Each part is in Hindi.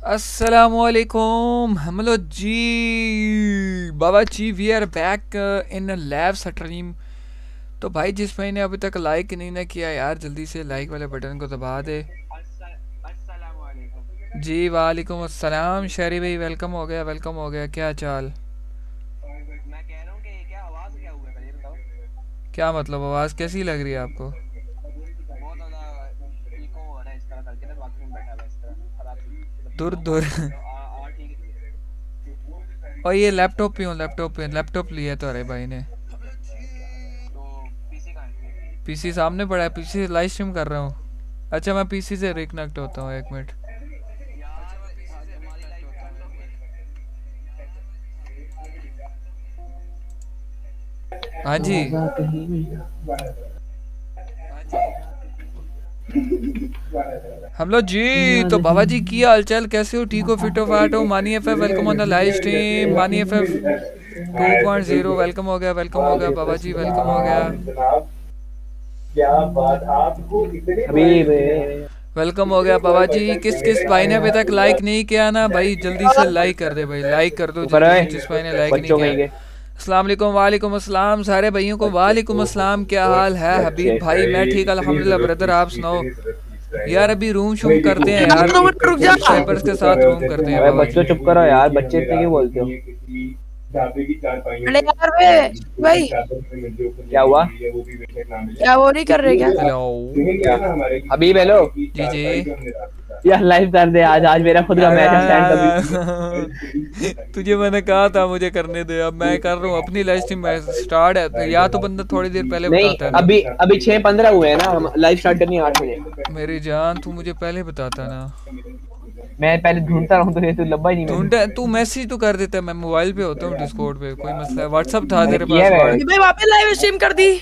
अस्सलामुअलैकुम हमलो जी बाबा जी we are back in live stream. तो भाई जिस भाई ने अभी तक लाइक नहीं ना किया यार जल्दी से लाइक वाले बटन को दबा दे। जी वालेकुम अस्सलाम शहरी भाई वेलकम हो गया क्या चाल। क्या मतलब आवाज़ कैसी लग रही है आपको। दूर दूर और ये लैपटॉप लिया तो अरे भाई ने पीसी सामने पड़ा है पीसी से लाइव स्ट्रीम कर रहा हूँ। अच्छा मैं पीसी से रिकनेक्ट होता हूँ 1 मिनट। हाँ जी हम लोग जी तो बाबा जी की हाल चाल कैसे हो ठीक हो फिट हो फाट हो। मानी F welcome on the live stream. मानी एफ 2.0 वेलकम हो गया बाबा जी वेलकम हो गया। हबीब वेलकम हो गया बाबा जी। किस भाई ने अभी तक लाइक नहीं किया ना भाई जल्दी से लाइक कर दे भाई लाइक कर दो ऊपर जल्दी है से जिस भाई ने लाइक नहीं बच्चों किया। कहीं के अस्सलाम वालेकुम वालेकुम अस्सलाम सारे भाइयों को वालेकुम अस्सलाम। क्या हाल है हबीब भाई। मैं ठीक अल्हम्दुलिल्लाह ब्रदर आप सुनाओ। यार अभी रूम शूम करते हैं यार 2 मिनट रुक जा। सब्सक्राइबर्स के साथ रूम करते हैं अबे बाबा जी। बच्चों चुप करो यार, बच्चे इतने क्यों बोलते हो? अरे यार वे भाई क्या हुआ? क्या वो नहीं कर रहे क्या? हेलो क्या? हबीब हेलो जी जी। यार लाइव कर दे आज। आज मेरा खुद का अरे मैच है स्टैंड कभी। तुझे मैंने कहा था मुझे करने दे अब मैं कर रहा हूँ अपनी लाइव स्ट्रीम स्टार्ट है तो या तो बंदा थोड़ी देर पहले नहीं बताता है ना। अभी अभी 6:15 हुए हैं ना, लाइव स्टार्ट करनी है 8 बजे। मेरी जान तू मुझे पहले बताता ना। मैं पहले ढूंढता रहूं तो ये तो लंबा ही नहीं ढूंढे मैं तू मैसेज तो कर देता है मैं मोबाइल पे होता हूँ डिस्कॉर्ड पे कोई मसला है। व्हाट्सअप था मैंने तेरे किया पास है। व्हाट। भाई वापस लाइव स्ट्रीम कर दी।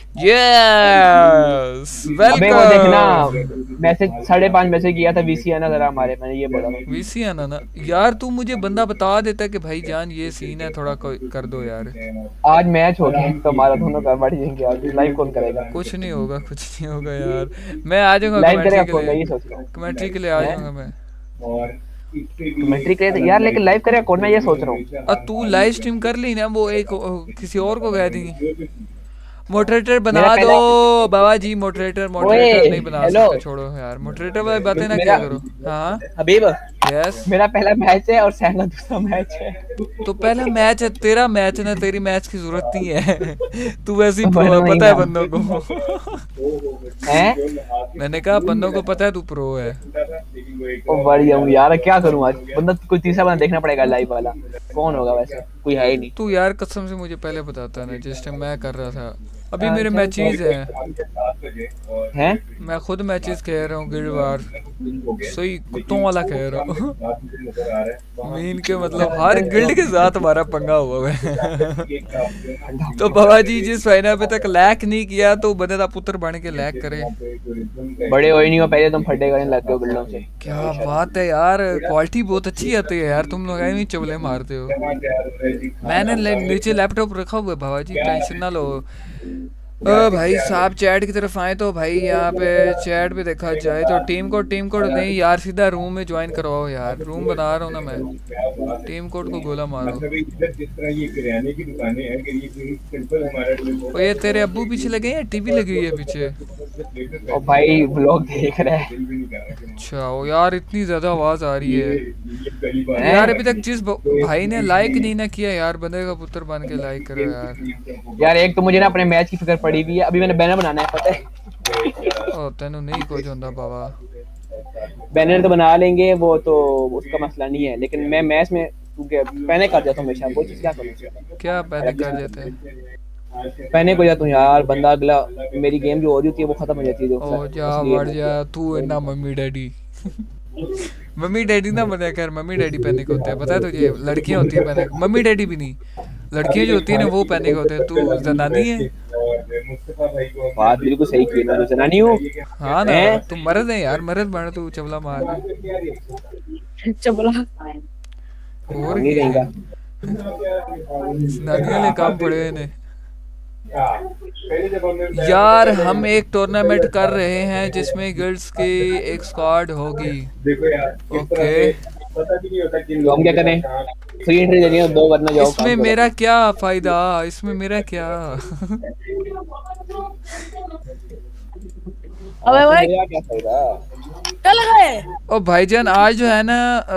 यस अबे वो देखना वेलकम। मैसेज 5:30 मैसेज किया था वीसी आना जरा हमारे, मैंने ये बोला था। वीसी आना ना यार तू मुझे बंदा बता देता कि भाई जान ये सीन है थोड़ा कर दो यार। आज मैच हो गया तो हमारा दोनों का बढ़ जाएंगे। आज लाइव कौन करेगा? कुछ नहीं होगा यार। मैं आ जाऊंगा लाइव कमेंट्री करेगा के कौन, मैं लिए ये सोच रहा हूँ। कमेंट्री के लिए आ हैं? जाऊंगा मैं। कमेंट्री करे यार, लेकिन लाइव करेगा कौन, मैं ये सोच रहा हूँ। और तू लाइव स्ट्रीम कर ली ना वो एक किसी और को कह दी। मोटरेटर बना मेरा दो पहला बाबा जी। मोटरेटर ओए नहीं बना हेलो सकते छोड़ो यार मोटरेटर वाली बातें ना मेरा किया करो। हाँ हबीब, यस। मेरा पहला मैच है और सैम का दूसरा मैच है। तो पहला मैच है तेरा मैच ना तेरी मैच की जरूरत नहीं है तू वैसे ही तो प्रो बड़ा है नहीं पता है ना बंदों को हैं? मैंने कहा बंदों को पता है तू प्रो है। ओ बढ़िया हूँ यार, क्या करूँ आज बंदा कोई तीसरा बंदा देखना पड़ेगा लाइव वाला। कौन होगा वैसे? कोई है ही नहीं। तू यार कसम से मुझे पहले बताता ना जिस टाइम मैं कर रहा था। अभी मेरे चल मैचेस हैं हैं? मैं खुद मैचेस खेल रहा हूँ गिल्ड वार। सही कुत्तों वाला खेल रहा हूँ मीन के मतलब हर गिल्ड के साथ हमारा पंगा हुआ है तो बाबा जी जिस भाई ने अभी तक लैक नहीं किया तो बने का पुत्र बन के लैक करे। बड़े हो ही नहीं हो, पहले तुम फटे करने लग गए हो बिल्डों से। क्या बात है यार क्वालिटी बहुत अच्छी आती है यार तुम लोग नहीं चबले मारते हो। मैंने नीचे लैपटॉप रखा हुआ है बाबा जी टेंशन ना लो। भाई साहब चैट की तरफ आए तो भाई यहाँ पे चैट पे देखा जाए तो टीम कोड नहीं यार सीधा रूम में ज्वाइन करवाओ यार। रूम बना रहा हूँ ना मैं टीम कोड को गोला मारो। और ये तेरे अब्बू पीछे लगे हैं टीवी लगी हुई है पीछे। ओ भाई व्लॉग देख रहे हैं। अच्छा ओ यार इतनी ज़्यादा आवाज़ आ रही है यार। हैं? अभी तक जिस भाई ने लाइक नहीं ना किया यार बंदे का पुत्र बन के लाइक करो यार। यार एक तो मुझे ना अपने मैच की फिक्र पड़ी हुई है, अभी मैंने बैनर बनाना है पता है। ओ तेनू नहीं कुछ होंदा बाबा। बैनर तो बना लेंगे वो तो, उसका मसला नहीं है, लेकिन मैं मैच में पहले कर जाता हूँ हमेशा। वो चीज़ क्या करूँ? क्या पैनिक कर जाते हैं। पहले को जाता हूँ यार, बंदा अगला मेरी गेम जो हो रही होती है वो खत्म हो जाती है ओ जा इसलिए। मर जा तू है ना मम्मी डैडी मम्मी डैडी ना बना कर। मम्मी डैडी पैनिक होते हैं पता है तुझे। लड़कियां होती है पैनिक मम्मी डैडी भी नहीं। लड़कियां जो होती है ना वो पैनिक होते हैं। तू जनानी है। बात बिल्कुल सही की, मैं तो जनानी हूँ। हाँ ना तू मर्द है यार मर्द बन तू चबला मार। चबला और नहीं क्या रहेगा। जनानियां ले काम पड़े ने। यार हम एक टूर्नामेंट कर रहे हैं जिसमें गिल्ड्स की एक स्क्वाड होगी। ओके तो हम क्या करें? फ्री एंट्री देनी है दो, वरना जाओ इसमें काम करो। मेरा क्या फायदा, इसमें मेरा क्या? अबे भाई मेरा क्या फायदा? चल गए। ओ भाईजान आज जो है ना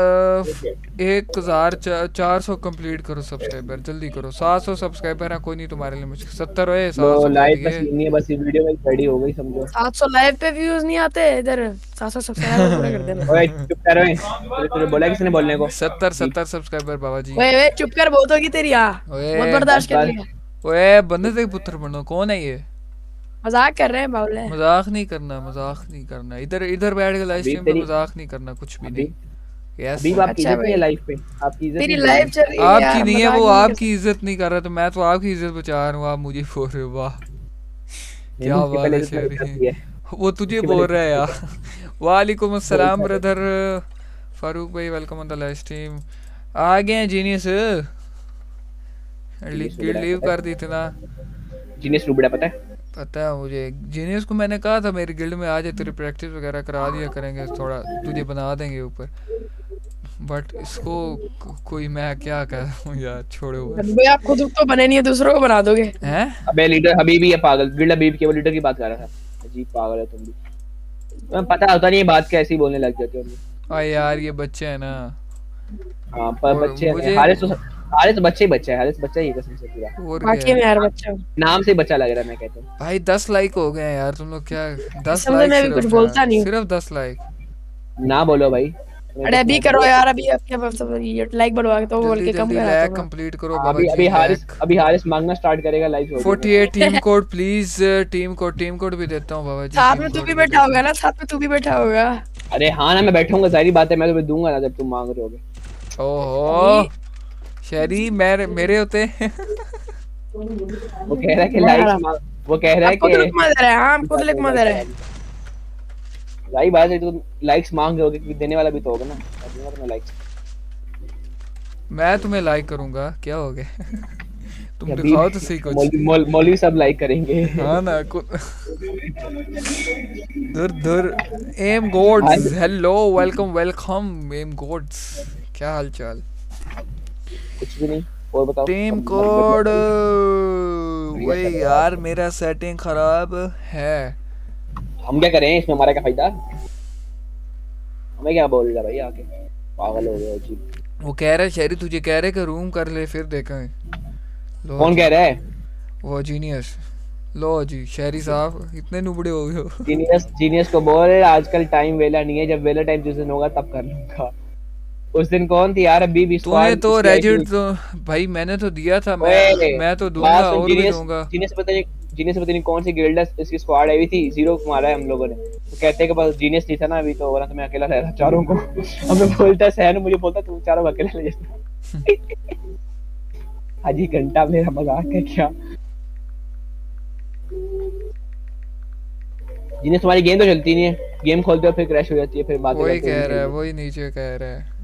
1400 कंप्लीट करो सब्सक्राइबर, जल्दी करो। 700 सब्सक्राइबर है, कोई नहीं तुम्हारे लिए मुश्किल। 70 हुए, लो 700 कर लाइव का दिए। सीन नहीं है, बस ये वीडियो में रेडी हो गई समझो। 700 लाइव पे व्यूज नहीं आते इधर। 700 सब्सक्राइबर पूरे कर देना। ओए चुप कर रहे, तुझे बोला किसने बोलने को? 70 सब्सक्राइबर बाबा जी। ओए ओए चुप कर, बहुत होगी तेरी। ओए बहुत बर्दाश्त कर लिया। ओए बंदे से पुत्र बनो, कौन है ये? मजाक कर रहे हैं बावले। मजाक नहीं करना, मजाक नहीं करना। इधर इधर बैठ के लाइव अभी स्ट्रीम पे तेरी मजाक नहीं करना, कुछ भी अभी नहीं। यस अभी आपकी अच्छा इज्जत नहीं है भाई, लाइफ पे, आपकी इज्जत तेरी नहीं लाइव है। चल रही है आपकी यार, नहीं है, मजाक वो नहीं कर आपकी इज्जत नहीं कर रहा, तो मैं तो आपकी इज्जत बचा रहा हूँ। आप मुझे बोल रहे हो, वाह नहीं, क्या उसके बात पहले है इज्जत मैंने कर शेरी। दी है। वो तुझे उसके बोल पहले रहा है यार। वालेकुम अस्सलाम बोलता है। ब्रदर फारूक भाई, welcome on the live stream. आ गए हैं जीनियस। जीनियस गिल्ड रुबड़ा लीव पता कर दी थी ना। है? जीनियस रुबड़ा पता है? पता है मुझे। जीनियस को मैंने कहा था मेरी गिल्ड में आ जाए, तेरी प्रैक्टिस वगैरह करा दिया करेंगे, थोड़ा तुझे बना देंगे ऊपर। बट इसको कोई मैं क्या कर रहा हूँ यार, छोड़ो बस। भाई आप खुद तो बने नहीं है, दूसरों को बना दोगे। हैं? अबे लीडर हबीबी है पागल, गिल्ड हबीब के वो लीडर की बात कर रहा था। अजीब पागल है तुम भी, तुम्हें पता होता नहीं है बात कैसी बोलने लग जाते हो। आ यार ये बच्चे हैं ना। हाँ पर और बच्चे मुझे हारिस बच्चे ही बच्चा है, हारिस बच्चा ही है कसम से पूरा। और क्या बाकी में है? यार बच्चा हूँ। नाम से बच्चा लग रहा है मैं कहता हूँ। भाई 10 लाइक हो गए हैं यार, तुम लोग क्या 10 समझो लाइक मैं भी कुछ सिर्फ बोलता है, नहीं हूँ। सिर्फ 10 लाइक। ना बोलो भाई। अरे अभी करो यार, अभी अब क्या मतलब ये लाइक बढ़वा के तो बोल जल्दी के कम जल्दी करा लैग तो कंप्लीट करो बाबा अभी जी, लैग। अभी हारिस मांगना स्टार्ट करेगा लाइव हो 48 team code please. Team code भी देता हूँ बाबा जी। साथ टीम में तू कोड भी भी बैठा देता होगा ना, साथ में तू भी बैठा होगा। अरे हाँ ना, मैं बैठूंगा, सारी बातें मैं तुम्हें दूंगा ना जब तुम मांग रहे होगे। हूँ। ओहो शहरी मेरे होते। वो कह रहा है कि लाइक्स मांग, वो कह रहा है अब खुद कि लुक मदर है। हाँ खुद लुक मदर है। भाई बात है, तुम लाइक्स मांग रहे होगे क्योंकि देने वाला भी तो होगा ना, मैं दूंगा तुम्हें लाइक्स। मैं तुम्हें लाइक करूंगा, क्या हो गया? तुम अभी दिखाओ तो सही कुछ। मौलवी सब लाइक करेंगे। हाँ ना धुर धुर। M gods hello, welcome welcome M gods, क्या हाल चाल? कुछ भी नहीं, और बताओ। टीम सब कोड बढ़िया वही चल रहा है यार, आपका। मेरा सेटिंग खराब है। हम क्या करें इसमें, हमारा क्या फायदा? हमें क्या बोल रहा भाई आके, पागल हो गए अजीब। वो कह रहा है शहरी, तुझे कह रहे कि रूम कर ले फिर देखेंगे। लो कौन जी, कह रहा है? वो जीनियस। लो जी शहरी साहब, इतने नुबड़े हो गए हो। जीनियस को बोल आजकल टाइम वेला नहीं है, जब वेला टाइम जिस दिन होगा तब कर लूंगा। उस दिन कौन थी यार? अभी भी तूने स्क्वाड तो इसकी आई रेजिट थी। तो भाई मैंने तो दिया था। ओए, मैं तो बात दूंगा सुन, और भी दूंगा। जीनियस पता नहीं कौन सी गिल्ड है, इसकी स्क्वाड आई हुई थी, जीरो मारा है हम लोगों ने। तो कहते हैं कि बस जीनियस नहीं था ना अभी, तो वरना तो मैं अकेला रह रहा चारों को। हमें बोलता सहन, मुझे बोलता तू चारों को अकेला ले जा। हाजी घंटा मेरा मजाक है क्या? जीनियस तुम्हारी गेम तो चलती नहीं है, गेम खोलते हो फिर क्रैश हो जाती है, फिर बातें वही करते हो कह रहा है, नहीं। वही नीचे कह रहा है।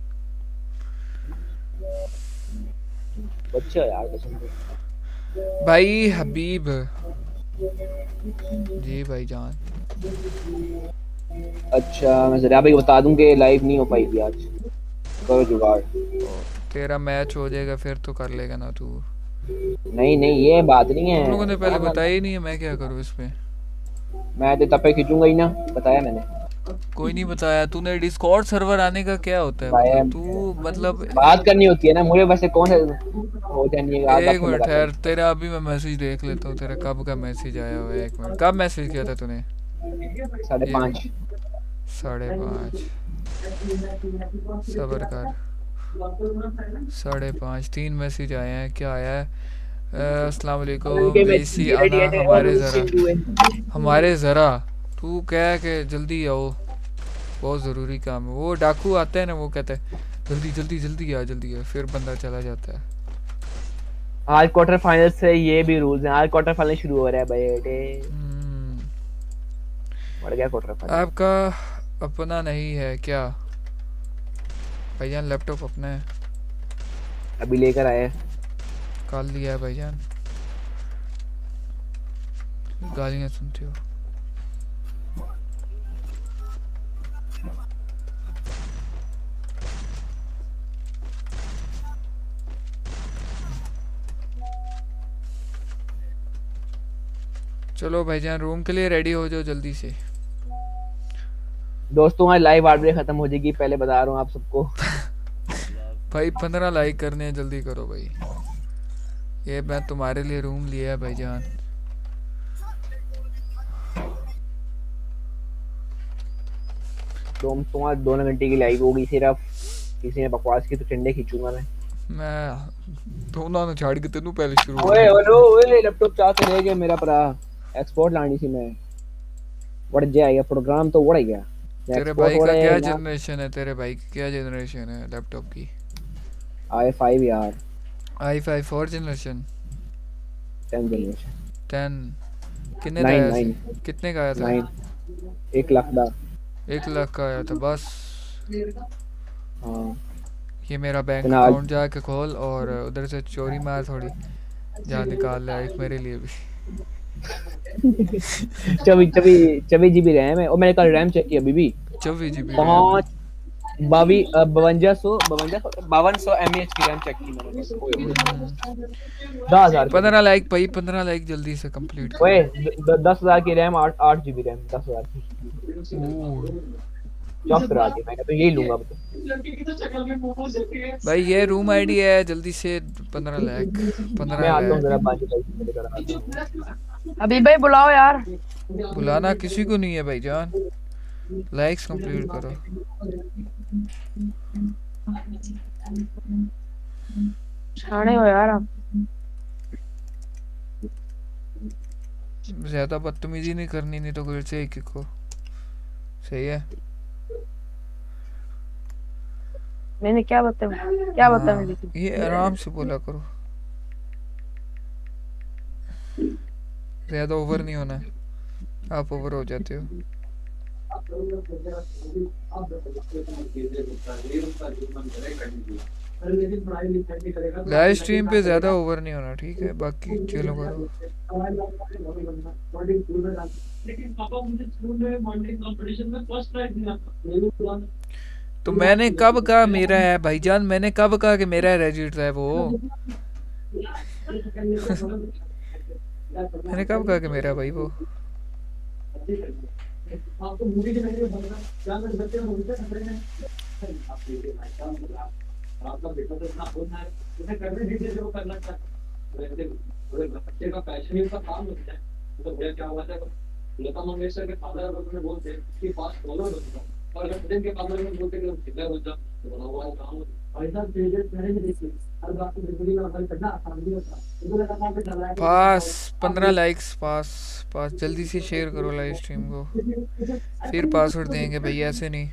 बच्चे हो यार कसम से। भाई हबीब जी भाई जान। अच्छा मैं जरा भाई बता दूं कि लाइव नहीं हो पाएगी आज, करो जुगाड़। तेरा मैच हो जाएगा फिर तो कर लेगा ना तू। नहीं नहीं ये बात नहीं है, तुम लोगों ने पहले बताया ही नहीं है, मैं क्या करूँ इसमें? मैं तो तब पे खींचूंगा ही ना, बताया मैंने। कोई नहीं बताया तूने। डिस्कॉर्ड सर्वर आने का क्या होता है? भाई, मतलब तू मतलब बात करनी होती है ना, मुझे वैसे कौन है हो जानी है एक मिनट ठहर, तेरा अभी मैं मैसेज देख लेता हूँ, तेरा कब का मैसेज आया हुआ है। एक मिनट, कब मैसेज किया था तूने? 5:30। 5:30 सब्र कर। 5:30 3 मैसेज आए हैं। क्या आया है? अस्सलाम वालेकुम बेसी आना हमारे ज़रा। तू कह के जल्दी आओ, बहुत ज़रूरी काम है। वो डाकू आते हैं ना, वो कहते हैं जल्दी जल्दी जल्दी आ, फिर बंदा चला जाता है। आज क्वार्टर फाइनल से ये भी रूल्स हैं, आज क्वार्टर फाइनल शुरू हो रहा है बेटे। बढ़ गया क्वार्टर फाइनल। आपका अपना नहीं है क्या भाईजान? लैपटॉप अपना है? अभी लेकर आए। कल लिया है भाईजान। गालियाँ सुनते हो। चलो भाईजान रूम के लिए रेडी हो जाओ जल्दी से। दोस्तों आज लाइव आर्डर खत्म हो जाएगी, पहले बता रहा हूँ आप सबको। भाई 15 लाइक करने हैं, जल्दी करो भाई। ये मैं तुम्हारे लिए रूम लिया है भाईजान। तुम्हारा 2 घंटे की लाइव होगी सिर्फ, किसी ने बकवास की तो चंडे खींचूंगा मैं दोनों ने छाड़ के तेनू पहले शुरू हो ओए गया। हेलो ओए लैपटॉप चाहते रह गया मेरा भरा, एक्सपोर्ट लानी थी मैं, वड़ जाएगा प्रोग्राम तो वड़ गया। तेरे भाई का क्या जनरेशन है? तेरे भाई की क्या जनरेशन है लैपटॉप की? i5 यार, i5 4 जनरेशन 10 जनरेशन 10 कितने का आया 9 था? कितने का आया था? 9 1 लाख दा। 1 लाख का आया था बस। हाँ ये मेरा बैंक फिलहाल अकाउंट जाके खोल और उधर से चोरी मार थोड़ी, जा निकाल ले एक मेरे लिए भी। 24 जीबी रैम है, और मैंने कल रैम चेक किया बीबी 24 GB रैम। 5200 mAh की रैम चेक की मैंने। 10,000 15 लाइक भाई, 15 लाइक जल्दी से कंप्लीट ओए करो। 10,000 की रैम, 8 जीबी रैम, 10,000 की ओह, चौक करा दी मैंने, तो यही लूंगा अब तो। भाई ये रूम आईडी है, जल्दी से 15 लाख मैं 15 आता हूँ जरा लाख। बाकी मेरे घर आता हूँ। अभी भाई बुलाओ यार। बुलाना किसी को नहीं है भाईजान, लाइक्स कंप्लीट करो। छाने हो यार आप। ज्यादा बदतमीजी नहीं करनी, नहीं तो घर से एक को। सही है। मैंने क्या बताया, क्या बताया हाँ, मैंने? ये आराम से बोला करो, ज्यादा ओवर नहीं होना। आप ओवर हो जाते हो। लाइव स्ट्रीम पे ज्यादा ओवर नहीं होना, ठीक है? बाकी चलो करो। तो मैंने कब कहा मेरा है भाईजान? मैंने कब कहा कि मेरा रेजिट है वो? मैंने कब कहा कि मेरा है भाई वो? पास 15 लाइक्स, पास पास जल्दी से शेयर करो लाइव स्ट्रीम को, फिर पासवर्ड देंगे भैया, ऐसे नहीं।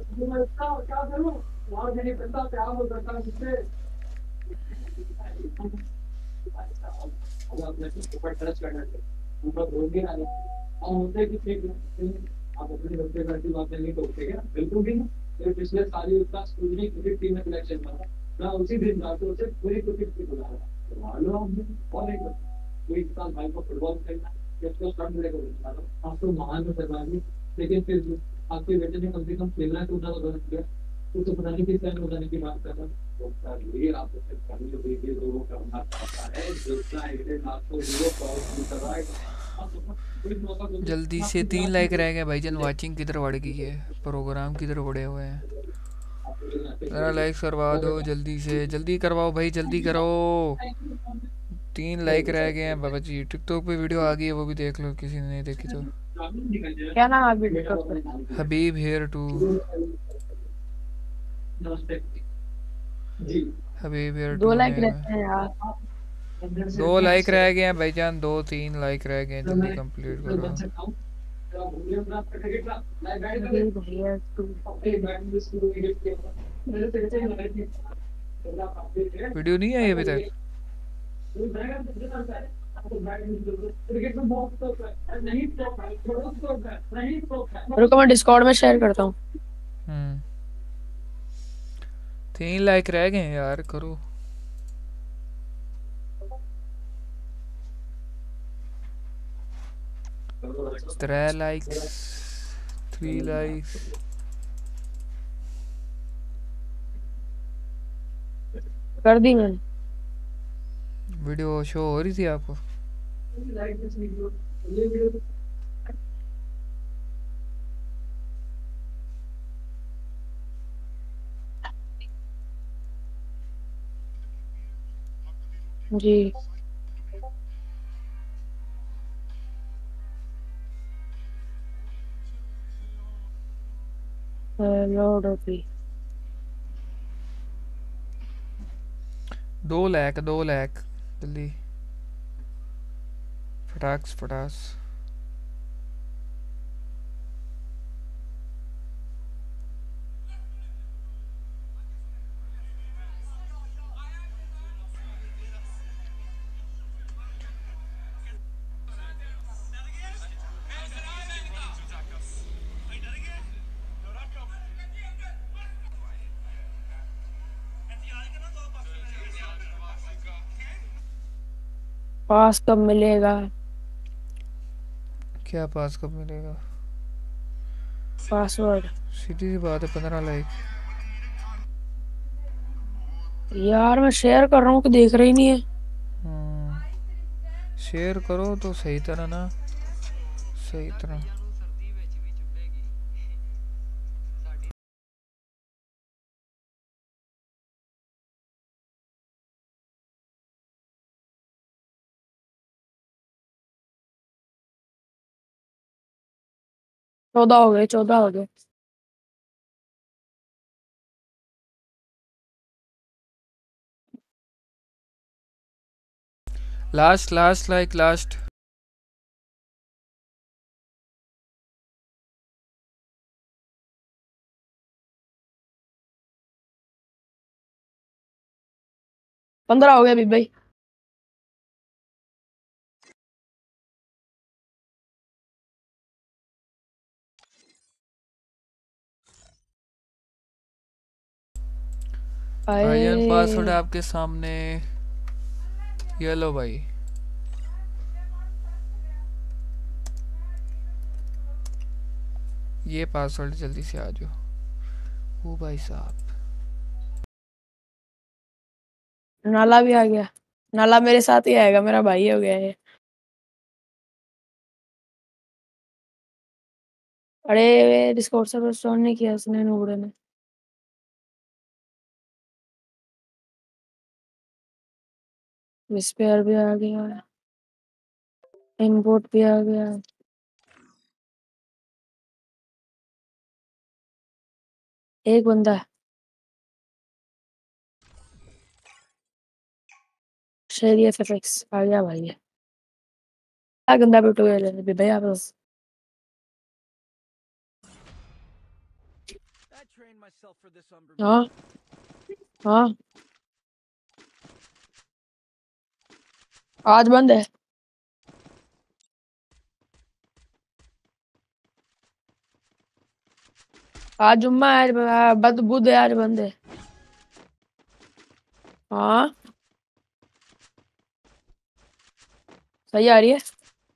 जल्दी से 3 लाइक रह गए भाईजान। वाचिंग किधर बढ़ गई है, प्रोग्राम किधर बढ़े हुए हैं? जरा लाइक करवा दो जल्दी से, जल्दी करवाओ भाई, जल्दी करो। 3 लाइक रह गए हैं बाबा जी। टिकटॉक पे वीडियो आ गई है, वो भी देख लो किसी ने नहीं देखी तो। क्या नाम है आपकी टिकटॉक पे? Habib hair two, Habib hair 2 two like name रहते है। हैं यार। 2 लाइक रह गए हैं भाईजान, 2-3 लाइक रह गए हैं, जल्दी कंप्लीट करो। अभी भैया तू वीडियो नहीं आई अभी तक? रुको मैं डिस्कॉर्ड में शेयर करता हूँ। 3 लाइक रह गए हैं यार, करो। 3 लाइक्स 3 लाइक्स। कर दी मैंने। वीडियो शो हो रही थी आपको? जी लोड होती। 2 लाख 2 लाख जल्दी फटाक्स फटास। पास कब मिलेगा? क्या पास कब मिलेगा? पासवर्ड। सीधी सी बात है, 15 लाइक। यार मैं शेयर कर रहा हूँ कि देख रही नहीं है। शेयर करो तो सही तरह ना, सही तरह। चौदह हो गए, 14 हो गए। Last last like last. पंद्रह हो गए अभी भाई। भाईजान पासवर्ड आए आपके सामने, ये लो भाई। ये पासवर्ड जल्दी से आ जाओ। ओ भाई साहब, नाला भी आ गया। नाला मेरे साथ ही आएगा, मेरा भाई हो गया है। अरे डिस्कॉर्ड सर्वर इंस्टॉल नहीं किया इसने, नूबड़े ने। विस्पेयर भी आ गया, इनपुट भी आ गया। एक बंदा है, शेरी एफएक्स आ गया भाई। क्या गंदा बिटू है भैया बस। हाँ हाँ, आज बंद है। आज जुम्मा है, आज बद बुध है, आज बंद है। हाँ सही आ रही है।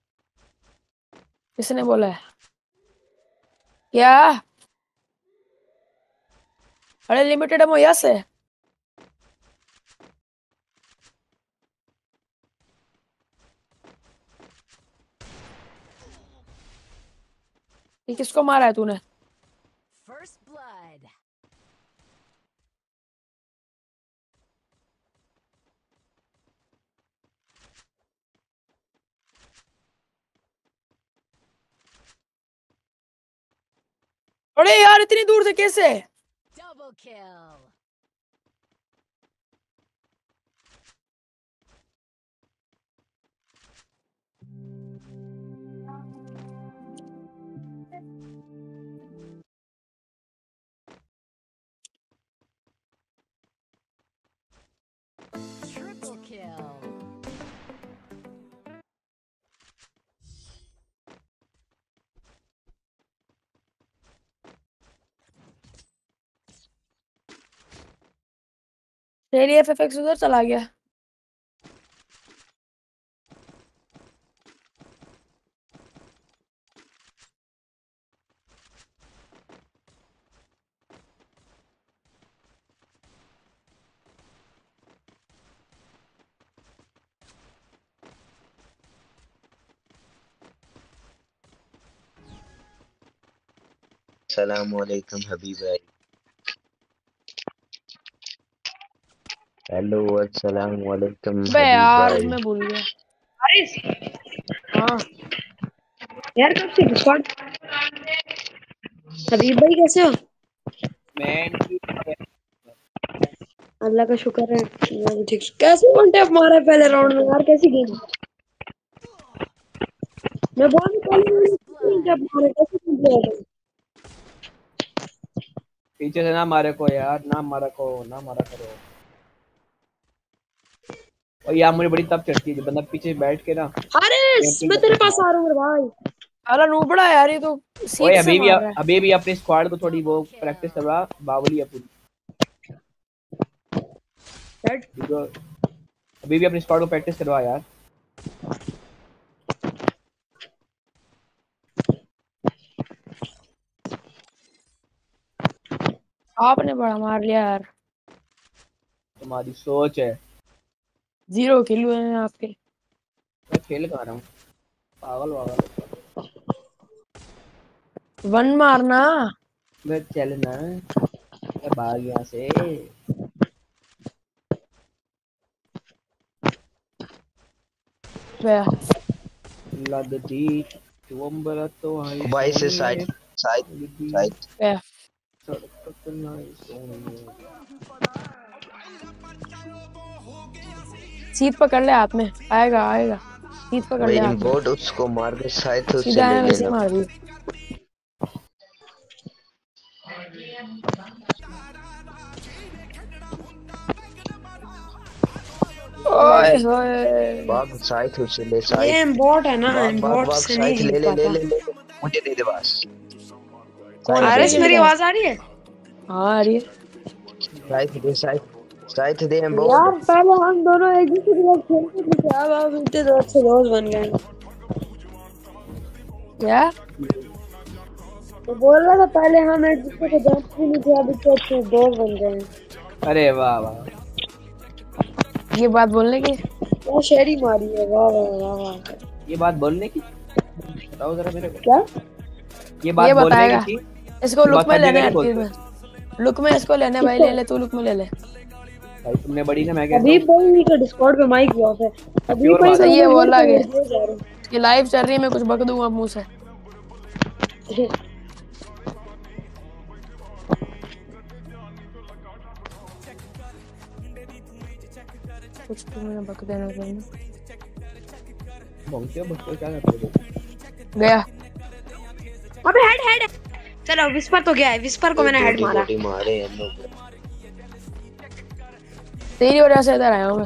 किसने बोला है? क्या? अरे लिमिटेड है यस है। ये किसको मारा है तूने? First blood. अरे यार इतनी दूर से कैसे? Double kill. Triple kill. Sherry FX उधर चला गया। अस्सलाम वालेकुम हबीब भाई। हेलो अस्सलाम वालेकुम बे हबीब यार भाई। मैं भूल गया। अरे हाँ यार कब से डिस्कॉर्ड। हबीब भाई कैसे हो? मैं अल्लाह का शुक्र है मैं भी ठीक। कैसे वन टैप मारा है पहले राउंड में यार, कैसी गेम। मैं बहुत पहले वन First blood. टैप मारा, कैसे खेल रहे पीछे से ना मारे को यार, ना मारा को, ना मारा करो। और यार मुझे बड़ी तब चढ़ती है जब बंदा पीछे बैठ के ना अरे कैंपिंग मैं करके तेरे पास मार। आ रहा हूँ भाई। अला नूबड़ा यार, ये तो ओए सीध से मार रहा है। अभी भी अपनी स्क्वाड को थोड़ी वो प्रैक्टिस करवा, बावली है पूरी। हेड देखो, अभी भी अपनी स्क्वाड को प्रैक्टिस करवा यार। आपने बड़ा मार लिया यार। तुम्हारी सोच है। 0 किल हुए हैं आपके। मैं खेल कर रहा हूँ, पागल पागल। 1 मारना। मैं चलना, मैं भाग यहाँ से। बे लगती चुंबरा तो है भाई से सोनिए, साइड लगती साइड बे सड़क ना सोनिए। सीध पकड़ ले हाथ में। आएगा आएगा। सीध पकड़ वे ले हाथ में। इम्पोर्ट उसको मार के साइड से उससे सीधा ले है वैसे लेना। मार दी। ओए होए। भाग साइड से उससे ले ये साइड। बॉट है ना, भाग भाग बॉट भाग से नहीं साइड जीत ले ले ले पाता। ले ले ले। मुझे दे दे बस। कौन साइड सी दे आरएस दे मेरी गिल्ड है? आवाज आ रही है? हाँ आ रही है। साइड दे साइड दे इम्पोर्ट। यार पहले हम दोनों एक दूसरे के साथ खेलते थे, अब इतने तो अच्छे दोस्त बन गए। क्या? तो बोल रहा था पहले हम एक दूसरे को जानते भी नहीं थे, अब इतने अच्छे दोस्त बन गए हैं। अरे वाह वाह, ये बात बोलने की? क्या शेरी मारी है, वाह वाह वाह वाह। ये बात बोलने की बताओ जरा मेरे को। क्या ये बात ये बोलने बताएगा। की थी। इसको ये लुक बात में हर लेने जगह हर नहीं चीज बोलते। में। लुक में इसको लेने भाई, ले ले तू लुक में ले ले। भाई तुमने बड़ी ना, मैं कहता हबीब भाई का डिस्कॉर्ड पे माइक भी ऑफ है। हबीब प्योर भाई बात को सही है, बोल बोल रहे आगे। थे जा रहे ये लाइव चल रही है, मैं कुछ बक दूंगा मुंह से। हैं। कुछ तो मैंने बक देना चाहिए। भोंकते भोंकते क्या करते हो? गया। अबे हेड हेड। चलो विस्पर तो गया है, विस्पर को मैंने हेड बॉडी मारा। बॉडी मारे हम लोग। तेरी वजह से इधर आया हूँ मैं।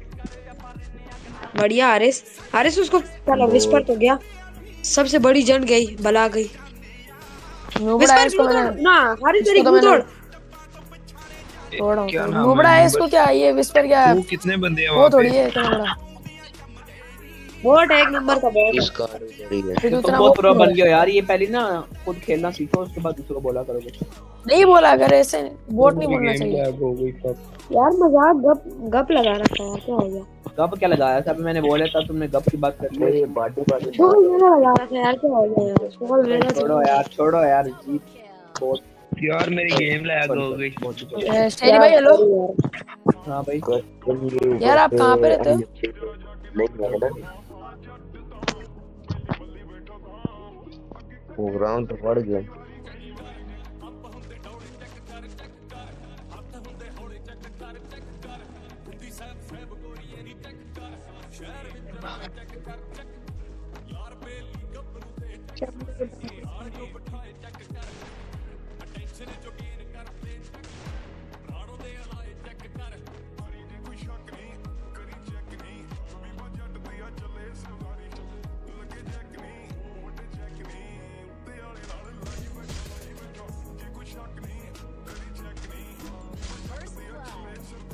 बढ़िया आरिस, आरिस उसको चलो विस्पर तो गया। सबसे बड़ी जंग गई, बला गई। नूबड़ा है विस्पर इसको ग्लू मैंने। तोड़ ना, हारिस इसको तेरी तो ग्लू मैंने तोड़। तोड़ा क्या हूँ। नाम नूबड़ा है है नंबर? इसको, क्या ये विस्पर क्या है? वो कितने बंदे हैं वो वहाँ थोड़ी पे? है इतना बड़ा। बॉट है, एक नंबर का बॉट है। इस कार्ड उधर ही है। फिर तुम उतना बहुत वो प्रो बन गए हो यार। ये पहले ना खुद खेलना सीखो, उसके बाद दूसरों को बोला करो कुछ। नहीं बोला अगर ऐसे बोट नहीं बोलना गेम चाहिए। लैग हो गई कब? यार मजाक गप लगा रखा है, क्या हो गया? गप क्या लगाया था? मैंने बोला था, तुमने गप की बात कर वो ली। ये बॉडी छोड़ मैंने लगा रखा है यार, क्या हो गया यार? छोड़ लेना चाहिए। छोड़ो यार जी। Kill. बहुत यार मेरी गेम लैग हो गई। शेरी भाई हेलो। हाँ भाई। यार आप कहाँ पे रहते हो? नहीं है ना। वो ग्राउंड तो पड़ गया। First blood.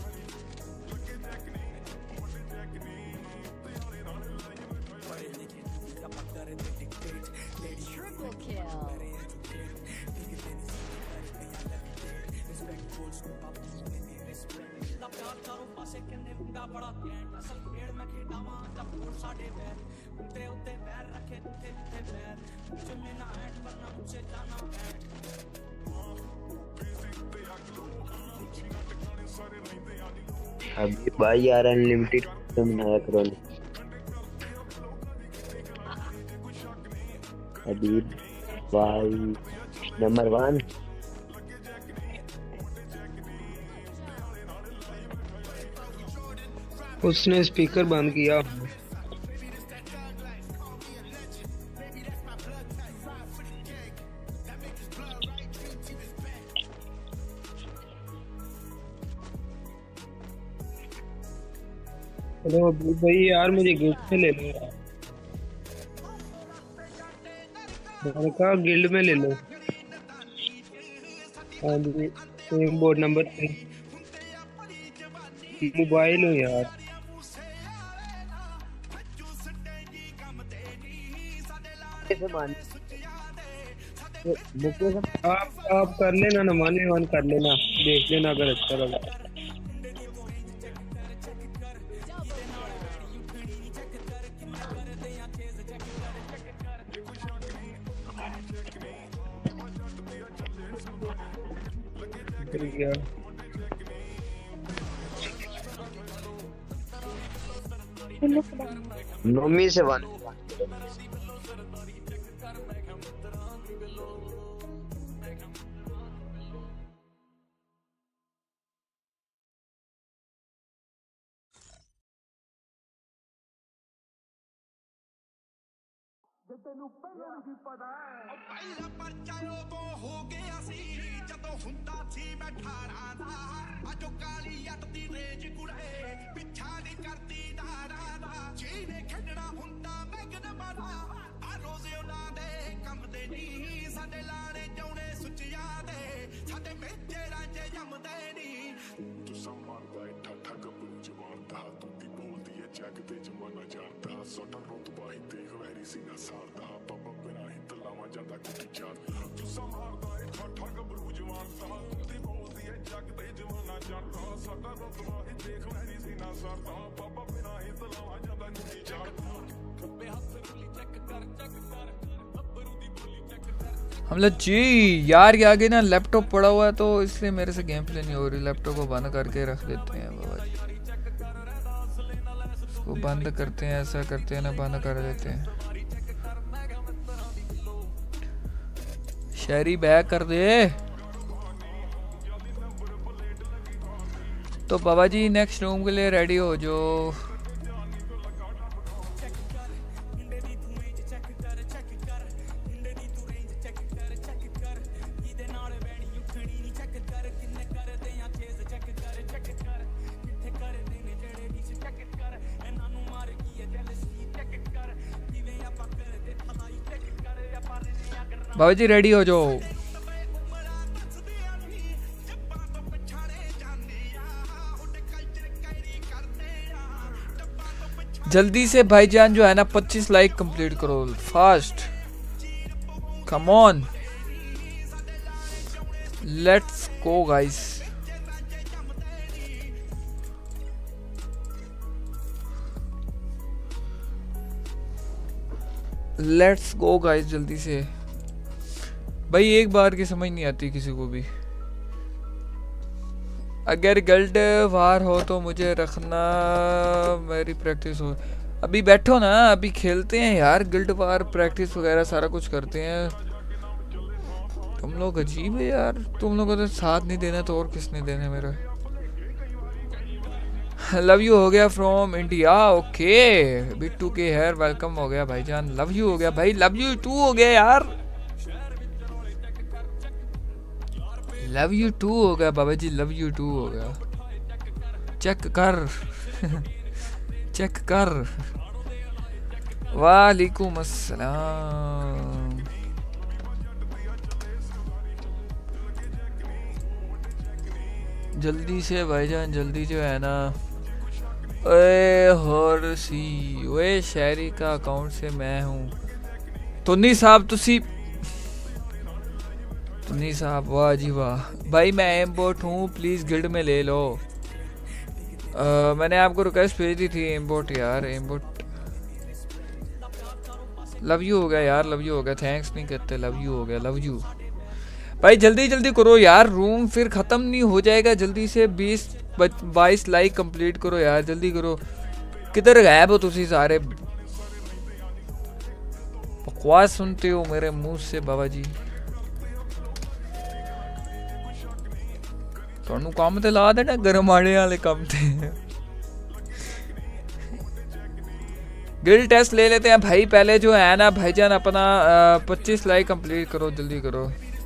Triple kill. अभी भाई यार अनलिमिटेड बनाया करो अभी भाई नंबर 1 उसने स्पीकर बंद किया। हेलो भाई यार मुझे गिल्ड में ले लो यार। मैंने कहा गिल्ड में ले लो। हाँ जी सेम बोर्ड नंबर 3 मोबाइल हो यार। आप कर लेना ना 1v1 कर लेना देख लेना अगर अच्छा लगा। गया नोमी से 1 ਤੈਨੂੰ ਪਹਿਲਾਂ ਨਹੀਂ ਪਤਾ ਉਹ ਪਹਿਲਾ ਪਰਚਾ ਉਦੋਂ ਹੋ ਗਿਆ ਸੀ ਜਦੋਂ ਹੁੰਦਾ ਸੀ ਮੈਂ 18 ਦਾ ਅਜੋ ਕਾਲੀ ਅੱਟ ਦੀ ਰੇਜ ਕੁੜੇ ਪਿੱਛਾ ਨਹੀਂ ਕਰਦੀ ਧਾਰਾਂ ਦਾ ਜਿਹਨੇ ਖੇਡਣਾ ਹੁੰਦਾ ਮੈਗਨ ਮਾਰਾ ਆ ਰੋਜ਼ੇ ਉਹਨਾਂ ਦੇ ਕੰਮ ਦੇ ਨਹੀਂ ਸਾਡੇ ਲਾਣੇ ਜਾਉਣੇ ਸੁੱਚਿਆਂ ਦੇ ਸਾਡੇ ਮੇਜੇ ਰਾਂਝੇ ਜੰਮਦੇ ਨਹੀਂ ਤੂੰ ਸੰਮਾਰਦਾ ਏ ਠਾਠਾ ਗੱਭਰੂ ਜਵਾਨ ਦਾ ਤੂੰ ਦੀ ਬੋਲਦੀ ਏ ਜੱਗ ਤੇ ਜਮਾਨਾ ਜਾਣਦਾ ਸਾਡਾ ਰੁਤਬਾ ਹੀ ਦੇਖ ਵੈਰੀ ਸੀ ਨਾ ਸਾਰਦਾ ਪਾਪਾ ਬਿਨਾ ਹੀ ਤਲਾਵਾ ਜਾਂਦਾ ਕੁੱਤੀ ਚਾਰ ਤੂੰ ਸੰਮਾਰਦਾ ਏ ਠਾਠਾ ਗੱਭਰੂ ਜਵਾਨ ਦਾ ਤੂੰ ਦੀ ਬੋਲਦੀ ਏ ਜੱਗ ਤੇ ਜਮਾਨਾ ਜਾਣਦਾ ਸਾਡਾ ਰੁਤਬਾ ਹੀ ਦੇਖ ਵੈਰੀ ਸੀ ਨਾ ਸਾਰਦਾ ਪਾਪਾ ਬਿਨਾ ਹੀ ਤਲਾਵਾ ਜਾਂਦਾ ਕੁੱਤੀ ਚਾਰ ਖੱਬੇ ਹੱਥ ਰੁਲੀ ਚੈੱਕ ਕਰ ਗੱਭਰੂ ਦੀ ਬੋਲੀ ਚੈੱਕ ਕਰ हमला जी यार के आगे ना लैपटॉप पड़ा हुआ है तो इसलिए मेरे से गेम प्ले नहीं हो रही। लैपटॉप को बंद करके रख देते हैं बाबा जी, इसको बंद करते हैं, ऐसा करते हैं ना बंद कर देते हैं। शहरी बैक कर दे तो बाबा जी नेक्स्ट रूम के लिए रेडी हो जो। बाबा जी रेडी हो जाओ। जल्दी से भाईजान जो है ना 25 लाइक कंप्लीट करो fast. Come on let's go guys. Let's go guys जल्दी से भाई, एक बार की समझ नहीं आती किसी को भी। अगर गिल्ड वार हो तो मुझे रखना, मेरी प्रैक्टिस हो। अभी बैठो ना, अभी खेलते हैं यार गिल्ड वार, प्रैक्टिस वगैरह सारा कुछ करते हैं। तुम लोग अजीब है यार, तुम लोगों को तो साथ नहीं देना तो और किसने देना मेरा। लव यू हो गया फ्रॉम इंडिया, ओके बिट्टू के हेयर वेलकम हो गया भाईजान। लव यू हो गया भाई, लव यू टू हो गया यार, लव यू टू हो गया बाबा जी, लव यू टू हो गया। चेक कर चेक कर। वालेकुम अस्सलाम। जल्दी से भाईजान जल्दी जो है ना। ओए होरसी, ओए शहरी का अकाउंट से मैं हूँ तो नहीं साहब, तुसी नहीं साहब, वाह जी वाह भाई। मैं एमबोट हूँ, प्लीज़ गिल्ड में ले लो। मैंने आपको रिक्वेस्ट भेज दी थी एमबोट यार, एमबोट लव यू हो गया यार, लव यू हो गया, थैंक्स नहीं कहते, लव यू हो गया, लव यू। भाई जल्दी जल्दी करो यार, रूम फिर ख़त्म नहीं हो जाएगा जल्दी से। 20-22 लाइक कंप्लीट करो यार, जल्दी करो। किधर गायब हो तुसी सारे, बकवास सुनते हो मेरे मुंह से बाबा जी। ਤੁਹਾਨੂੰ ਕੰਮ ਤੇ ਲਾ ਦੇਣਾ, ਗਰਮ ਆਣੇ ਵਾਲੇ ਕੰਮ ਤੇ। गिल्ड टेस्ट ले लेते हैं भाई पहले जो है ना भाईजान, अपना 25 लाइक कंप्लीट करो, जल्दी करो।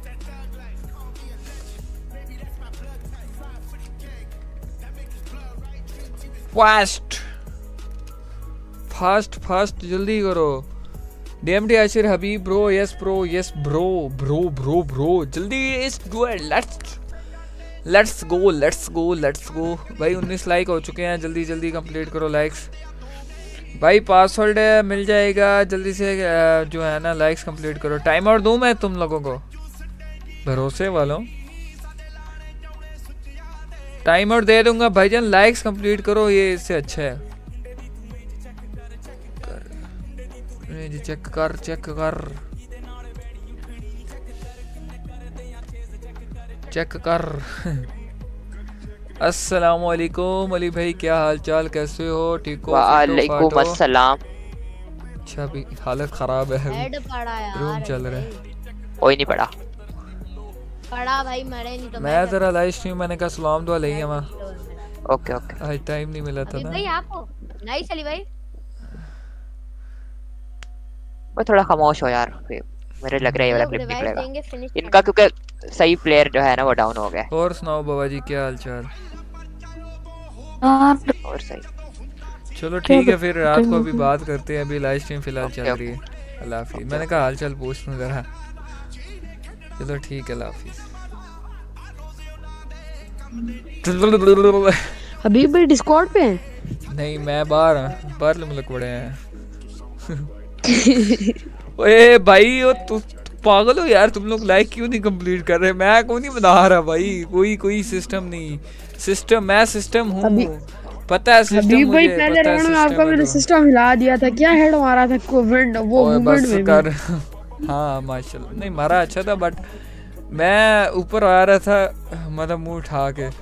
फास्ट जल्दी करो। DMD Ashir Habib bro, yes bro, yes bro bro bro bro, जल्दी इस डू इट, लेट्स गो भाई। 19 लाइक हो चुके हैं, जल्दी जल्दी कंप्लीट करो लाइक्स भाई। पासवर्ड मिल जाएगा जल्दी से, जो है ना लाइक्स कंप्लीट करो। टाइम आउट दूं मैं तुम लोगों को, भरोसे वालों, टाइम आउट दे दूंगा भाईजान, लाइक्स कंप्लीट करो, ये इससे अच्छा है। जी चेक कर अस्सलाम वालेकुम अली भाई, क्या हाल चाल, कैसे हो, ठीक हो? वालेकुम अस्सलाम। अच्छा भी हालत खराब है, हेड पड़ा यार, रूम चल रहा है। कोई नहीं पड़ा भाई, मरे नहीं तो मैं जरा लाइव स्ट्रीम, मैंने कहा सलाम दुआ ले आवा। ओके आज टाइम नहीं मिला था ना भाई आपको। नहीं चली भाई, मैं थोड़ा खामोश हो यार, मेरे लग रहा है ये वाला क्लिप निकलेगा इनका, क्योंकि सही प्लेयर जो है ना वो डाउन हो गया। और सुनाओ बाबा जी, क्या हाल चाल? और सही, चलो ठीक है, फिर रात को अभी बात करते हैं, अभी लाइव स्ट्रीम फिलहाल चल रही है। अल्लाह हाफिज। मैंने कहा हाल चाल पूछ लूं जरा, चलो ठीक है, अल्लाह हाफिज। अभी भी डिस्कॉर्ड पे हैं? नहीं मैं बाहर मुल्क पड़े हैं। ओए भाई ओ तू पागल हो यार, तुम लोग लाइक क्यों नहीं कंप्लीट कर रहे? मैं को नहीं बता रहा भाई, कोई सिस्टम नहीं, मैं सिस्टम हूँ, पता है सिस्टम मुझे, भाई पहले राउंड में आपका मैंने सिस्टम हिला दिया था, क्या हेड मारा था कोविड वो मूवमेंट में कर। हाँ माशाल्लाह, नहीं मारा अच्छा था, बट मैं ऊपर आ रहा था, मतलब मुंह उठा के,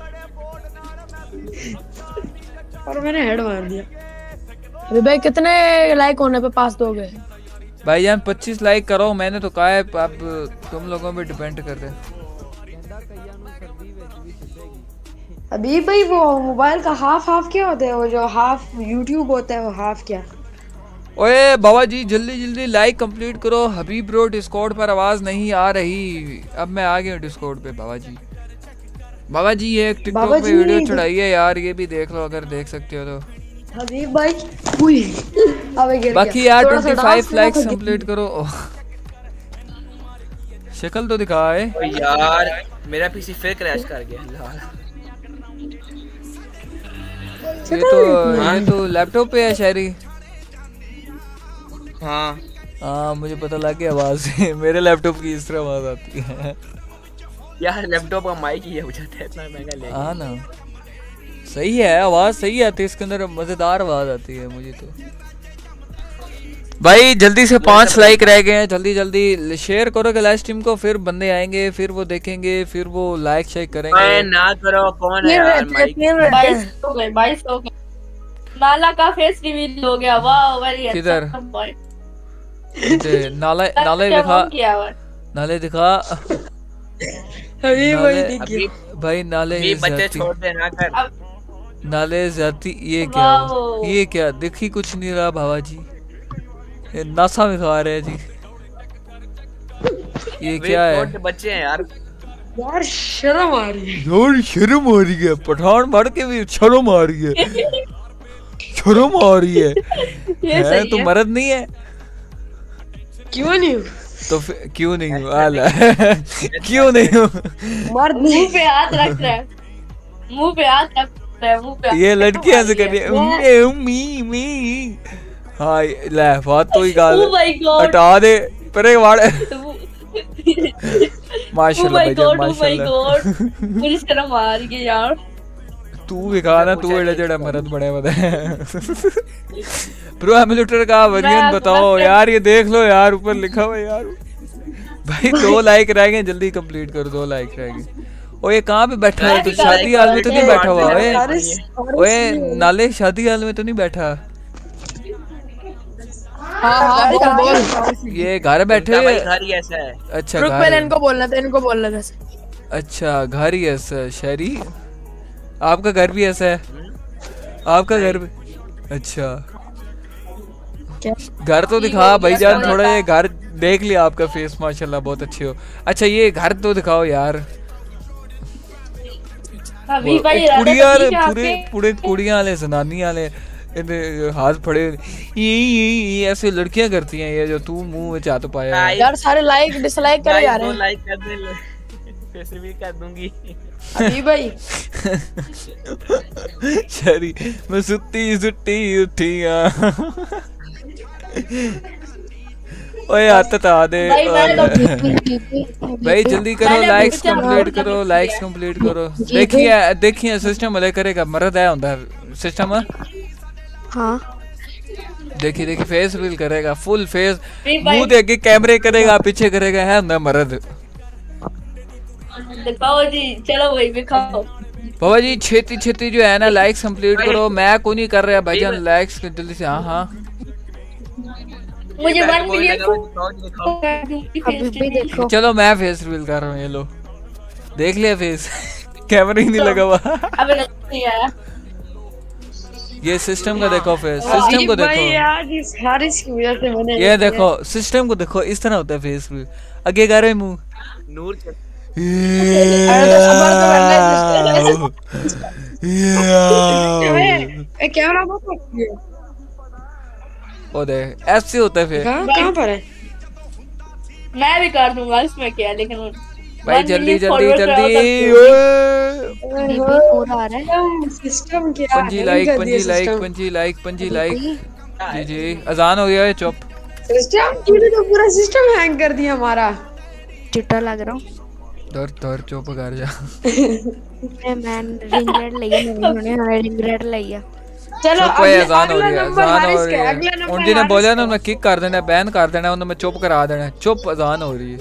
और मैंने हेड मार दिया। अभी भाई कितने लाइक होने पे पास दोगे? भाईजान 25 लाइक करो, मैंने तो कहा है, अब तुम लोगों पे डिपेंड कर दे। अभी भाई वो मोबाइल का हाफ क्या होता है, वो जो हाफ यूट्यूब होता है वो हाफ क्या? ओए बाबा जी जल्दी लाइक कंप्लीट करो। हबीब ब्रो डिस्कॉर्ड पर आवाज नहीं आ रही, अब मैं आ गया डिस्कॉर्ड पे। बाबा जी ये एक टिकटॉक पे वीडियो चढ़ाई है यार, ये भी देख लो अगर देख सकते हो तो। हबीब भाई बाकी यार 25 लाइक्स कंप्लीट करो। शक्ल तो दिखाए यार, मेरा पीसी फिर क्रैश कर गया। ये तो लैपटॉप पे है शायरी। हाँ मुझे पता लग गया आवाज से, मेरे लैपटॉप की इस तरह आवाज आती है यार। लैपटॉप का माइक ही हो जाता है, इतना महंगा ले। हाँ ना, सही है, आवाज सही आती है इसके अंदर, मजेदार आवाज आती है मुझे तो। भाई जल्दी से 5 लाइक रह गए हैं, जल्दी शेयर करो लाइव स्ट्रीम को, फिर बंदे आएंगे, फिर वो देखेंगे, फिर वो लाइक शेयर करेंगे। ना करो, कौन है यार माइक? 22 हो गए। नाला का फेस रिवील हो गया, वाह वेरी अच्छा। किधर नाले दिखा भाई, नाले बच्चे छोड़ दे ना कर। नाले जाती, ये क्या दिख ही कुछ नहीं रहा भावा जी, ये नासा में खा रहे हैं जी, ये क्या है? बच्चे हैं यार, शर्म आ रही है, पठान मार के भी शर्म आ रही है। है तो मर्द नहीं है? क्यों नहीं हो? तो क्यों नहीं हूँ? क्यों नहीं हूँ? मर्द मुंह पे हाथ रख रहा है, मुंह पे हाथ रख रहा है, मुंह पे। ये लड़कियां से कर रही है मी। हाँ ले बात तो ही गाल हटा दे परे वाड़। माशाल्लाह भाई, माशाल्लाह। मुझे शर्म आ रही है यार। तू भी खाना तू एड़ा जड़ा मरद बड़े बदे प्रो एमुलेटर का वर्जन बताओ यार, ये देख लो यार ऊपर लिखा हुआ है यार। भाई 2 लाइक रह गए, जल्दी कंप्लीट करो, 2 लाइक रह गए। ओ ये कहाँ पे बैठा है? तो शादी हाल में तो नहीं बैठा हुआ? ओए नाले शादी हाल में तो नहीं बैठा? ये घर बैठे घर ही ऐसा है। अच्छा रुक पहले इनको बोलना था। अच्छा घर ही ऐसा है। शहरी आपका घर भी ऐसा है? आपका घर भी अच्छा, घर तो दिखा भाईजान थोड़ा, ये घर देख लिया आपका फेस माशाल्लाह बहुत अच्छे हो। अच्छा ये घर तो दिखाओ यार। पूरे कुड़ियां वाले जनानी वाले हाथ फड़े, ये ऐसे लड़कियां करती हैं ये जो तू मुंह में चाट पाया यार। सारे लाइक डिसलाइक करे जा रहे हैं। लाइक कर दे, पैसे भी कर दूंगी अभी भाई। शरी मैं सुट्टी उठिया ओए आता दे भाई जल्दी करो, लाइक्स कंप्लीट करो। देखिए सिस्टम वाले करेगा, मर्द है होता है सिस्टम। हाँ देखिए फेस रिवील करेगा, फुल फेस, मुंह देख के कैमरे करेगा, पीछे करेगा, है होता मर्द। दिखाओ जी, चलो भाई दिखाओ। बाबा जी छेती जो है ना लाइक्स कंप्लीट करो। मैं को नहीं कर रहा भाईजान, लाइक्स जल्दी से। हाँ मुझे 1 मिलियन देखो। चलो मैं फेस रिवील कर रहा हूँ, ये लो देख लिया फेस कैमरा ही नहीं लगा हुआ। अबे नहीं आया। ये सिस्टम का देखो फेस, सिस्टम को देखो यार, इस हारिस की वजह से मैंने ये देखो सिस्टम को देखो, इस तरह होता है फेस रिवील। आगे कर रहे मुंह नूर कैमरा ओ देख ऐसे होता है फिर। कहाँ पर है? मैं भी कर दूंगा इसमें क्या, लेकिन भाई जल्दी हो रहा है सिस्टम क्या? 5 लाइक जी अजान हो गया है। चुप सिस्टम तूने तो पूरा सिस्टम हैंग कर दिया हमारा। चिट्टा लग रहा हूँ। दर चुप कर जा। मैं रिंग रेड लिया। चलो अजान हो रही है। उन जिन्हें बोला ना मैं किक कर देना, बैन कर देना, उन्हें मैं चुप करा देना। चुप अजान हो रही है।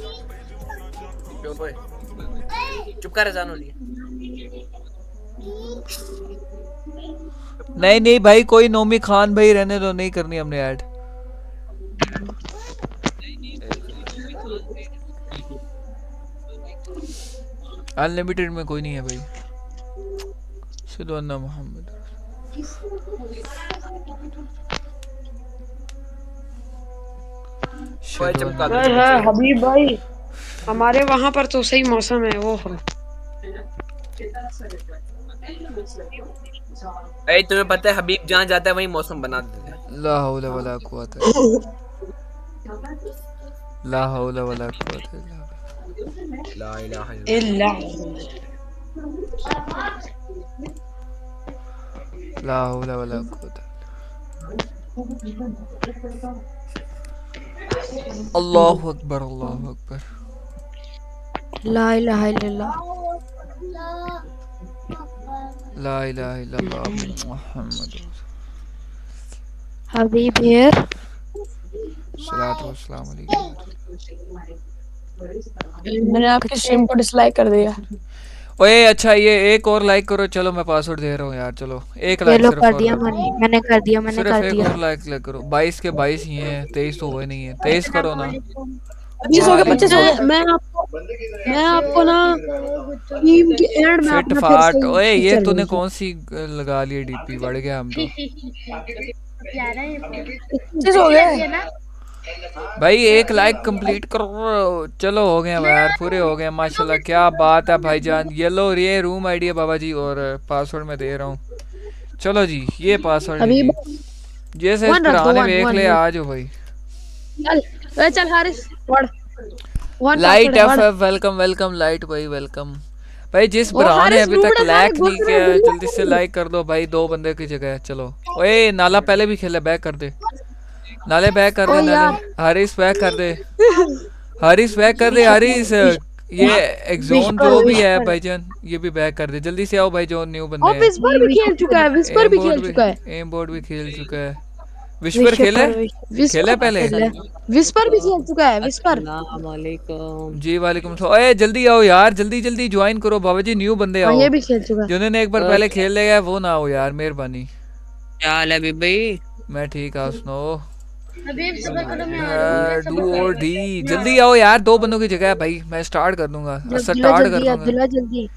चुप कर, अजान हो रही है। नहीं भाई कोई नोमी खान भाई रहने दो, नहीं करनी हमने ऐड। अनलिमिटेड में कोई नहीं है भाई। सल्लल्लाहु मोहम्मद हबीब भाई हमारे वहाँ पर तो सही मौसम है। वो तुम्हें पता है हबीब जहाँ जाता है वही मौसम बना देता है। ला हौला वला कुव्वता ला हौला वला कुव्वता ला इलाहा इल्ला ला हौला वला कुव्वता। अल्लाहु अकबर अल्लाहु अकबर। ला इलाहा इल्लल्लाह ला इलाहा इल्लल्लाह मुहम्मद हबीब हियर। सलातो वस्सलाम अलैकुम। मैंने आपकी स्ट्रीम को डिसलाइक कर दिया। ओए अच्छा ये एक और लाइक करो। चलो मैं पासवर्ड दे रहा हूँ यार। चलो एक लाइक सिर्फ कर दिया मैंने कर दिया एक और लाइक करो। 22 के 22 ही हैं, 23 तो हुए नहीं है। 23 करो ना। 25 हो गए 25 हो गए। मैं आपको ना टीम के एंड में फिट फाट। ओए ये तूने कौन सी लगा ली डीपी? बढ़ गया हम तो। 25 हो गए भाई एक लाइक कंप्लीट करो। चलो हो गए यार, पूरे हो गए माशाल्लाह। क्या बात है भाईजान। ये लो ये रूम आईडी है बाबा जी और पासवर्ड मैं दे रहा हूँ। चलो जी ये पासवर्ड जैसे पुराने देख ले। आ जाओ भाई। चल Haris light F welcome light भाई वेलकम। भाई जिस ब्राउन ने अभी तक लाइक नहीं किया जल्दी से लाइक कर दो भाई। 2 बंदे की जगह। चलो ओए नाला पहले भी खेला, बैक कर दे नाले, बैक कर दे नाले। हारिस बैक कर दे, हारिस बैक कर दे। हारिस ये एग्जोन जो भी है भाईजान ये भी बैक कर दे जल्दी से आओ भाई जो न्यू बंदे हैं। विस्पर भी खेल चुका है, विस्पर भी खेल चुका है, एम बोर्ड भी खेल चुका है। विस्पर खेला खेला पहले विस्पर भी खेल चुका है। विस्पर जी वालेकुम सलाम। ओए जल्दी आओ यार, जल्दी जल्दी ज्वाइन करो बाबा जी, न्यू बंदे आओ। ये भी खेल चुका है। जिन्होंने एक बार पहले खेल लिया वो ना आओ यार, मेहरबानी। क्या हाल है भाई? मैं ठीक, आप सुनो। डू और डी जल्दी आओ यार, 2 बंदों की जगह है भाई, मैं स्टार्ट कर दूंगा। स्टार्ट कर दूंगा जल्दी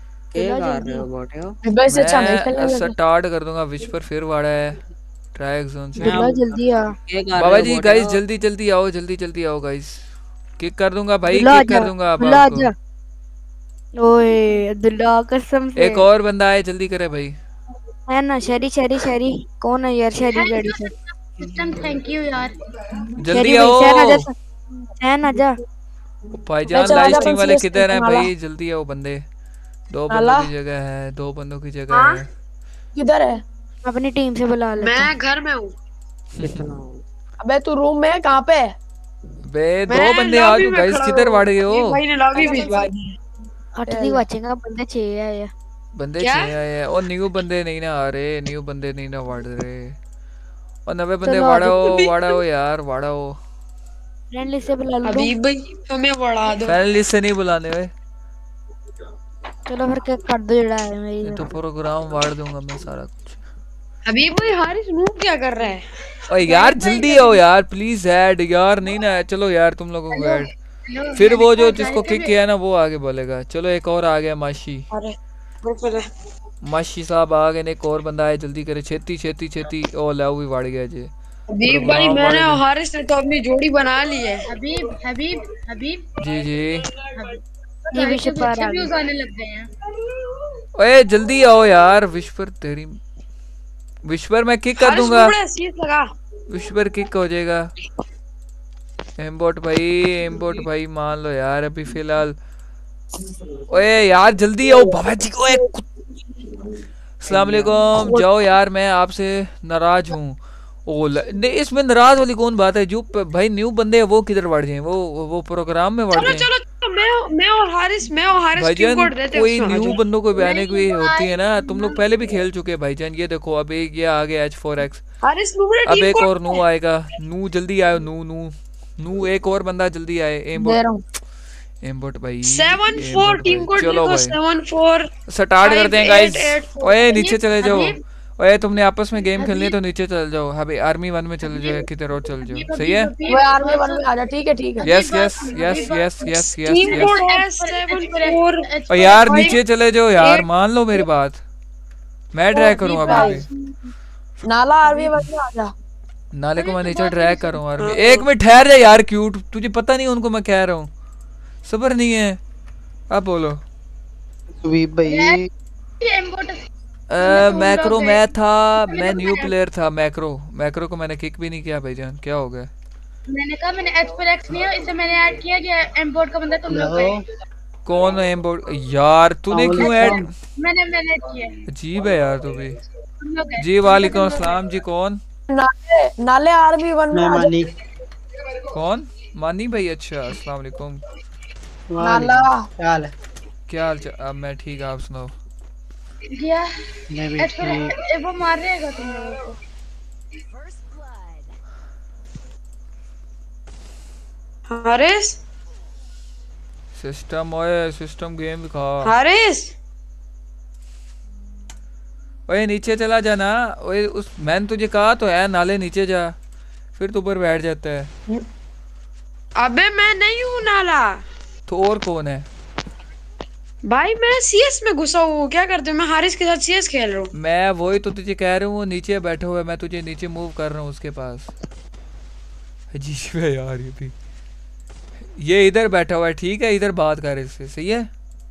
स्टार्ट कर दूंगा। विस्पर फिर वाड़ा है ट्राई जोन से। जल्दी आ बाबा जी गाइस जल्दी जल्दी आओ, जल्दी जल्दी आओ गाइस। किक कर दूंगा भाई, किक कर दूंगा अब आपको। ओए अब्दुल्ला कसम से एक और बंदा है, जल्दी करे भाई। है ना शरी कौन है यार? शरी गाड़ी से सिस्टम थैंक यू यार, जल्दी आओ। सहन आजा भाईजान लाइव स्ट्रीम वाले किधर हैं भाई? जल्दी आओ बंदे, 2 बंदों की जगह है, 2 बंदों की जगह है। किधर है? अपनी टीम से बुला ले। मैं घर में हूँ। अबे तू रूम में कहाँ पे? बे 2 बंदे आ जाओ गाइस, किधर वाड़ गए हो? भाई ने लॉबी भिजवा दी। 8 दी बचेगा, बंदे 6 आए हैं। बंदे 6 आए हैं और न्यू बंदे नहीं ना आ रहे, न्यू बंदे नहीं ना वाड़ रहे और 90 बंदे वाड़ाओ यार, वाड़ाओ। फ्रेंड लिस्ट से बुला लो। हबीब भाई हमें बढ़ा दो। फ्रेंड लिस्ट से नहीं बुलाने वे। चलो फिर क्या कर दो जड़ा है मेरी तो प्रोग्राम वाड़ दूंगा मैं सारा कुछ। हबीब भाई हारिस मूव क्या कर रहा है? ओए यार जल्दी आओ यार प्लीज ऐड यार, नहीं ना चलो यार तुम लोगों को ऐड। फिर वो जो जिसको किक किया ना वो आगे बोलेगा। चलो एक और आ गया माशी। माशी साहब आ गए, एक और बंदा है, जल्दी करे छेती छेती छेती। ओ लाओ भी वाड़ गया जी। हबीब भाई मैंने और हारिस ने तो अपनी जोड़ी बना ली है। हबीब जी जी ये भी शिपार आ व्यूज आने लग गए हैं। ओए जल्दी आओ यार। विस्पर तेरी विस्पर मैं किक कर दूंगा। विस्पर किक हो जाएगा। एमबोट भाई मान लो यार अभी फिलहाल। ओए यार जल्दी आओ बाबा जी। ओए अस्सलाम वालेकुम। जाओ यार मैं आपसे नाराज हूँ। ओ नहीं इसमें नाराज वाली कौन बात है? जो भाई न्यू बंदे हैं वो किधर बढ़ जाए? वो प्रोग्राम में बढ़ जाए। चलो मैं और हारिस टीम कोड देते हैं। कोई न्यू बंदों को भी आने की होती है ना। तुम लोग पहले भी खेल चुके हैं भाईजान। ये देखो अब एक ये आ गया H4X। अब एक और नू आएगा। नू जल्दी आयो। नू एक और बंदा जल्दी आए। एमबोट भाई 74 टीम कोड चलो भाई 74 स्टार्ट करते हैं गाइस। ओए नीचे चले जाओ। ओए तुमने आपस में गेम खेलनी है तो नीचे चल जाओ। हाँ भाई आर्मी 1 में चले जाओ, किधर और चल जाओ। सही है वो आर्मी 1 में आ जा। ठीक है यस टीम कोड है 74। और यार नीचे चले जाओ यार, मान लो मेरी बात। मैं ड्रैग करूँ अभी नाला आर्मी 1 में आ जा। नाले को मैं नीचे ड्रैग करूँ आर्मी। एक मिनट ठहर जा यार क्यूट, तुझे पता नहीं उनको मैं कह रहा हूँ। सब्र नहीं है। अब बोलो भाई। मैक्रो मैं न्यू प्लेयर था। मैक्रो को मैंने किक भी नहीं किया भाईजान। क्या हो गया? मैंने कहा मैंने H4X नहीं है, इसे मैंने ऐड किया कि एमबोर्ड का बंदा तुम लोग है। कौन है एमबोर्ड? यार तूने क्यों ऐड? मैंने किया। अजीब है यार तू भी। जी वालेकुम अस्सलाम जी। कौन? नाले आर्मी 1 में मानी। कौन? मानी भाई। अच्छा अस्सलाम वालेकुम। नाला क्या हाल? अब मैं ठीक, आप सुनाओ। मैं भी ठीक। वो मार रहेगा तुम लोगों को। हारिस सिस्टम गेम दिखा। हारिस ओए नीचे चला जाना। ओए उस मैंने तुझे कहा तो है नाले नीचे जा, फिर तू ऊपर बैठ जाता है। अबे मैं नहीं हूँ नाला। तो और कौन है? भाई मैं सीएस में घुसा हूँ। क्या करते हो? मैं हारिस के साथ सीएस खेल रहा हूँ। मैं वही तो तुझे कह रहा हूँ, वो नीचे बैठा हुआ है, मैं तुझे नीचे मूव कर रहा हूँ उसके पास। अजीब है यार ये भी। ये इधर बैठा हुआ है, ठीक है इधर बात कर इससे। सही है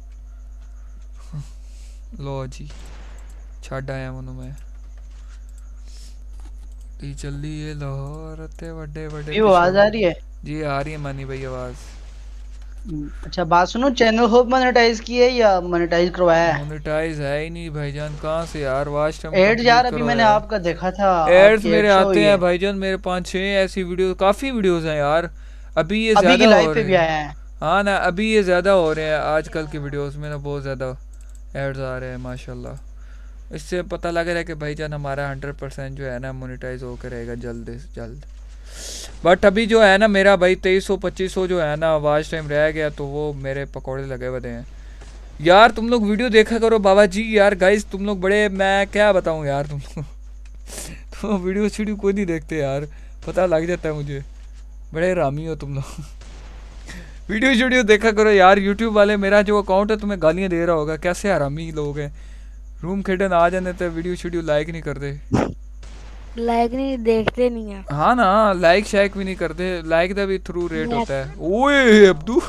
लो जी छड़ आया मनु मैं चली ये लाहौर ते बड़े आवाज आ रही है? जी आ रही है मानी भाई आवाज। अच्छा बात सुनो, चैनल होप मोनेटाइज की है या मोनेटाइज करवाया है? मोनेटाइज है ही नहीं भाईजान। कहाँ से यार? वाच टाइम एड्स यार अभी मैंने आपका देखा था। एड्स मेरे आते हैं भाईजान। मेरे 5-6 ऐसी वीडियो, काफी वीडियोस हैं यार। अभी ये ज्यादा लाइव पे भी आया है। हाँ ना, अभी ये ज़्यादा हो रहे हैं आजकल की वीडियोस में ना, बहुत ज़्यादा एड्स आ रहे हैं माशाल्लाह। इससे पता लग रहा है कि भाईजान हमारा 100% जो है ना मोनेटाइज होकर रहेगा जल्द से जल्द। बट अभी जो है ना मेरा भाई 2300-2500 जो है ना वॉच टाइम रह गया, तो वो मेरे पकौड़े लगे हुए हैं यार। तुम लोग वीडियो देखा करो बाबा जी यार, गाइस तुम लोग बड़े, मैं क्या बताऊं यार तुम लोग तो वीडियो कोई नहीं देखते यार, पता लग जाता है मुझे, बड़े हरामी हो तुम लोग वीडियो देखा करो यार। यूट्यूब वाले मेरा जो अकाउंट है तुम्हें गालियाँ दे रहा होगा, कैसे हरामी लोग हैं। रूम खेडन आ जाने तो वीडियो लाइक नहीं करते, लाइक नहीं देखते नहीं है। हाँ ना, लाइक शेक भी नहीं करते, लाइक का भी थ्रू रेट होता है। ओए अब्दू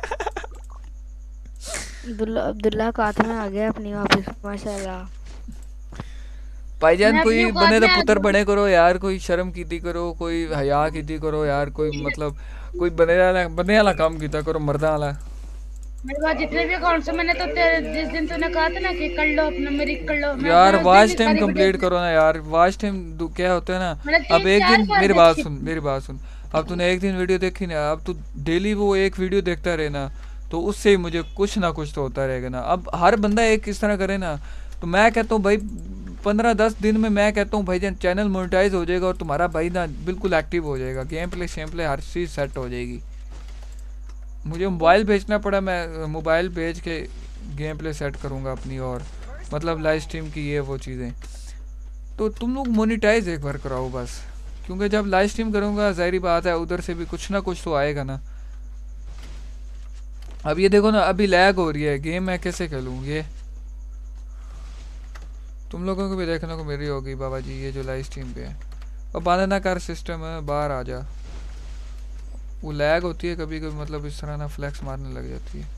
अब्दुल्ला का हाथ में आ गया अपनी वापस माशाल्लाह। भाईजान कोई बने तो पुत्र बने करो यार, कोई शर्म कीती करो, कोई हया कीती करो यार, कोई मतलब कोई बने वाला काम कीता करो, मर्दा वाला। मेरे पास जितने भी अकाउंट्स हैं, मैंने तो जिस दिन तूने कहा था ना कि कर लो अपना, मेरी कर लो यार। वॉच टाइम कंप्लीट करो ना यार, वॉच टाइम क्या होता है ना। अब एक दिन मेरी बात सुन, अब तूने एक दिन वीडियो देखी ना, अब तू डेली वो एक वीडियो देखता रहे ना, तो उससे ही मुझे कुछ ना कुछ तो होता रहेगा ना। अब हर बंदा एक किस तरह करे ना, तो मैं कहता हूँ भाई 15-10 दिन में मैं कहता हूँ भाईजान चैनल मोनेटाइज हो जाएगा और तुम्हारा भाई ना बिल्कुल एक्टिव हो जाएगा, गेम प्ले हर चीज़ सेट हो जाएगी। मुझे मोबाइल भेजना पड़ा, मैं मोबाइल भेज के गेम प्ले सेट करूँगा अपनी, और मतलब लाइव स्ट्रीम की ये वो चीज़ें। तो तुम लोग मोनेटाइज एक बार कराओ बस, क्योंकि जब लाइव स्ट्रीम करूँगा ज़ाहिर बात है उधर से भी कुछ ना कुछ तो आएगा ना। अब ये देखो ना, अभी लैग हो रही है गेम, मैं कैसे खेलूँ ये, तुम लोगों को भी देखने को मिल रही होगी बाबा जी, ये जो लाइव स्ट्रीम पे है। और बंद ना कर सिस्टम है, बाहर आ जा। वो लैग होती है कभी कभी, मतलब इस तरह ना फ्लैक्स मारने लग जाती है।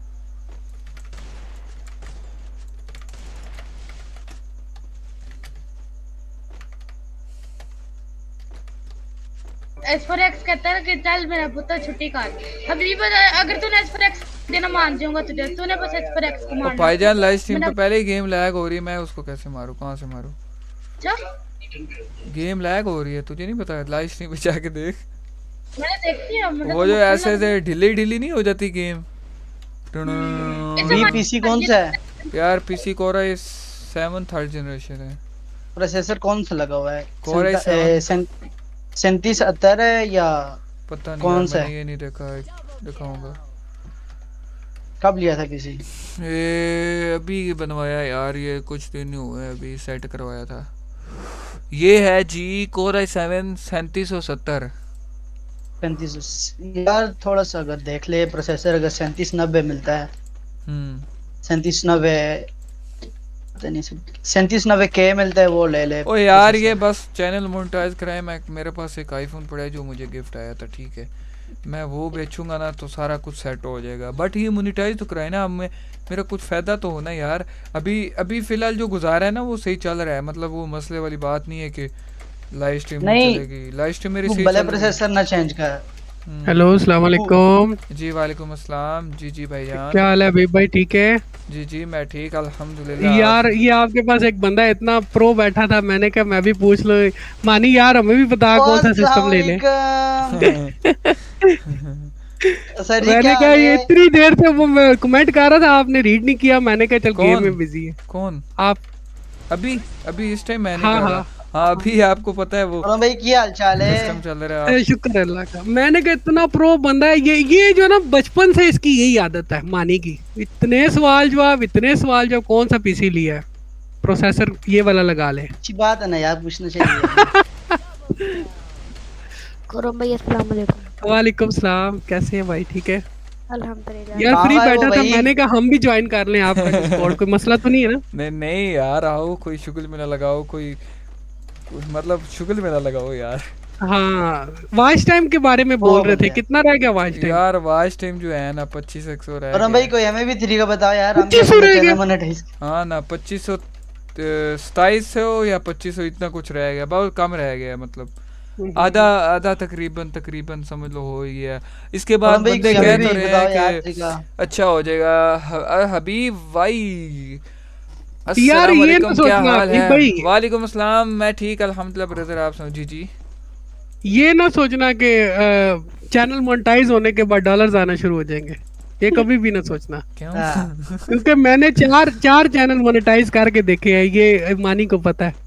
S4X कहता है कि चल मेरा पुत्र छुट्टी कर। अभी अगर तूने S4X देना मान जाऊंगा तुझे, तूने बस S4X को मारना। भाईजान लाइव स्ट्रीम तो पहले ही गेम लैग हो रही है, मैं उसको कैसे मारूं, कहां से मारूं? गेम लैग हो रही है, तुझे नहीं पता? लाइव स्ट्रीम पे जाके देख, मैंने देखी है। वो जो ऐसे ढीली नहीं हो जाती गेम। पीसी कौन सा है यार? पीसी कोरा 7 थर्ड जनरेशन है। प्रोसेसर कौन सा लगा हुआ है? कोरा 3770 है या पता नहीं, कौन सा है? ये नहीं देखा, दिखाऊंगा। कब लिया था पीसी? अभी बनवाया यार, ये कुछ दिन हुए, अभी सेट करवाया था। ये है जी कोरा 7 3770। 35 यार, थोड़ा सा अगर देख ले प्रोसेसर, अगर 3790 मिलता है, 3790 3790 के मिलता है, वो ले ले। ओ यार ये बस चैनल मोनेटाइज कराए, मैं मेरे पास एक आईफोन पड़ा है जो मुझे गिफ्ट आया था, ठीक है, मैं वो बेचूंगा ना तो सारा कुछ सेट हो जाएगा। बट ये मोनेटाइज तो कराए ना, अब मेरा कुछ फायदा तो होना यार। अभी फिलहाल जो गुजारा है ना वो सही चल रहा है, मतलब वो मसले वाली बात नहीं है कि लाइव स्ट्रीम नहीं चलेगी। लाइव स्ट्रीम मेरी सही चल रही है, प्रोसेसर ना चेंज कर। हेलो अस्सलाम वालेकुम। जी वालेकुम अस्सलाम। जी भाईजान, क्या हाल है अभी भाई? ठीक है जी मैं ठीक अल्हम्दुलिल्लाह। यार ये आपके पास एक बंदा इतना प्रो बैठा था, मैंने कहा मैं भी पूछ लो। मानी यार हमें भी बता कौन सा सिस्टम ले ले। मैंने कहा ये इतनी देर से वो मैं कमेंट कर रहा था, आपने रीड नहीं किया, मैंने कहा चल गेम में बिजी है। कौन? आप अभी इस टाइम मैंने कहा हाँ अभी आपको पता है वो भाई क्या हाल चाल है? सिस्टम चल रहा है, शुक्र अल्लाह का। मैंने कहा इतना प्रो बंदा है ये जो ना बचपन से इसकी यही आदत है मानी की, इतने सवाल जवाब कौन सा पीसी लिया है, प्रोसेसर ये वाला लगा ले। अच्छी बात है ना यार, पूछना चाहिए। करो भाई, अस्सलाम वालेकुम। वालेकुम सलाम, कैसे हैं भाई? ठीक है अल्हम्दुलिल्लाह। यार फ्री बैठा था, मैंने कहा हम भी ज्वाइन कर लें आपका डिस्कॉर्ड, कोई मसला तो नहीं है ना? नहीं यार आओ, कोई शुगल में ना लगाओ, कोई मतलब शुगल में ना लगाओ यार। हाँ वॉच टाइम के बारे में बोल रहे थे, कितना रह गया वॉच टाइम? यार वॉच टाइम जो है ना 2500 रह गया। भाई कोई हमें भी 3 का बताओ यार, हम 2500 रह गया। हाँ ना 2500 2700 या 2500 इतना कुछ रह गया, बहुत कम रह गया, मतलब आधा तकरीबन समझ लो हो ही है। इसके बाद बंदे कह तो रहे हैं कि अच्छा हो जाएगा। हबीब भाई यार ये तो क्या हाल है? वालेकुम अस्सलाम, मैं ठीक अल्हम्दुलिल्लाह ब्रदर, आप सुनो। जी ये ना सोचना कि चैनल मोनेटाइज होने के बाद डॉलर्स आना शुरू हो जाएंगे, ये कभी भी ना सोचना। क्यों? क्योंकि मैंने चार चैनल मोनेटाइज करके देखे हैं, ये मानी को पता है।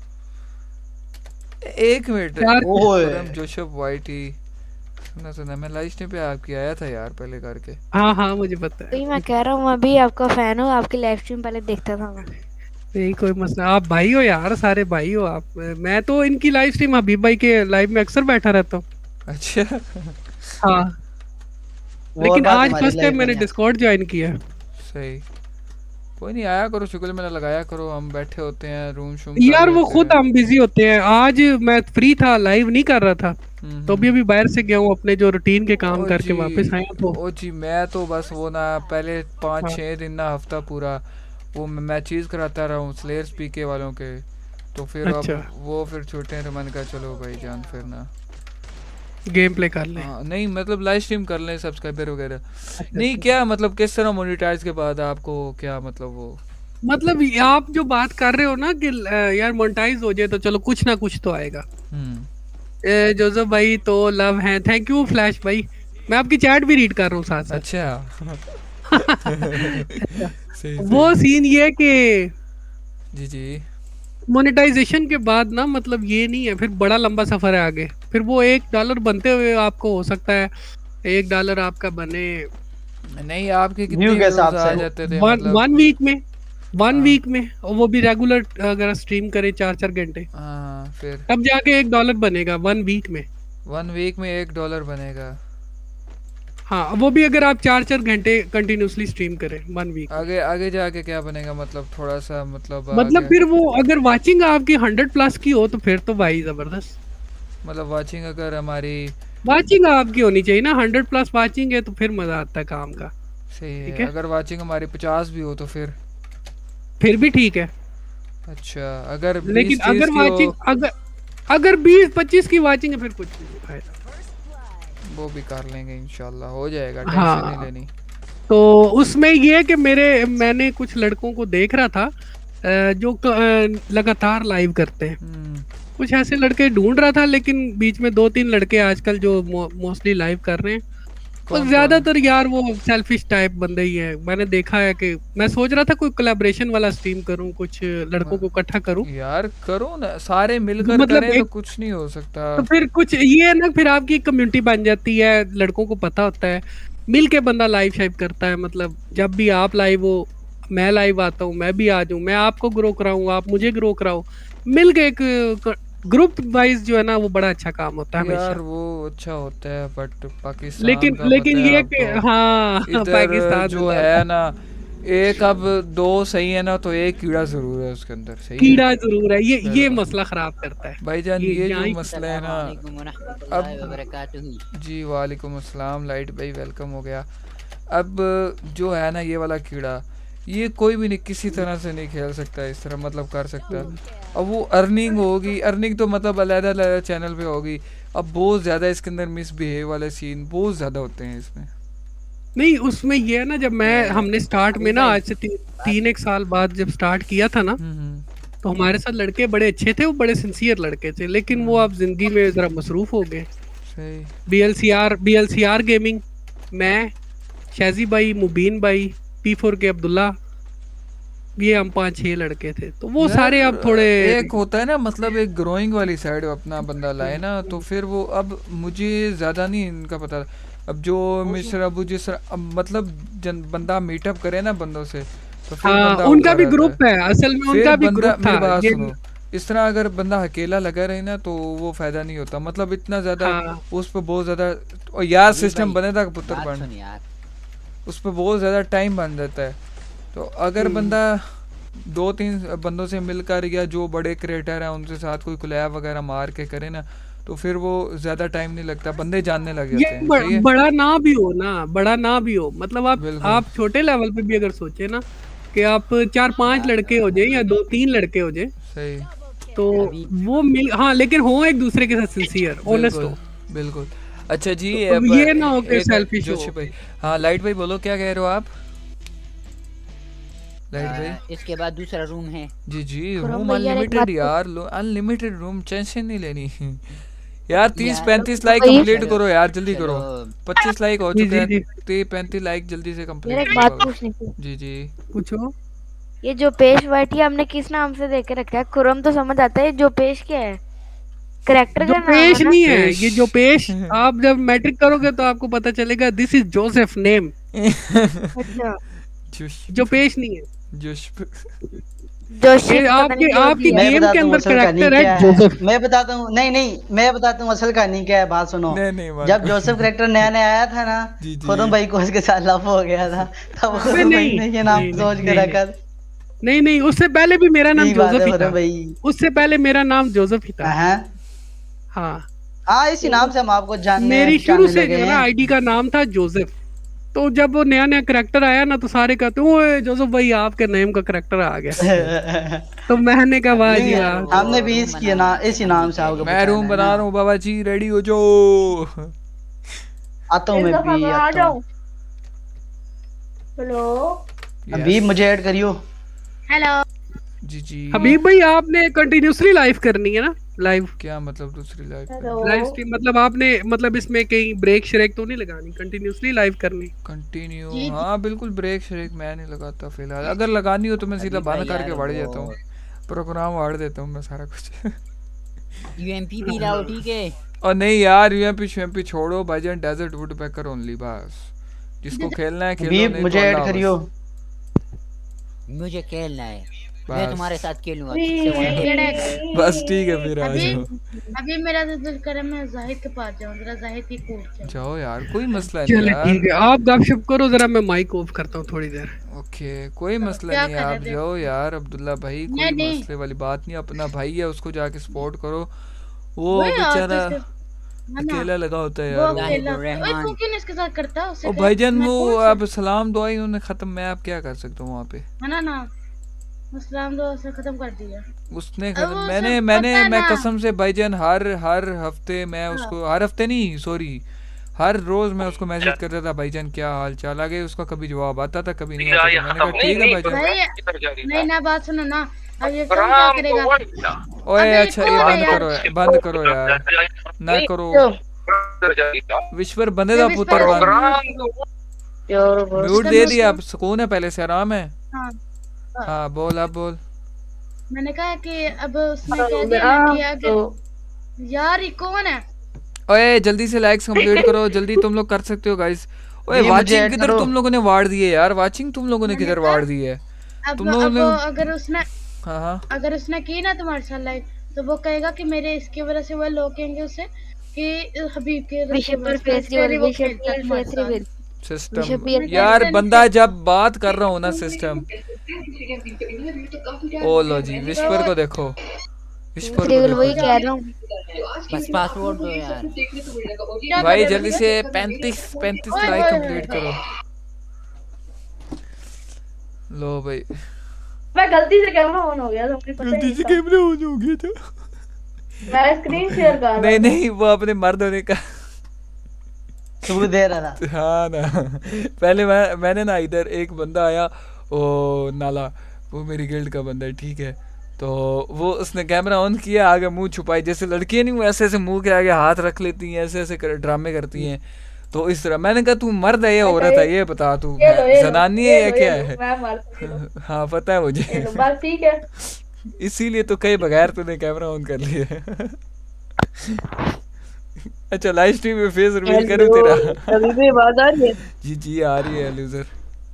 एक मिनट, जोशफ वाइटी सुना मैं लाइव स्ट्रीम पे आपकी आया था यार पहले करके। हाँ मुझे पता है। मैं कह रहा हूँ मैं भी आपका फैन हूँ, आपकी लाइव स्ट्रीम पहले देखता था मैं। नहीं कोई मसला, आप भाई हो यार, सारे भाई हो आप। मैं तो इनकी लाइव स्ट्रीम हबीब भाई के लाइव में अक्सर बैठा रहता हूँ। अच्छा। हाँ लेकिन आज फर्स्ट टाइम मैंने डिस्कॉर्ड ज्वाइन किया। सही, कोई नहीं, आया करो, शुक्र मैंने लगाया करो, हम बैठे होते हैं रूम शूम यार वो खुद हम बिजी होते हैं। आज मैं फ्री था, लाइव नहीं कर रहा था, तो अभी बाहर से गया हूँ अपने जो रूटीन के काम करके वापस आया। तो ओ जी मैं तो बस वो ना पहले 5-6 दिन ना हफ्ता पूरा वो मैं चीज कराता रहा हूँ स्लेयर स्पीके वालों के, तो फिर अब वो फिर छूटे तो मैंने कहा चलो भाई जान फिर ना गेम प्ले कर ले। नहीं मतलब लाइव स्ट्रीम कर लें सब्सक्राइबर वगैरह। नहीं क्या मतलब किस तरह मोनेटाइज के बाद आपको क्या मतलब वो मतलब आप जो बात कर रहे हो ना कि यार मोनेटाइज हो जाए तो चलो कुछ ना कुछ तो आएगा। जोसेफ भाई तो लव है, थैंक यू फ्लैश भाई, मैं आपकी चैट भी रीड कर रहा हूँ साथ साथ। अच्छा। वो सीन ये कि जी मोनेटाइजेशन के बाद ना मतलब ये नहीं है, फिर बड़ा लंबा सफर है आगे। फिर वो $1 बनते हुए आपको हो सकता है $1 आपका बने नहीं, आपके कितने व्यूज आ जाते थे मतलब 1 वीक में, 1 वीक में, और वो भी रेगुलर अगर स्ट्रीम करे 4-4 घंटे, फिर तब जाके $1 बनेगा 1 वीक में। 1 वीक में $1 बनेगा। हाँ वो भी अगर आप 4-4 घंटे कंटिन्यूसली स्ट्रीम करें 1 वीक। आगे जाके क्या बनेगा मतलब थोड़ा सा मतलब फिर वो अगर वाचिंग आपकी 100+ की हो तो फिर तो भाई जबरदस्त। मतलब वाचिंग अगर हमारी वाचिंग आपकी होनी चाहिए ना, 100+ वाचिंग है तो फिर मजा आता है काम का। सही है। अगर वाचिंग हमारी 50 भी हो तो फिर भी ठीक है। अच्छा अगर लेकिन अगर वाचिंग अगर 20-25 की वाचिंग है फिर कुछ नहीं फायदा, वो भी कर लेंगे इंशाल्लाह, हो जाएगा, टेंशन नहीं लेनी। तो उसमें ये कि मैंने कुछ लड़कों को देख रहा था जो लगातार लाइव करते हैं, कुछ ऐसे लड़के ढूंढ रहा था, लेकिन बीच में 2-3 लड़के आजकल जो मोस्टली लाइव कर रहे हैं और ज्यादातर यार वो सेल्फिश टाइप बंदे ही हैं। मैंने देखा है कि मैं सोच रहा था कोई कोलैबोरेशन वाला स्ट्रीम करूं, कुछ लड़कों को इकट्ठा करूं। यार करो ना, सारे मिलकर मतलब करें तो कुछ नहीं हो सकता। तो फिर कुछ ये ना, फिर आपकी कम्युनिटी बन जाती है, लड़कों को पता होता है, मिल के बंदा लाइव शाइव करता है। मतलब जब भी आप लाइव हो मैं लाइव आता हूँ, मैं भी आ जाऊँ, मैं आपको ग्रो कराऊँ, आप मुझे ग्रो कराओ, मिल के एक ग्रुप वाइज जो है ना वो बड़ा अच्छा काम होता है यार वो अच्छा होता है। बट पाकिस्तान लेकिन ये कि हाँ पाकिस्तान जो है ना, एक अब 2 सही है ना तो एक कीड़ा जरूर है उसके अंदर। सही कीड़ा जरूर है, ये मसला खराब करता है भाईजान। ये जो मसला है ना अब जी वालेकुम अस्सलाम, लाइट भाई वेलकम हो गया। अब जो है ना ये वाला कीड़ा, ये कोई भी नहीं किसी तरह से नहीं खेल सकता इस तरह, मतलब कर सकता। अब वो अर्निंग होगी, अर्निंग तो मतलब अलग-अलग चैनल पे होगी। अब बहुत ज़्यादा इसके अंदर मिसबिहेव वाले सीन बहुत ज़्यादा होते हैं इसमें। नहीं उसमें ये है ना, जब हमने स्टार्ट में ना आज से 3-1 साल बाद जब स्टार्ट किया था ना, तो हमारे साथ लड़के बड़े अच्छे थे, वो बड़े सिंसियर लड़के थे, लेकिन वो अब जिंदगी में जरा मसरूफ हो गए। BLCR गेमिंग, मैं, शाजी भाई, मुबीन भाई, P4 के अब्दुल्ला, ये हम 5-6 लड़के थे, तो वो सारे अब थोड़े एक होता है ना मतलब एक ग्रोइंग वाली साइड अपना बंदा लाए ना, तो फिर वो अब मुझे ज्यादा नहीं इनका पता। अब जो मिस्टर अबू जिस मतलब बंदा मीटअप करे ना बंदों से, तो फिर उनका भी ग्रुप है, असल में उनका भी ग्रुप था। बात सुनो, इस तरह अगर बंदा अकेला लगा रहे ना तो वो फायदा नहीं होता। मतलब इतना ज्यादा उस पर बहुत ज्यादा और यार सिस्टम बने था पुत्र बन, उस पर बहुत ज़्यादा टाइम बन जाता है। तो अगर बंदा 2-3 बंदों से मिलकर या जो बड़े क्रिएटर हैं उनके साथ कोई कोलैब वगैरह मार के करे ना, तो फिर वो ज़्यादा टाइम नहीं लगता, बंदे जानने लग जाते हैं। बड़ा ना भी हो ना, बड़ा ना भी हो, मतलब आप छोटे लेवल पे भी अगर सोचे ना कि आप 4-5 लड़के हो जाए या 2-3 लड़के हो जाए, सही, तो वो मिल, हाँ लेकिन हो एक दूसरे के साथ सिंसियर, ऑनेस्ट हो। बिल्कुल। अच्छा जी, ये ना हो कि सेल्फिश हो। भाई हाँ लाइट भाई बोलो, क्या कह रहे हो आप? लाइट भाई इसके बाद दूसरा रूम है। जी रूम अनलिमिटेड यार, अनलिमिटेड रूम, टेंशन नहीं लेनी। यार 30-35 लाइक कंप्लीट करो यार, जल्दी करो। 25 लाइक हो चुके हैं, 35 लाइक जल्दी से कंप्लीट मेरा एक बात पूछनी थी। जी जी पूछो। ये जो पेश वाइटी हमने किस नाम से देके रखा है? खुरम तो समझ आता है, जो पेश क्या है? करेक्टर का नाम पेश है ना? नहीं है ये जो पेश। आप जब मैट्रिक करोगे तो आपको पता चलेगा दिस इज जोसेफ नेम। अच्छा जो पेश नहीं है जोशी। आपके आपकी मैं गेम बताता के हूँ अंदर असल कहानी करेक्टर क्या है है। जोसेफ। मैं बताता हूँ, नहीं मैं बताता हूँ असल कहानी क्या है, बात सुनो। जब जोसेफ करेक्टर नया नया आया था ना, खुरम भाई को उसके साथ लव हो गया था, तब खुरम भाई ने ये नाम सोच के रखा। नहीं उससे पहले भी मेरा नाम जोसेफ ही था। भाई उससे पहले मेरा नाम जोसेफ ही था। हाँ इसी नाम से हम आपको जानने मेरी शुरू से जो ना आईडी का नाम था जोसेफ। तो जब वो नया नया करेक्टर आया ना तो सारे कहते ओए जोसेफ भाई आपके नेम का करेक्टर आ गया। तो मैंने कहा वाह जी वाह। हमने भी इसकी ना इसी नाम से आपको मैं रूम बना रहा हूँ बाबा जी, रेडी हो जाओ। आता हूँ मैं भी आता हूँ। हेलो अभी मुझे ऐड करियो। हेलो जी हबीब भाई आपने कंटिन्यूसली लाइव करनी है ना? लाइव क्या मतलब? दूसरी लाइव स्ट्रीम मतलब आपने मतलब इसमें कहीं ब्रेक श्रेक तो नहीं लगानी, कंटिन्यूसली लाइव करनी? कंटिन्यू हाँ बिल्कुल, ब्रेक श्रेक मैं नहीं लगाता फिलहाल। अगर लगानी हो तो मैं सीधा बंद करके बढ़ जाता हूँ, प्रोग्राम वाड़ देता हूँ मैं सारा कुछ। यूएमपी भी लाओ ठीक है। और नहीं यार यूएमपी छोड़ो भाईजान, डेजर्ट वुडपेकर ओनली बस। जिसको खेलना है खेलो, नहीं मुझे ऐड करियो। मुझे खेलना है, मैं तुम्हारे साथ खेलूंगा। बस ठीक है फिर अभी मेरा तो दिल करे मैं जाहिद के पास जाऊं, जरा जाहिद की कोर्ट जाओ यार, कोई मसला नहीं यार। ठीक है आप गपशप करो, जरा मैं माइक ऑफ करता हूँ थोड़ी देर। ओके कोई मसला नहीं, आप जाओ यार अब्दुल्ला भाई, कोई मसले वाली बात नहीं। अपना भाई है, उसको जाके सपोर्ट करो। वो बेचारा अकेला लगा होता है यार। वो क्यों इसके साथ करता है उसे? ओ भाईजान वो अब सलाम दुआई उन्होंने खत्म, मैं आप क्या कर सकता हूँ वहाँ पे? ना इस्लाम तो उसने खत्म कर दिया। उसने मैं कसम से भाईजान हर हफ्ते मैं उसको, हर हफ्ते नहीं सॉरी हर रोज मैं उसको मैसेज करता था भाईजान क्या हाल चाल। आगे उसका कभी जवाब आता था कभी नहीं आता था। मैंने कहा ठीक है भाईजान। नहीं ना बात सुनो ना, अब ये क्या करेगा? ओए अच्छा ये बंद करो यार, ना करो। विश्वर बंदे का पुत्र म्यूट दे दिया, अब सुकून है, पहले से आराम है। हाँ बोल अब बोल। मैंने कहा कि अब उसने कह दिया कि यार ये कौन है? ओए जल्दी से लाइक्स कंप्लीट करो, जल्दी तुम लोग कर सकते हो गाइस। ओए वाचिंग किधर तुम लोगों ने वाड़ दी है यार? वाचिंग तुम लोगों ने किधर वाड़ दी है? तुम लोगों ने अगर उसने की ना तुम्हारे साथ लाइव, तो वो कहेगा कि मेरे इसकी वजह से वो लोग कहेंगे उसे कि हबीब के सिस्टम यार, बंदा जब बात कर रहा हूँ ना सिस्टम। ओ लो जी विश्वर को देखो, विश्वर को वही कह रहा हूँ। बस पासवर्ड दो यार भाई, जल्दी से 35 लाइक कंप्लीट करो। लो भाई मैं गलती से कैमरा ऑन हो गया था, गलती से कैमरा ऑन हो गया था। मैं स्क्रीन शेयर कर रहा नहीं वो अपने मर्द होने का शुरू दे रहा था। हाँ ना पहले मैंने ना इधर एक बंदा आया, ओ नाला, वो मेरी गिल्ड का बंदा है ठीक है। तो वो उसने कैमरा ऑन किया, आगे मुंह छुपाई, जैसे लड़कियां नहीं वो ऐसे ऐसे मुंह के आगे हाथ रख लेती हैं, ऐसे ऐसे ड्रामे करती हैं। तो इस तरह मैंने कहा तू मर्द है या औरत है ये बता, तू जनानी है या क्या है? हाँ पता है मुझे, बस ठीक है। इसीलिए तो कई बगैर तूने कैमरा ऑन कर लिया। अच्छा लाइव स्ट्रीम में फेस रिवील करूं तेरा? अभी भी आवाज आ रही है? जी आ रही है लूजर।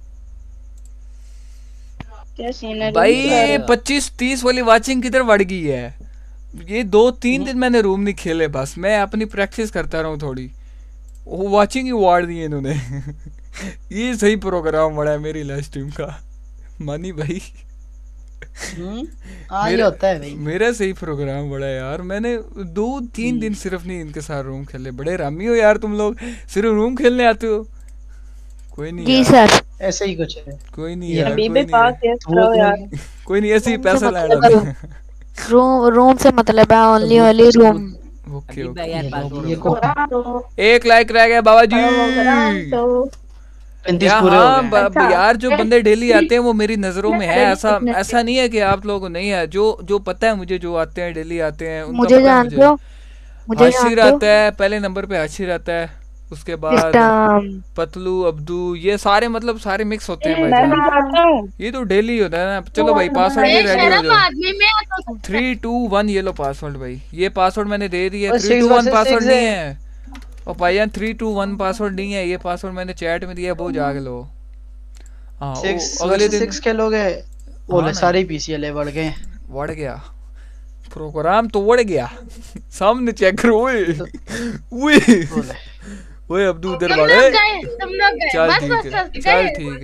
क्या सीन है भाई 25-30 वाली वाचिंग किधर बढ़ गई है? ये 2-3 दिन मैंने रूम नहीं खेले, बस मैं अपनी प्रैक्टिस करता रहूं थोड़ी। वो वाचिंग ही वाड़ दी इन्होंने। ये सही प्रोग्राम बड़ा है मेरी लाइव स्ट्रीम का, मानी भाई। ये होता है भाई, मेरा सही प्रोग्राम बड़ा है यार। मैंने 2-3 दिन सिर्फ नहीं इनके साथ रूम खेले। बड़े रामी हो यार तुम लोग, सिर्फ रूम खेलने आते हो। कोई नहीं जी सर, ऐसे ही कुछ है। कोई नहीं यार, कोई नहीं ऐसे ही पैसा लाना। रूम से मतलब है, ओनली रूम। ओके 1 लाइक रह गया बाबा जी। यार जो बंदे डेली आते हैं वो मेरी नजरों में है। ऐसा नहीं है कि आप लोगों को नहीं है। जो पता है मुझे, जो आते हैं डेली आते हैं, मुझे जानते हो। हर्षी रहता है पहले नंबर पे, हर्षी रहता है, उसके बाद पतलू, अब्दू, ये सारे मतलब सारे मिक्स होते हैं भाई। ये तो डेली होता है ना। चलो भाई पासवर्ड भी रेडी हो जाओ। 3 2 1 ये लो पासवर्ड भाई। ये पासवर्ड मैंने दे दिया। 3 2 1 पासवर्ड नहीं है और भाईजान, 3 2 1 पासवर्ड नहीं है। ये पासवर्ड मैंने चैट में दिया, वो जाके लो। हाँ अगले दिन 6 खेलोगे बोले सारे पीसी ले बढ़ गया प्रोग्राम तो बढ़ गया। सामने चेक करो। ओए अब्दू इधर बढ़े। चल ठीक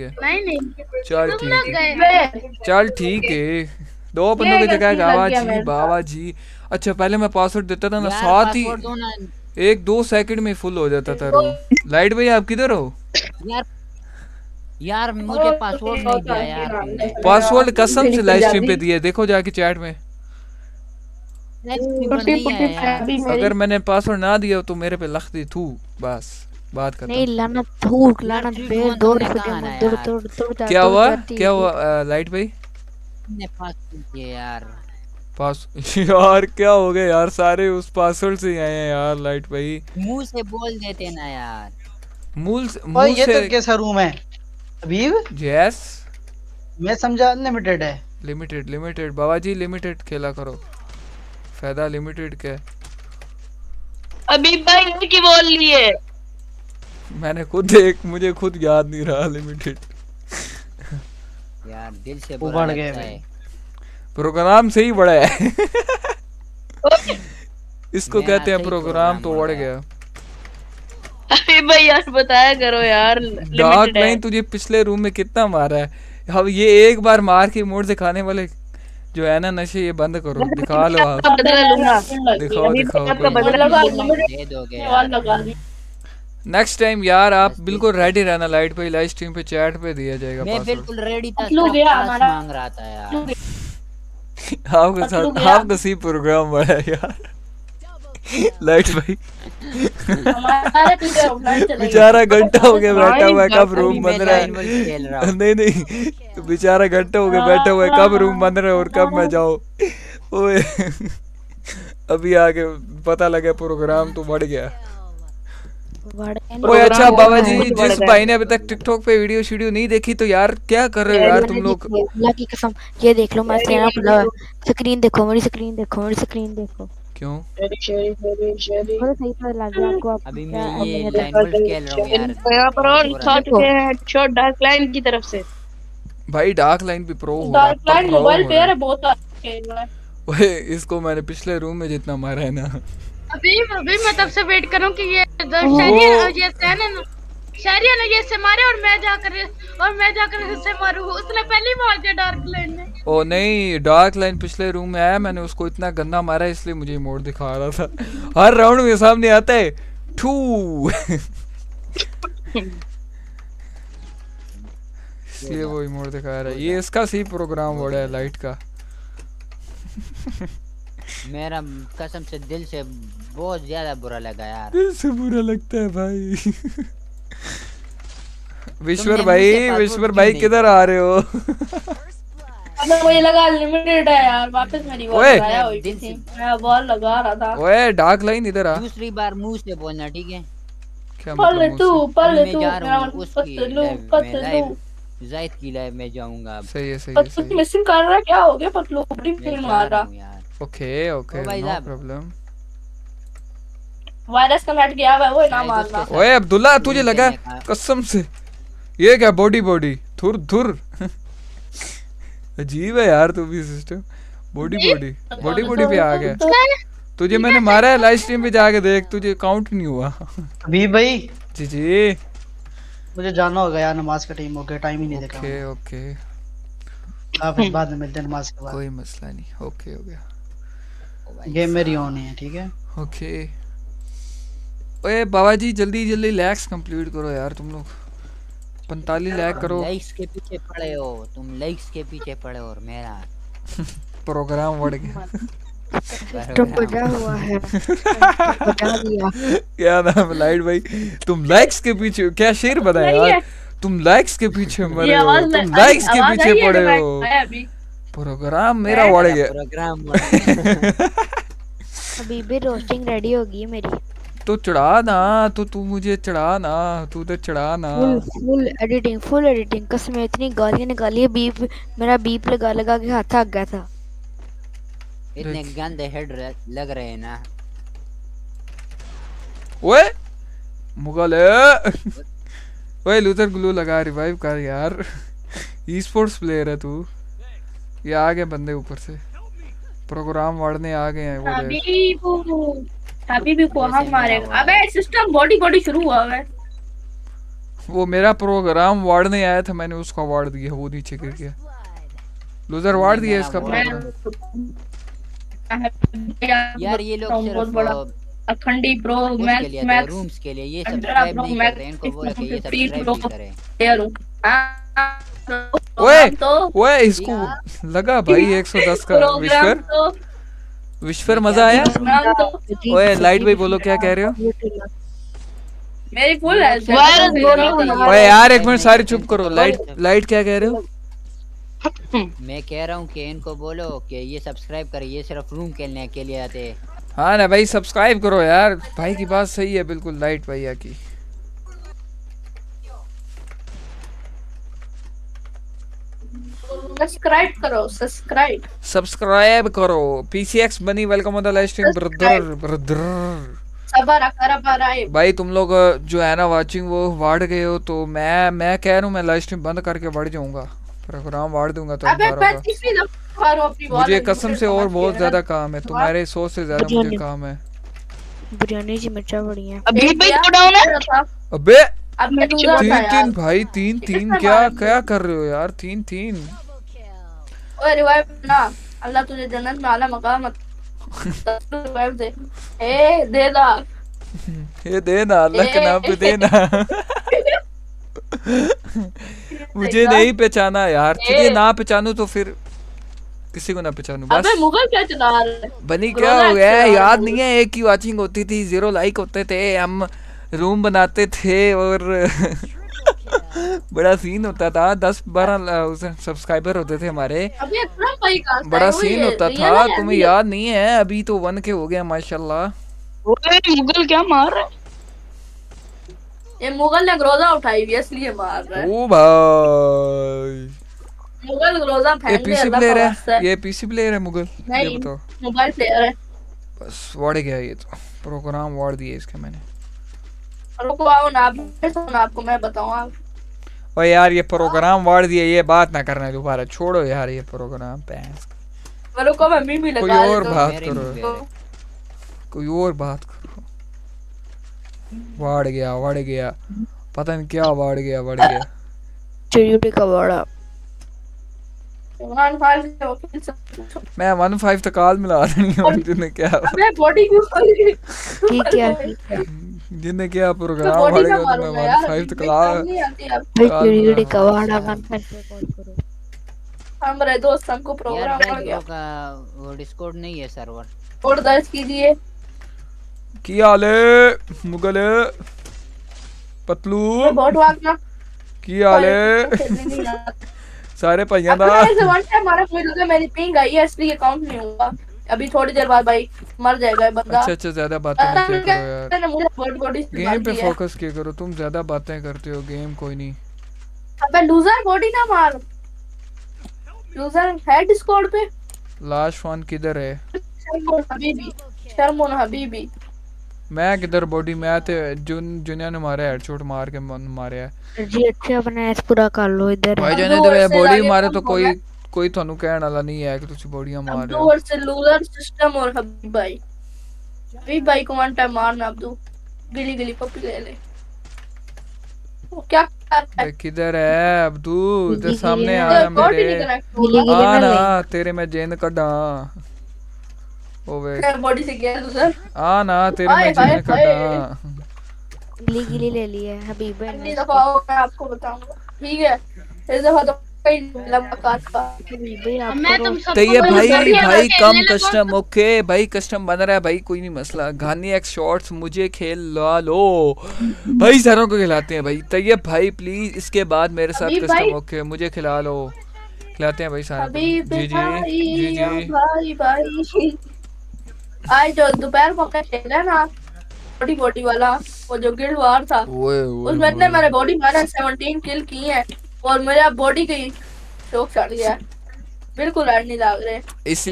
है। 2 बंदों की जगह बाबा जी। अच्छा पहले मैं पासवर्ड देता था ना, साथ ही 1-2 सेकंड में फुल हो जाता था। लाइट भाई आप किधर हो यार? मुझे पासवर्ड नहीं दिया यार। पासवर्ड कसम से लाइव स्ट्रीम पे दिए, देखो जाके चैट में। अगर मैंने पासवर्ड ना दिया तो मेरे पे लख दी थू। बस बात करता नहीं लाना थूक लाना बे दौड़ क्या हुआ लाइट भाई? ने पासवर्ड दिया यार। यार क्या हो गया यार? सारे उस पासवर्ड से आए हैं यार। लाइट भाई मुंह से बोल देते ना यार। मुंह ये तो कैसा रूम है अबीब? यस मैं समझा अनलिमिटेड है। लिमिटेड बाबा जी, लिमिटेड खेला करो। फायदा लिमिटेड का अभी भाई की बोल ली है। मैंने खुद मुझे खुद याद नहीं रहा। लिमिटेड यार दिल से बढ़ गया है। प्रोग्राम से ही बड़ा है। इसको कहते हैं प्रोग्राम तो बढ़ गया। अभी भाई यार बताया करो यार। डार्क लाइन तुझे पिछले रूम में कितना मारा है? अब ये एक बार मार के मोड़ दिखाने वाले जो है ना नशे, ये बंद करो। दिखा लो आप, दिखाओ। नेक्स्ट टाइम यार आप बिल्कुल रेडी रहना। लाइट पे लाइव स्ट्रीम पे चैट पे दिया जाएगा। मैं बिल्कुल रेडी था, मांग रहा था यार। आपके साथ आपका सी प्रोग्राम बड़ा है यार। लाइट भाई बेचारा घंटा हो गया बैठा हुआ है, कब रूम बंद रहा है। नहीं बेचारा घंटा हो गया बैठा हुआ है, कब रूम बंद रहा है और कब मैं जाऊँ। ओए अभी आके पता लगा प्रोग्राम तो बढ़ गया। ओए अच्छा बाबा जी, जिस भाई ने अभी तक टिकटॉक पे वीडियो शीडियो नहीं देखी तो यार क्या कर रहे हो यार तुम लोग? अल्लाह की कसम ये देख लो, मैं स्क्रीन देखो, मेरी स्क्रीन देखो। क्यों? सही पता लग गया आपको? अभी मैं ये लाइन पर खेल रहा हूं यार। यहाँ पर और शॉट के हेडशॉट डार्क लाइन की तरफ से। भाई डार्क लाइन भी प्रो हो। डार्क लाइन मोबाइल प्लेयर है बहुत खेल रहा है। ओए इसको मैंने पिछले रूम में जितना मारा है ना। अभी मैं तब से वेट कर रहा हूं कि ये शहरिया ने ये से मारे और मैं जाकर उससे मारूं। उसने पहले ही मार दिया डार्क लाइन ने। ओ नहीं, डार्क लाइन पिछले रूम में आया, मैंने उसको इतना गंदा मारा इसलिए मुझे मोड़ दिखा रहा था। हर राउंड में सामने आता है ठू। इसलिए वो मोड़ दिखा रहा है। ये इसका सही प्रोग्राम हो रहा है लाइट का। मेरा कसम से दिल से बहुत ज्यादा बुरा लगा यार। दिल से बुरा लगता है भाई। विश्वर भाई किधर आ रहे हो? मुझे लगा लिमिटेड है यार, वापस मेरी बॉल आया हुई थी, मैं बॉल लगा रहा था। ओए डार्क लाइन इधर आ। दूसरी बार मुंह से बोलना ठीक है? क्या मतलब? पहले तू जायद की लाइव में जाऊंगा। सही है। मिसिंग कर रहा है, क्या हो गया? पतलू बड़ी फिल्म मार रहा। Okay no problem. Virus connect किया हुआ है, वो ना मारना। ओए अब्दुल्ला तुझे लगा कसम से? ये क्या बॉडी थुर। अजीब है यार तू भी सिस्टम। बॉडी पे आ गया। तुझे मैंने मारा है, लाइव स्ट्रीम पे जाके देख, तुझे काउंट नहीं हुआ। अभी भाई जी मुझे जाना होगा यार, नमाज का टाइम हो गया, टाइम ही नहीं देखा। ओके आप बाद में मिलते हैं नमाज के बाद। कोई मसला नहीं, ओके हो गया। गेम मेरी ऑन है ठीक है? ओके। ओए बाबा जी जल्दी लैक्स कंप्लीट करो यार तुम लोग। 45 लैक करो। लाइक्स के पीछे पड़े हो तुम, लाइक्स के पीछे पड़े हो और मेरा प्रोग्राम बढ़ गया। तो बजा हुआ है। बजा दिया। क्या नाम लाइट भाई? तुम लाइक्स के पीछे क्या शेर बताया यार? तुम लाइक्स के पीछे मरे हो, तुम लाइक्स के पीछे पड़े हो। प्रोग्राम मेरा बढ़ गया। अभी भी रोस्टिंग रेडी होगी मेरी। तो चढ़ा ना, तो तू मुझे चढ़ा ना, तू तो चढ़ा ना। फुल एडिटिंग कसम इतनी गालियां निकाली है, बीप मेरा बीप लगा लगा के हाथ थक गया था। इतने गंदे हेड लग रहे हैं ना। ओए मुगल ओए लूथर ग्लू लगा, रिवाइव कर यार। ई स्पोर्ट्स प्लेयर है तू। ये आ गए बंदे ऊपर से, प्रोग्राम वाड़ने आ गए हैं वो। हबीबी को हम मारेगा। अबे सिस्टम बॉडी शुरू हुआ है। वो मेरा प्रोग्राम वाड़ने आया था, मैंने उसको अवार्ड दिया, वो नीचे गिर गया। लूजर अवार्ड दिया इसका प्रोग्राम। यार ये लोग सिर्फ अखंडी प्रो मैक्स रूम्स के लिए ये सब्सक्राइब नहीं कर रहे हैं, इनको बोला कि ये सब्सक्राइब भी करें। ओए इसको लगा भाई 110 का। विश्वर मजा आया। ओए लाइट भाई बोलो क्या कह रहे हो? मेरी फुल है। ओए यार एक मिनट सारे चुप करो। लाइट क्या कह रहे हो? मैं कह रहा हूँ कि इनको बोलो कि ये सब्सक्राइब करें, ये सिर्फ रूम खेलने के लिए आते हैं। हाँ ना भाई सब्सक्राइब करो यार, भाई की बात सही है बिल्कुल लाइट भैया की। सब्सक्राइब करो। पीसीएक्स बनी welcome on the live stream brother. भाई तुम लोग जो है ना वाचिंग वो वाड़ गए हो, तो मैं कह रहा हूँ मैं लाइव स्ट्रीम बंद करके बढ़ जाऊंगा, प्रोग्राम वाड़ दूंगा तो मुझे कसम से और बहुत ज्यादा काम है, तुम्हारे सोच से ज्यादा मुझे काम है। बिरयानी जी मिर्चा बड़ी है। अभी भाई को डाउन है। अबे तीन भाई तीन क्या कर रहे हो यार? तीन ओए रिवाइव ना, अल्लाह तुझे जन्नत में आला मकाम रिवाइव दे। दे ना अल्लाह के नाम पे देना। मुझे नहीं पहचाना यार, चलिए ना पहचानू तो फिर किसी को ना पहचानू बस। अबे मुगल क्या चला रहा है? बनी क्या हो गया याद नहीं है? एक ही वाचिंग होती थी, 0 लाइक होते थे, हम रूम बनाते थे और बड़ा सीन होता था। 10-12 सब्सक्राइबर होते थे हमारे, बड़ा सीन होता था। तुम्हें याद नहीं है? अभी तो 1 के हो गया माशाल्लाह। मुगल क्या मार रहा है? ये मुगल ने ग्रोजा उठाई हुई है इसलिए मार रहा है। ओ भाई मुगल ग्रोजा फेंक ये पीसी प्लेयर है, ये पीसी प्लेयर है मुगल? ये बताओ। मोबाइल प्लेयर है। बस वाड़ गया ये तो, प्रोग्राम वाड़ दिए इसके मैंने। रुको आओ ना, आपको मैं बताऊं। ओ यार ये प्रोग्राम वाड़ दिया, ये बात ना करना दोबारा, छोड़ो यार ये प्रोग्राम। रुको मैं भी लगा कोई और बात करो, कोई और बात करो। वाड़ गया पता नहीं क्या वाड़ गया। चिड़ियों का वाड़ा। मैं 1-5 तक कॉल मिला रही हूँ। जिन्हें क्या अबे बॉडी क्यों ठीक है जिन्हें क्या प्रोग्राम वाड़ गया तो मैं 1-5 तक चिड़ियों का वाड़ा 1-5 पे कॉल करो। हमारे दोस्त हमको प्रोग्राम वाड़ गया का वो डिस्कॉर्ड नहीं है सर्वर, कोड दर्ज कीजिए। की हाल है मुगल पतलू? बहुत वाकना की हाल है सारे भैया दा? हमारा कोई लगा मेरी पिंग आई है इसलिए काउंट नहीं होगा। अभी थोड़ी देर बाद भाई मर जाएगा बंदा। अच्छा ज्यादा बातें मत करो यार, गेम पे फोकस किया करो। तुम ज्यादा बातें करते हो, गेम कोई नहीं। अबे लूजर बॉडी ना मार। लूजर है डिस्कॉर्ड पे। लास्ट वन किधर है? शर्मोन हबीबी। मैं किधर बॉडी में थे? जुनिया ने मारा हेडशॉट मार के मारे है जी। अच्छा अपना एस पूरा कर लो इधर। भाई जाने तो बॉडी मारे तो कोई थानू कहण वाला नहीं है कि तुसी बॉडीਆਂ मार रहे हो। से लूजर सिस्टम और हबीब भाई को वन टाइम मारना। अब्दू गिली पप्पी ले ले। वो क्या कर रहा है? किधर है अब्दू? इधर सामने आया मेरे। आ ना तेरे मैं जेन कढा। ओवे बॉडी से गया लूजर। आ ना तेरे में जेन कढा। गिली ले ली है हबीब ने। अगली दफा मैं आपको बताऊंगा, ठीक है? इस दफा तो तो ये भाई कम कस्टम। ओके भाई कस्टम बन रहा है भाई, कोई नहीं मसला। घानी एक्स शॉट्स मुझे खेला लो भाई, सारों को खिलाते हैं भाई। तो ये भाई प्लीज इसके बाद मेरे साथ कस्टम ओके मुझे खिला लो, खिलाते हैं भाई सारे। जी आज जो दोपहर को हमने खेला ना 40 वाला, वो जो गिल्ड वार था, उसमें इतने मेरे बॉडी मैंने 17 किल की है और मेरा बॉडी की शौक चढ़ गया, बिल्कुल ऐड नहीं लग रहे।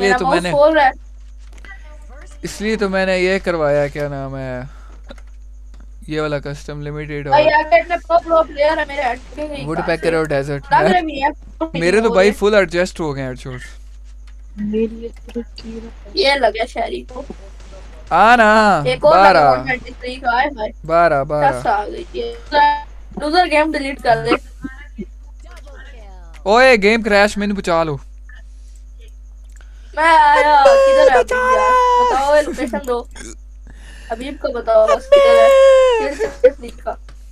इसलिए तो मैंने ये करवाया, क्या नाम है, ये वाला कस्टम लिमिटेड भाई आगे इतने प्रो प्लेयर है मेरे हेड के। वुड पैकर और डेजर्ट मेरे तो भाई फुल एडजस्ट हो गए हेडशॉट्स। ये लग गया शहरी को आना 12 लूजर गेम डिलीट कर दे। ओए गेम क्रैश, मैंने बचा लो। मैं आया, किधर है बताओ, लोकेशन दो, हबीब को बताओ बस किधर है।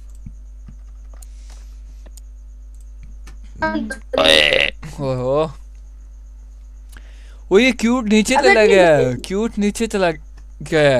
ओहो वो ये क्यूट नीचे चला गया, क्यूट नीचे चला गया।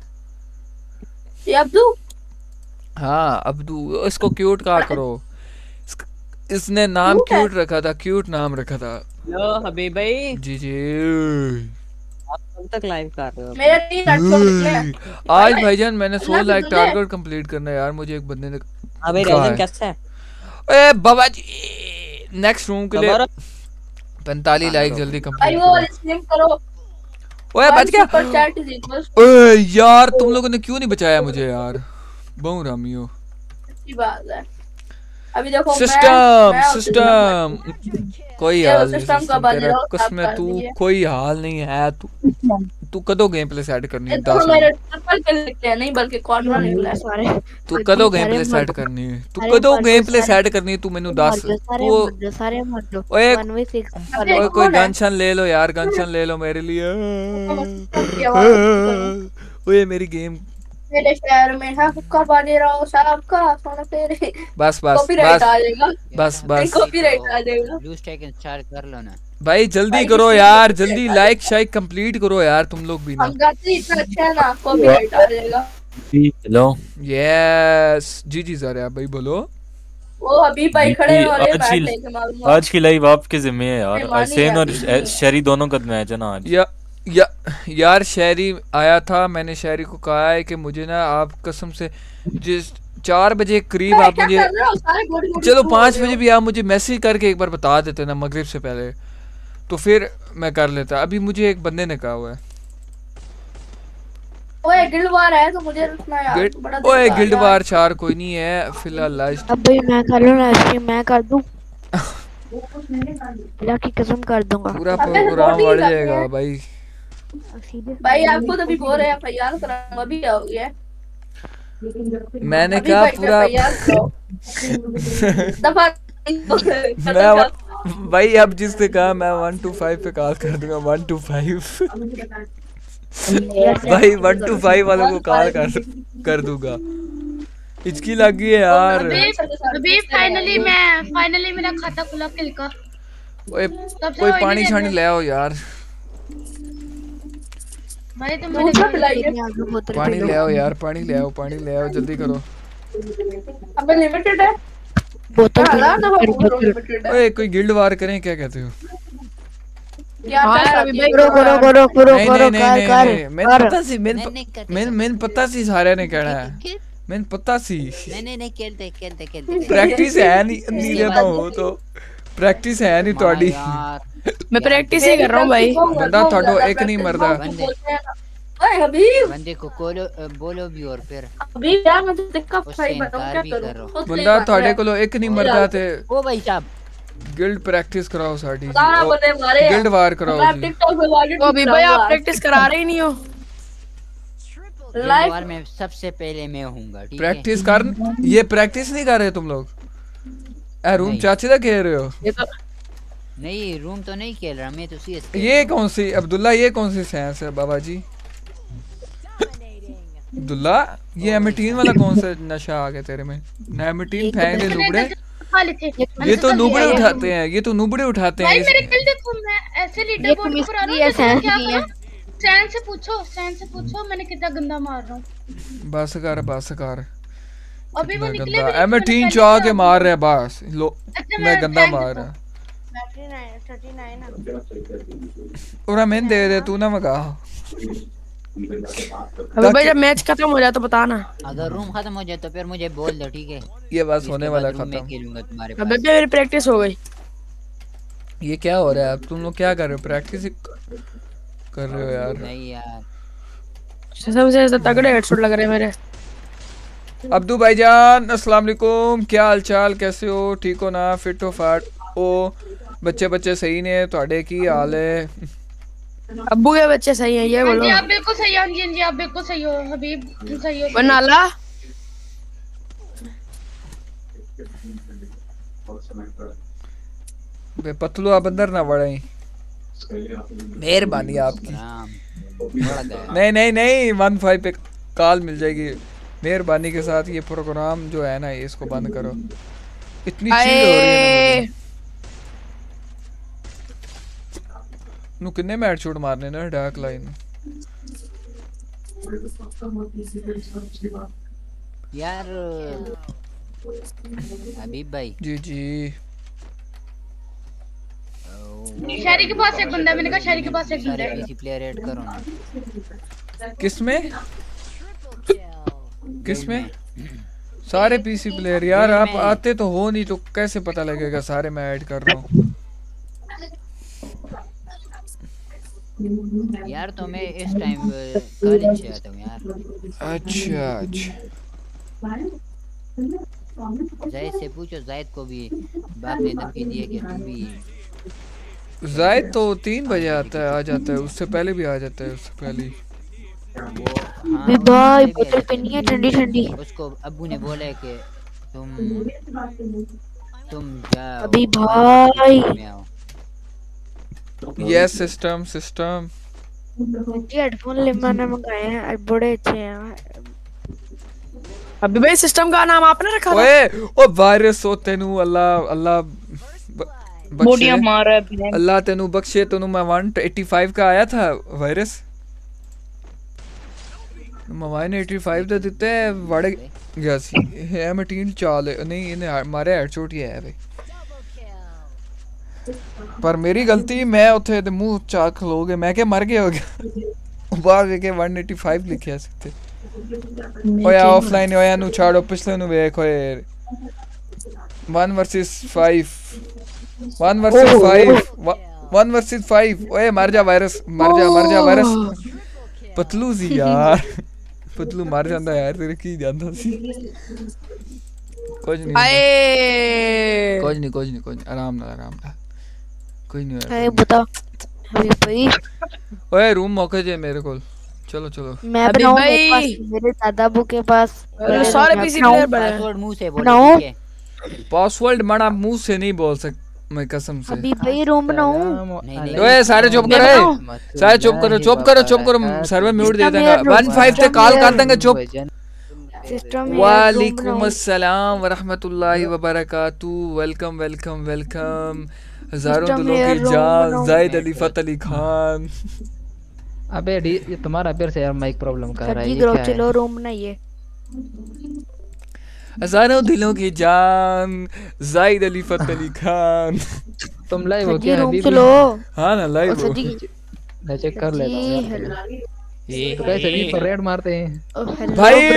ये अब्दू, हाँ अब्दू, इसको क्यूट कहा करो। इसने नाम क्यूट रखा था, क्यूट नाम रखा था। लो हबीब भाई। जी जी आप कब तक लाइव कर रहे हो? मेरे 3 लाख आज भाईजान मैंने 100 लाख टारगेट कंप्लीट करना है यार। मुझे एक बंदे ने अबे रेजन कैसा है? ए बाबा जी नेक्स्ट रूम के लिए 45 लाइक जल्दी कंप्लीट करो। ओए बच गया। ओए यार तुम लोगों ने क्यों नहीं बचाया मुझे यार, बहु रामियो। अच्छी बात है। अभी देखो सिस्टम कोई हाल नहीं, कसम तू कोई हाल नहीं है। तू कदों गेम प्ले सेट करनी है? 10 नहीं बल्कि कॉर्नर निकला है सारे। तू कदों गेम प्ले सेट करनी है? तू कदों गेम प्ले सेट करनी है? तू मेनू 10 तू सारे मार दो। ओए कोई गनशन ले लो यार, गनशन ले लो मेरे लिए। ओए मेरी गेम मेरे शहर में है हुक्का बाजे रहा हूं साहब का सोना तेरे। बस कॉपीराइट आ जाएगा। बस कॉपीराइट आ जाएगा। ब्लू स्टैक इंस्टॉल कर लो ना भाई, जल्दी करो यार, जल्दी लाइक शाइक कंप्लीट करो यार तुम लोग भी ना। हम गाते इतना अच्छा है ना, कॉपीराइट आ जाएगा। हेलो यस जी ज़रा भाई बोलो। वो अभी भाई खड़े हो रहे बैठ लेके मारूंगा। आज की लाइव आपके जिम्मे है यार। हसैन और शहरी दोनों का मैच है ना आज। यार शहरी आया था, मैंने शहरी को कहा है कि मुझे ना आप कसम से जिस 4 बजे करीब आप मुझे, चलो 5 बजे भी आप मुझे मैसेज करके एक बार बता देते ना मगरिब से पहले, तो फिर मैं कर लेता। अभी मुझे एक बंदे ने कहा हुआ है ओए गिल्ड वार है तो मुझे रुकना यार। ओए गिल्ड वार 4 कोई नहीं है फिलहाल। अब भाई मैं कर लूं ना स्ट्रीम, मैं कर दूं अल्लाह की कसम कर दूंगा। पूरा प्रोग्राम बढ़ जाएगा भाई। भाई आपको तो भी बोल रहे हैं एफआईआर कराऊंगा, अभी क्या हो गया? मैंने कहा पूरा मैं भाई अब जिसने कहा मैं 125 पे कॉल कर दूंगा। 125 भाई 125 वालों को कॉल कर दूंगा। हिचकी लग गई है यार। अभी फाइनली मेरा खाता खुला किल का। ओए कोई पानी छानी ले आओ यार। भाई तो मैंने पानी ले आओ यार, पानी ले आओ जल्दी करो। अबे लिमिटेड है बोतल। ओए कोई गिल्ड वार करें क्या कहते हो? मैंने पता सी सारे ने कहना है, मैंने पता सी। नहीं खेलते प्रैक्टिस है नहीं रहता हो तो प्रैक्टिस है नहीं थोड़ी। मैं प्रैक्टिस ही कर रहा हूं भाई। बंदा थोड़ो एक नहीं मरदा। ओए हबीब बंदे को बोलो भी और फिर अभी यार मैं तो दिक्कत भाई बताऊं क्या करूं। बंदा थोड़े कोलो एक नहीं मरदा थे। ओ भाई साहब गिल्ड प्रैक्टिस कराओ साडी। गिल्ड वार कराओ जी। टिकटॉक पे वार। अभी भाई आप प्रैक्टिस करा रहे ही नहीं हो। लाइव में सबसे पहले मैं होऊंगा, ठीक है? प्रैक्टिस कर, ये प्रैक्टिस नहीं कर रहे तुम लोग? रूम चाची दा खेल रहे हो? नहीं रूम तो नहीं खेल रहा मैं तो सीएस। ये कौन सी अब्दुल्ला, ये कौन सी सेंस है बाबा जी? अब्दुल्ला ये एमिटीन वाला कौन सा नशा आ गया तेरे में? एमिटीन फेंक दे नुबड़े। ये तो नुबड़े उठाते हैं, ये तो नुबड़े उठाते हैं। भाई मेरे किल देखो, मैं ऐसे लीडर बोर्ड पर आ रहा हूं। क्या करूं? सैन से पूछो मैंने कितना गंदा मार रहा हूं। बस कर अभी वो निकले भी एमिटीन चाह के मार रहे हैं बस। लो मैं गंदा मार रहा। 39 और मैं दे दे तू ना मगा। अबे भाई जब मैच खत्म हो जाए तो बताना। अगर रूम खत्म हो जाए तो फिर मुझे बोल दो, ठीक है? ये बस होने वाला खत्म। मैं खेलूंगा तुम्हारे पास। अबे मेरी प्रैक्टिस हो गई। ये क्या हो रहा है? अब तुम लोग क्या कर रहे हो? प्रैक्टिस कर रहे हो यार? नहीं यार, सबसे तगड़े हेडशॉट लग रहे हैं मेरे। अब्दू भाईजान अस्सलाम वालेकुम, क्या हालचाल, कैसे हो? ठीक हो ना? फिट हो फाट हो? बच्चे सही ने? ਤੁਹਾਡੇ ਕੀ हाल है? अब्बू के बच्चे सही हैं, ये बोलो। जी आप बिल्कुल सही हो। जी आप बिल्कुल सही हो हबीब, सही हो। बनाला बे पतलू आप अंदर ना बढ़े, मेहरबानी आपकी। नहीं 15 पे कॉल मिल जाएगी। मेहरबानी के साथ ये प्रोग्राम जो है ना इसको बंद करो। इतनी चीज हो रही है नु कितने में हेडशॉट मारने ना डार्क लाइन यार। हबीब भाई जी शहरी के पास एक बंदा है, मैंने कहा शहरी के पास एक बंदा है। पीसी प्लेयर ऐड करो ना। किसमें सारे पीसी प्लेयर? यार आप आते तो हो नहीं तो कैसे पता लगेगा सारे मैं ऐड कर रहा हूँ यार। तो मैं इस टाइम कॉलेज से आता हूँ यार। अच्छा जायद से पूछो, जायद को भी बाप ने धमकी दी है कि तू भी। जायद तो 3 बजे आता है, आ जाता है, उससे पहले भी आ जाता है, उससे पहले भाई बोतल पीनी है ठंडी। उसको अब्बू ने बोला है कि तुम जाओ अभी भाई। यस सिस्टम ये हेडफोन ले मैंने मंगाए हैं, बड़े अच्छे हैं। अभी भाई सिस्टम का नाम आपने रखा था? ओए ओ वायरस हो तेनू अल्लाह बोडियां मार रहा है। अल्लाह तेनू बख्शे। तेनू मैं 185 का आया था वायरस, मैं 185 दे दिते बड़े गया सी है। मटीन चाल नहीं इन्हें मारे हेडशॉट ही है भाई, पर मेरी गलती। मैं उथे ते मुंह चाक खलो गए, मैं क्या मर गया हो गया बाद देखे 185 लिखे सकते। ओए ऑफलाइन ओए नु छाड़ो, पिछले नु देख ओए 1 वर्सेस 5 ओए मर जा वायरस, मर जा वायरस। पतलू सी यार, पतलू मर जांदा यार, तेरे की जांदा सी। कुछ नहीं आराम ना कोई नहीं है। बता हबीब भाई। ओए रूम मौके जे मेरे को। चलो मैं बनाऊं मेरे दादाबू के पास सारे पीसी प्लेयर बने। पासवर्ड मुंह से बोलो, ठीक है? पासवर्ड मना मुंह से नहीं बोल सकता मैं कसम से। अभी भाई रूम बनाऊं? ओए सारे चुप करो, सर्वर म्यूट दे देगा। 15 पे कॉल कर देंगे, चुप। वालेकुम अस्सलाम व रहमतुल्लाहि व बरकातहू। वेलकम हजारों दिलों की जान जायद अली फत अली खान। अबे ये तुम्हारा फिर से यार माइक प्रॉब्लम कर रहा है। ये क्या है? चलो रूम बनाइए। हजारों दिलों की जान जायद अली फत अली खान। तुम लाइव हो क्या अभी? हाँ ना लाइव हो, मैं चेक कर लेता हूँ। तो कैसे अभी पर रेड मारते हैं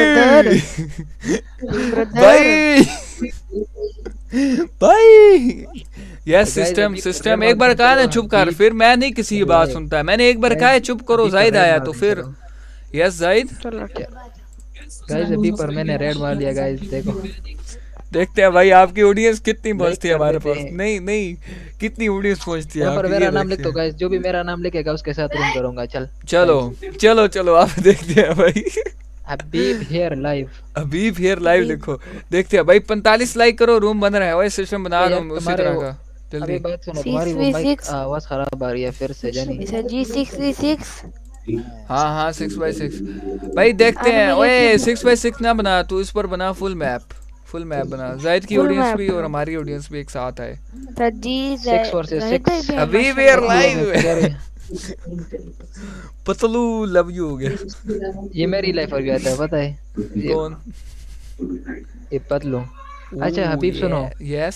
भाई। यस सिस्टम एक बार कहा ना चुप कर, फिर मैं नहीं किसी की बात सुनता है। मैंने एक बार कहा है चुप करो, जायद आया तो फिर यस जायद। गाइस अभी पर मैंने रेड मार लिया गाइस। देखते हैं भाई आपकी ऑडियंस कितनी पहुंचती है हमारे पास। नहीं कितनी ऑडियंस पहुंचती है। पर मेरा नाम लिख दो गाइस, जो भी मेरा नाम लिखेगा उसके साथ रूम करूंगा। चलो आप देखते हैं भाई। हबीब हियर लाइव लिखो, देखते हैं भाई। 45 लाइक करो, रूम बन रहा है। वही सिस्टम बना दो उसी तरह का। जल्दी बात सुनो, तुम्हारी वो माइक आवाज खराब आ रही है फिर से जानी। जी 6v6 हाँ 6x6 भाई देखते हैं। ओए 6x6 ना बना तू, इस पर बना फुल मैप बना। जायद की ऑडियंस भी और हमारी ऑडियंस भी एक साथ आए। 6 वर्सेस 6 अभी वी आर लाइव। पतलू लव यू हो गया। ये मेरी लाइफ पर भी आता है पता है कौन? ये पतलू। अच्छा हबीब सुनो। यस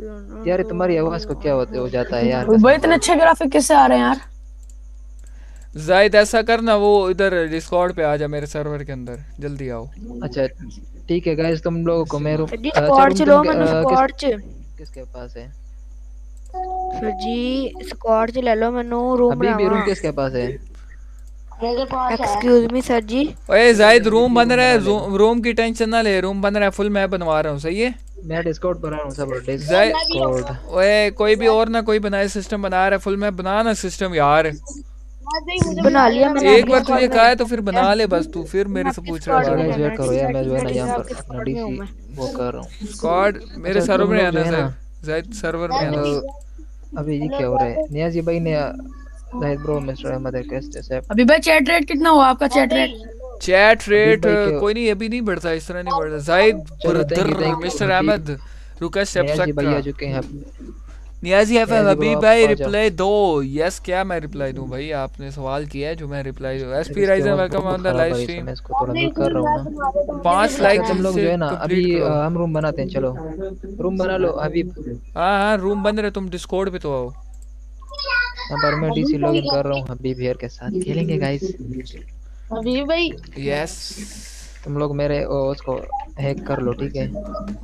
यार तुम्हारी आवाज को क्या हो जाता है यार? भाई इतने अच्छे ग्राफिक किससे आ रहे हैं यार? जाहिद ऐसा करना, वो इधर डिस्कॉर्ड पे आ जा मेरे सर्वर के अंदर, जल्दी आओ। अच्छा ठीक है गाइस, तुम लोगों को मैं स्क्वाड चलो, मैंने स्क्वाड किसके पास है सर जी? स्क्वाड च ले लो, मैंने रूम अभी भी रूम किसके पास है? एक्सक्यूज मी सर जी। ओए जाहिद रूम बन रहा है, रूम की टेंशन ना ले, रूम बन रहा है, फुल मैं बनवा रहा हूँ, सही है? मैं डिस्कॉर्ड पर आ रहा हूं सब डिस्कॉर्ड। ओए कोई भी और ना कोई बनाए सिस्टम बना रहा है, फुल मैं बना ना सिस्टम यार। बना लिया मैंने, एक बार तुझे कहा है तो फिर बना ले बस, तू फिर मेरे से पूछ रहा है। गाइस वेट करो यार, मैं जो है ना यहां पर अपना डीसी वो कर रहा हूं। स्क्वाड मेरे सर्वर में आना है, जाहिद सर्वर में आना। अभी ये क्या हो रहा है? नियाजी भाई ने जाहिद ब्रो मिस्टर अहमद कैसे से अभी भाई चैट रेट कितना हुआ आपका? चैट रेट कोई नहीं, अभी नहीं बढ़ता, इस तरह नहीं बढ़ता। जाहिद ब्रदर मिस्टर अहमद रुका स्टेप तक भाई आ चुके हैं। नियाजी एफ हबीब भाई रिप्लाई दो। यस क्या मैं रिप्लाई दूं भाई? आपने सवाल किया है जो मैं रिप्लाई दूं। SP Ryzen welcome on the live stream. मैं इसको थोड़ा दूर कर रहा हूं ना। 5 लाइक हम लोग जो है ना अभी हम रूम बनाते हैं, चलो रूम बना लो हबीब। हां रूम बन रहे, तुम डिस्कॉर्ड पे तो आओ। यहां पर मैं डीसी लॉगिन कर रहा हूं, हबीब हियर के साथ खेलेंगे गाइस। हबीब भाई यस तुम लोग मेरे उसको हैक कर लो, ठीक है?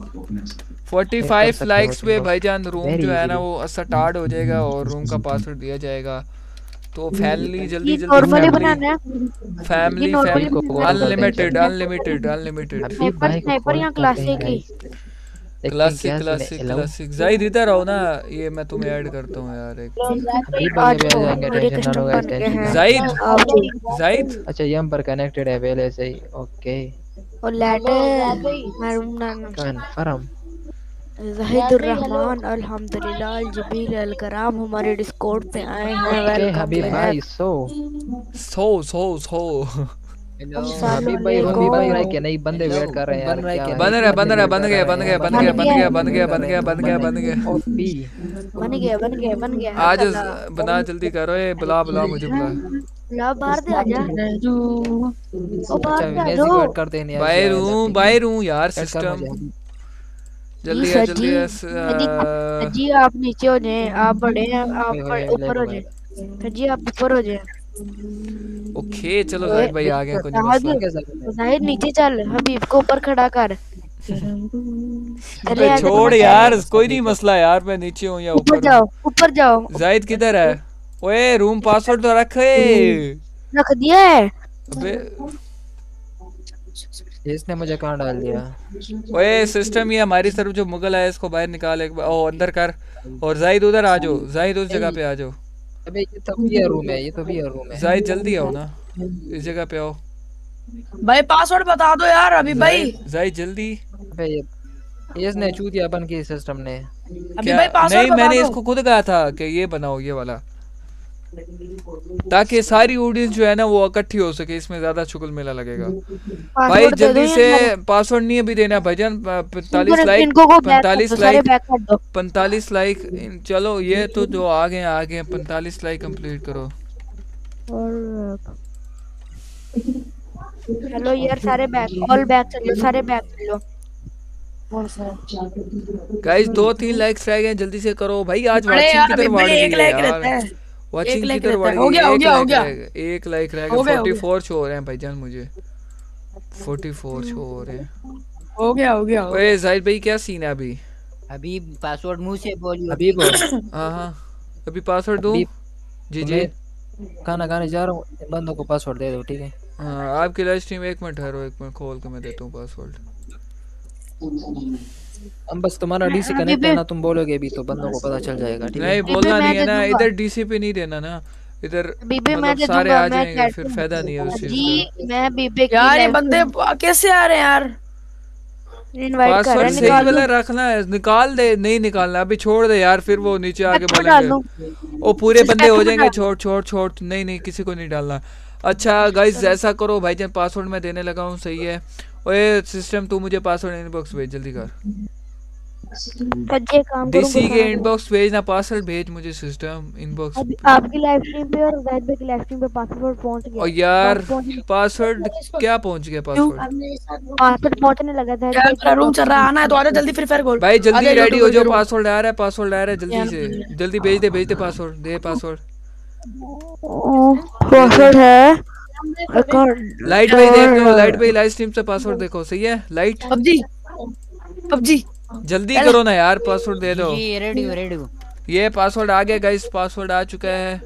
45 लाइक्स पे भाईजान रूम जो है ना वो स्टार्ट हो जाएगा और रूम का पासवर्ड दिया जाएगा। तो फैमिली जल्दी नॉर्मली बनाना है, फैमिली अनलिमिटेड स्नाइपर या क्लासिक। जाहिद इधर आओ ना, ये मैं तुम्हें ऐड करता हूं यार एक। जाहिद अच्छा ये हम पर कनेक्टेड है पहले से ही, ओके। और लैडर मैं रूम ना कंफर्म। जाहिदुर रहमान अल्हम्दुलिल्लाह जबील अल कराम हमारे डिस्कॉर्ड पे आए हैं। वेलकम हबीब भाई। सो हबीब भाई रह के नहीं बंदे वेट कर रहे हैं यार। बन गया बन गया। आज बना जल्दी करो, ये बुला मुझे बुला बाहर दे आजा। ओ बाहर कर दे नहीं बाहर हूं यार सिस्टम। जल्दी जी आप नीचे हो जाएं, आप बड़े हैं, आप ऊपर हो जाएं। जी आप ऊपर हो जाएं। ओके चलो जाहिद भाई आ गए। कोई मसला जाहिद नीचे चल, हबीब को ऊपर खड़ा कर। छोड़ यार, कोई नहीं मसला यार, मैं नीचे हूँ या ऊपर ऊपर जाओ। जाहिद किधर है? ओए रूम पासवर्ड तो रख दिया है। अबे इसने मुझे कहाँ डाल दिया? ओए सिस्टम ये हमारी तरफ जो मुगल है इसको बाहर निकाल, एक अंदर कर। और जाहिद उधर आ जाओ, जाहिद उस जगह पे आ जाओ। अबे ये तो भी रूम है, ये तो भी रूम है। जाहिद जल्दी आओ ना, इस जगह पे आओ भाई। पासवर्ड बता दो यार अभी भाई। जाहिद जल्दी। अबे इसने चूतिया बन की सिस्टम ने। अभी भाई पासवर्ड नहीं मैंने इसको खुद कहा था कि ये बनाओ ये वाला, ताकि सारी ऑडियंस जो है ना वो इकट्ठी हो सके, इसमें ज्यादा शुगल मेला लगेगा। भाई जल्दी से पासवर्ड नहीं अभी देना भाईजान। 45 लाइक चलो, ये तो जो आ गए 45 लाइक कंप्लीट करो। हेलो यार सारे बैक, ऑल बैक चलो, सारे बैक चलो गाइस। 2-3 लाइक्स रह गए, जल्दी से करो भाई। आज वाचिंग की तरफ बढ़ गई है, वाचिंग की तरफ बढ़ गई। 1 लाइक रह गया। 44 शो हो रहे हैं भाईजान, मुझे 44 शो हो रहे हैं। हो गया। ओए जाहिद भाई क्या सीन है अभी? अभी पासवर्ड मुंह से बोलिए। अभी हां अभी पासवर्ड दूं? जी खाना खाने जा रहा हूं, बंदों को पासवर्ड दे दो, ठीक है? हां आपकी लाइव स्ट्रीम 1 मिनट ठहरो, 1 मिनट खोल के मैं देता हूं पासवर्ड। हम बस तुम्हारा डीसी कनेक्ट है ना, तुम बोलोगे भी तो बंदों को पता चल जाएगा, ठीक है? नहीं बोलना नहीं है ना, इधर डीसी पे नहीं देना ना, इधर सारे आ जाएंगे, फिर फायदा नहीं है उस चीज का। जी मैं बीबे की यार ये बंदे कैसे आ रहे हैं यार? इनवाइट कर रहे हैं, सही वाला रखना है, निकाल दे। नहीं निकालना अभी, छोड़ दे यार, फिर वो नीचे आके बोलेंगे ओ पूरे बंदे हो जाएंगे। छोड़ नहीं किसी को नहीं डालना। अच्छा गाइस ऐसा करो भाईजान, पासवर्ड मैं देने लगा हूँ, सही है? ओए सिस्टम तू मुझे पासवर्ड इनबॉक्स भेज, जल्दी कर। डीसी के इनबॉक्स भेजना, पासवर्ड भेज मुझे सिस्टम इनबॉक्स। आपकी लाइव स्ट्रीम पे और जाहिद भाई की लाइव स्ट्रीम पे पासवर्ड पहुंच गया। और यार पासवर्ड क्या पहुंच गया? पासवर्ड पहुंचने लगा था। यार रूम चल रहा है, आना है तो आजा जल्दी, फ्री फायर खोल भाई, जल्दी रेडी हो जाओ। पासवर्ड आ रहा है, जल्दी से जल्दी भेज दे पासवर्ड, दे पासवर्ड। पासवर्ड है लाइट भाई देख लो, लाइट भाई लाइव स्ट्रीम से पासवर्ड देखो, सही है लाइट? पबजी जल्दी करो ना यार, पासवर्ड दे दो। जी रेडी हूँ। ये पासवर्ड आ गया गाइस, पासवर्ड आ चुका है।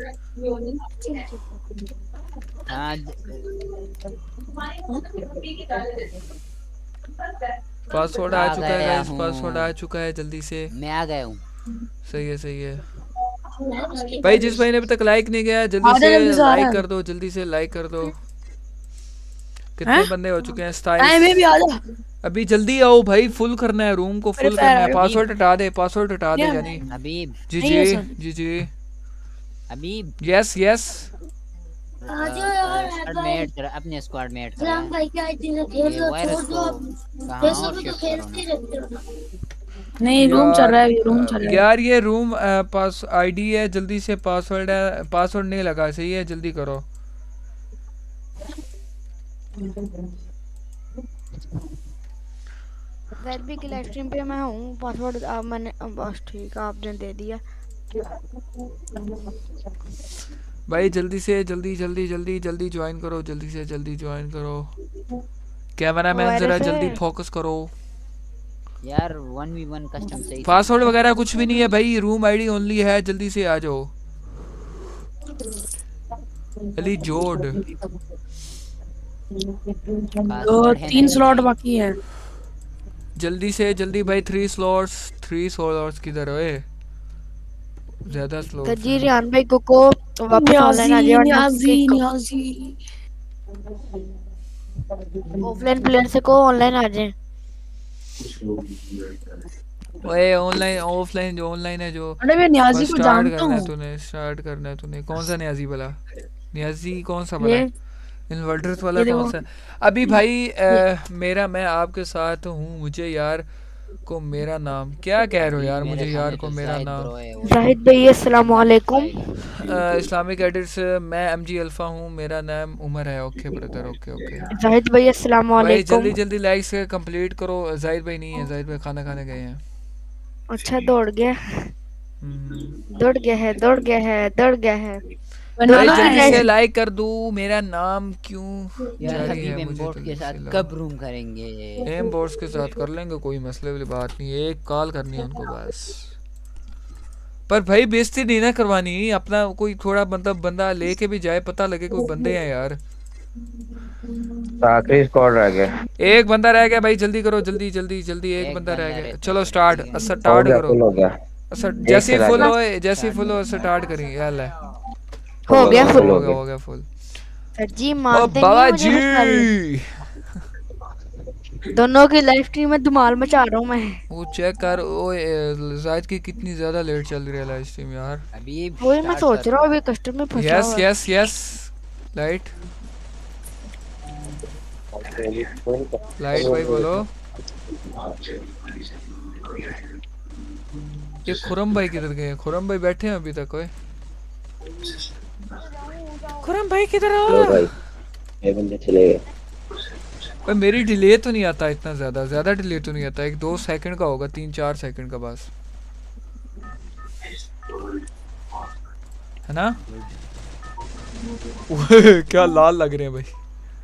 पासवर्ड आ चुका है गाइस, पासवर्ड आ चुका है, जल्दी से। मैं आ गया हूँ। सही है सही है भाई। जिस भाई ने अभी तक लाइक नहीं किया जल्दी से लाइक कर दो, जल्दी से लाइक कर दो। कितने बंदे हो चुके हैं? 27। अभी जल्दी आओ भाई, फुल करना है, रूम को फुल करना है। पासवर्ड हटा दे, पासवर्ड हटा दे जानी। Habib ji Habib yes yes. अपने स्क्वाड में ऐड करा। नहीं रूम चल रहा है, रूम चल रहा है यार। ये रूम पास आईडी है, जल्दी से पासवर्ड है, पासवर्ड नहीं लगा, सही है, जल्दी करो। ज़ैदबी की लाइव स्ट्रीम पे मैं हूँ, पासवर्ड मैंने बस ठीक है आपने दे दिया भाई। जल्दी से जल्दी ज्वाइन करो, जल्दी से जल्दी ज्वाइन करो। कैमरा मैन जरा जल्दी फोकस करो यार। 1v1 कस्टम सही। पासवर्ड वगैरह कुछ भी नहीं है भाई, रूम आईडी ओनली है, जल्दी से आ जाओ। अली जोड़ 3 स्लॉट बाकी है, जल्दी से जल्दी भाई। 3 स्लॉट्स किधर है? ज्यादा स्लो। जी रियान भाई को वापस ऑनलाइन आ जाए, ऑफलाइन प्लेयर से को ऑनलाइन आ जाए। ओए ऑनलाइन ऑफलाइन जो ऑनलाइन है जो। अरे मैं न्याजी को जानता हूं। स्टार्ट करना है तूने। कौन सा न्याजी वाला? न्याजी कौन सा वाला? इन्वर्टर्स वाला कौन सा? अभी भाई मैं आपके साथ हूँ। मुझे यार को मेरा नाम क्या कह रहे हो यार? मुझे यार को मेरा नाम जाहिद भाई अस्सलाम वालेकुम। इस्लामिक एडिट्स मैं एमजी अल्फा हूँ, मेरा नाम उमर है। ओके ब्रदर, ओके जाहिद भाई अस्सलाम वालेकुम। जल्दी लाइक से कंप्लीट करो। जाहिद भाई नहीं है, जाहिद भाई खाना खाने गए हैं। अच्छा दौड़ गया है। जल्दी से लाइक कर दूं। मेरा नाम क्यों जारी है? मुझे के साथ कब रूम करेंगे? एम बोर्ड्स के साथ कर लेंगे, कोई मसले वाली बात नहीं है। एक कॉल करनी है उनको बस। पर भाई बेइज्जती नहीं ना करवानी, अपना कोई थोड़ा मतलब बंदा लेके भी जाए, पता लगे कोई बंदे हैं यार। आखिरी स्क्वाड रह गया, एक बंदा रह गया भाई। जल्दी करो, जल्दी एक बंदा रह गया। चलो स्टार्ट करो। जैसे फुल हो स्टार्ट करेंगे। यार हो गया फुल। जी मानते बाबा जी दोनों की लाइव स्ट्रीम में धमाल मचा रहा हूँ मैं। वो चेक कर। ओए जायद की कितनी ज्यादा लेट चल रही है लाइव स्ट्रीम यार। अभी वही मैं सोच रहा हूँ, अभी कस्टमर में फंसा हुआ है। यस लाइट भाई बोलो। ये खुरम भाई किधर गए? खुरम भाई बैठे हैं अभी तक। ओए खुरम भाई किधर हो? ये बंदे चले गए। भाई मेरी डिले तो नहीं आता इतना ज्यादा डिले तो नहीं आता। 1-2 सेकंड का होगा, 3-4 सेकंड का बस, है ना? क्या लाल लग रहे हैं भाई।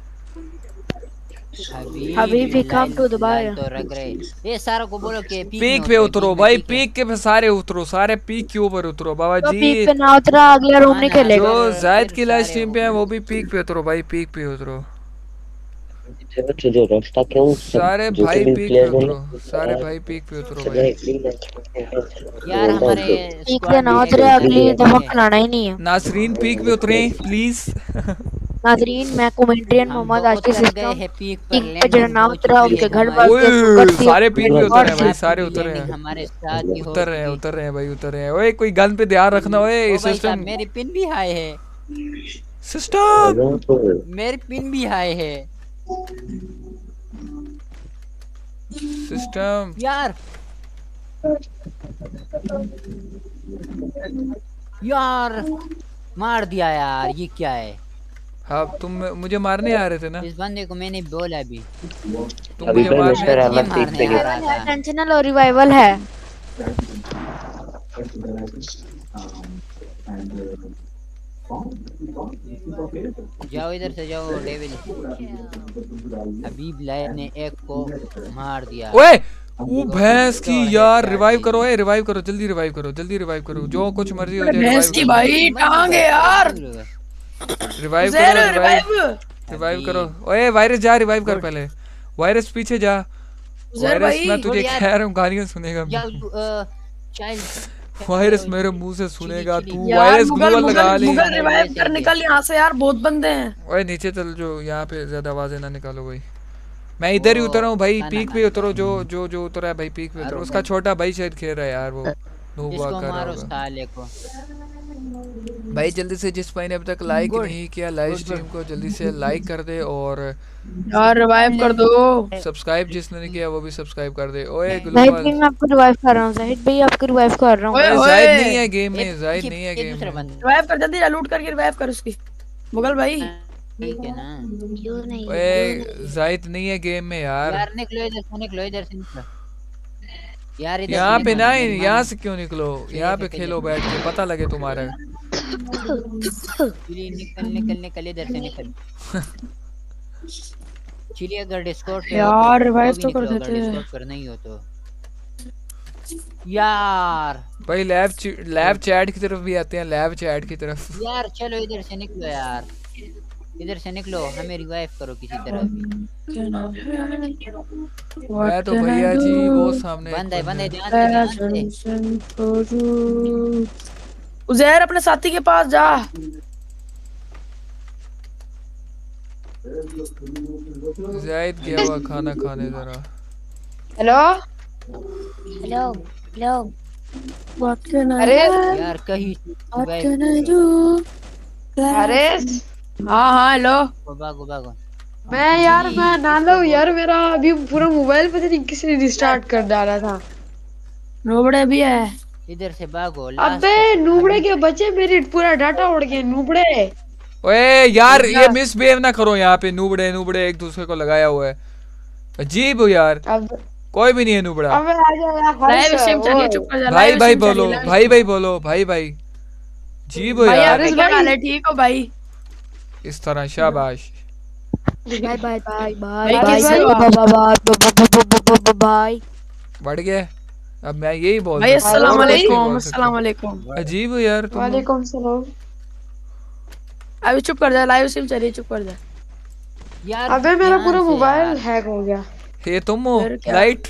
अभी कम टू दुबई तो रख रहे। ये सारों को बोलो कि पीक पे उतरो भाई, पीक के पे सारे उतरो, सारे पीक के ऊपर उतरो बाबा जी। पीक पे ना उतरा अगला रूम नहीं खेलेगा। जो जायद की लाइव स्ट्रीम पे है वो भी पीक पे उतरो भाई, पीक पे उतरो। सारे भाई पीक पे उतरो, सारे भाई पीक पे उतरो भाई। यार हमारे पीक पे ना उतरे अगली दफा खिलाना ही नहीं है। नासरीन पीक पे उतरे प्लीज। नाजरीन मैं कमेंट्रियन मोहम्मद आशिक सिस्टम पीक पे जो ना उतरा उनके घर वाले सारे पीक पे उतर रहे हैं भाई, सारे उतर रहे हैं। हमारे साथ ही उतर रहे हैं भाई, उतर रहे हैं। ओए कोई गन पे ध्यान रखना। ओए सिस्टम मेरी पिन भी हाई है। सिस्टम मेरी पिन भी हाई है। सिस्टम यार मार दिया यार, ये क्या है? हाँ तुम मुझे मारने आ रहे थे ना। इस बंदे को मैंने बोला भी तुम मुझे मारने आ रहा था। टेंशनल और रिवाइवल है। जाओ इधर से जाओ डेविल। हबीब लाइव ने एक को मार दिया। ओए वो भैंस की यार, रिवाइव करो, ए रिवाइव करो, जल्दी रिवाइव करो, जल्दी रिवाइव करो, जो कुछ मर्जी हो जाए। भैंस की भाई टांग है यार। रिवाइव करो, रिवाइव करो। ओए वायरस जा, रिवाइव कर पहले। वायरस पीछे जा। वायरस मैं तुझे कह रहा हूँ गालियाँ सुनेगा। वायरस मेरे मुंह से सुनेगा तू। वायरस ग्लूवल लगा ले। मुगल रिवाइव कर, निकल यहाँ से यार, बहुत बंदे हैं। ओए नीचे चल, जो यहाँ पे ज्यादा आवाजें ना निकालो भाई। मैं इधर ही उतर रहा हूँ भाई, पीक पे उतरो। जो उतरा है भाई पीक पे उतरो। उसका छोटा भाई शायद खेल रहा है यार, वो इसको मारो साले को। भाई जल्दी से जिस भाई ने अभी तक लाइक नहीं किया लाइव स्ट्रीम को जल्दी से लाइक कर दे, और यार रिवाइव कर दो। सब्सक्राइब जिसने नहीं किया वो भी सब्सक्राइब कर दे। ओए भाई मैं आपको रिवाइव कर रहा हूं जाहिद भाई, आपको रिवाइव कर रहा हूं। जाहिद नहीं है गेम में, जाहिद नहीं है गेम में। रिवाइव कर जल्दी, लूट करके रिवाइव कर उसकी। मुगल भाई ठीक है ना, क्यों नहीं? ओए जाहिद नहीं है गेम में यार। यार निकलो इधर से, निकलो इधर से निकलो यार। इधर यहाँ पे ना, यहाँ से क्यों निकलो, यहाँ पे खेलो बैठ के, पता लगे तुम्हारा। निकल इधर से निकल। चलिए अगर डिस्कॉर्ड यार रिवाइव तो कर देते हैं। डिस्कॉर्ड पर नहीं हो तो यार भाई लैब चैट की तरफ भी आते हैं, लैब चैट की तरफ। यार चलो इधर से निकलो यार, इधर से निकलो, हमें रिवाइव करो किसी तरह भी। मैं तो भैया जी वो सामने बंद है ध्यान से। उज़ैर अपने साथी के पास जा। जाहिद गया हुआ खाना खाने जरा। Hello hello hello what can I, अरे यार कहीं व्हाट कैन आई डू। अरे हाँ हेलो। भागो मैं ना लो यार, मेरा अभी पूरा मोबाइल पता नहीं किसी ने रिस्टार्ट कर डाला था। नूबड़े भी है इधर से भागो। अबे नूबड़े के बच्चे, मेरी पूरा डाटा उड़ गया नूबड़े। ओए यार ये मिसबिहेव ना करो, यहाँ पे नूबड़े एक दूसरे को लगाया हुआ है, अजीब हो यार। कोई भी नहीं है नूबड़ा। अबे आ जा यार, भाई बोलो, भाई बोलो, भाई जीब हो यार। ठीक हो भाई, इस तरह शाबाश। Bye bye bye bye. बढ़ गया अब, मैं यही बोल भाई। अस्सलाम वालेकुम। अजीब हो यार तुम। वालेकुम सलाम। अभी चुप कर जा, लाइव स्ट्रीम चल रही, चुप कर जा यार। अबे मेरा पूरा मोबाइल हैक हो गया। ये तुम हो लाइट?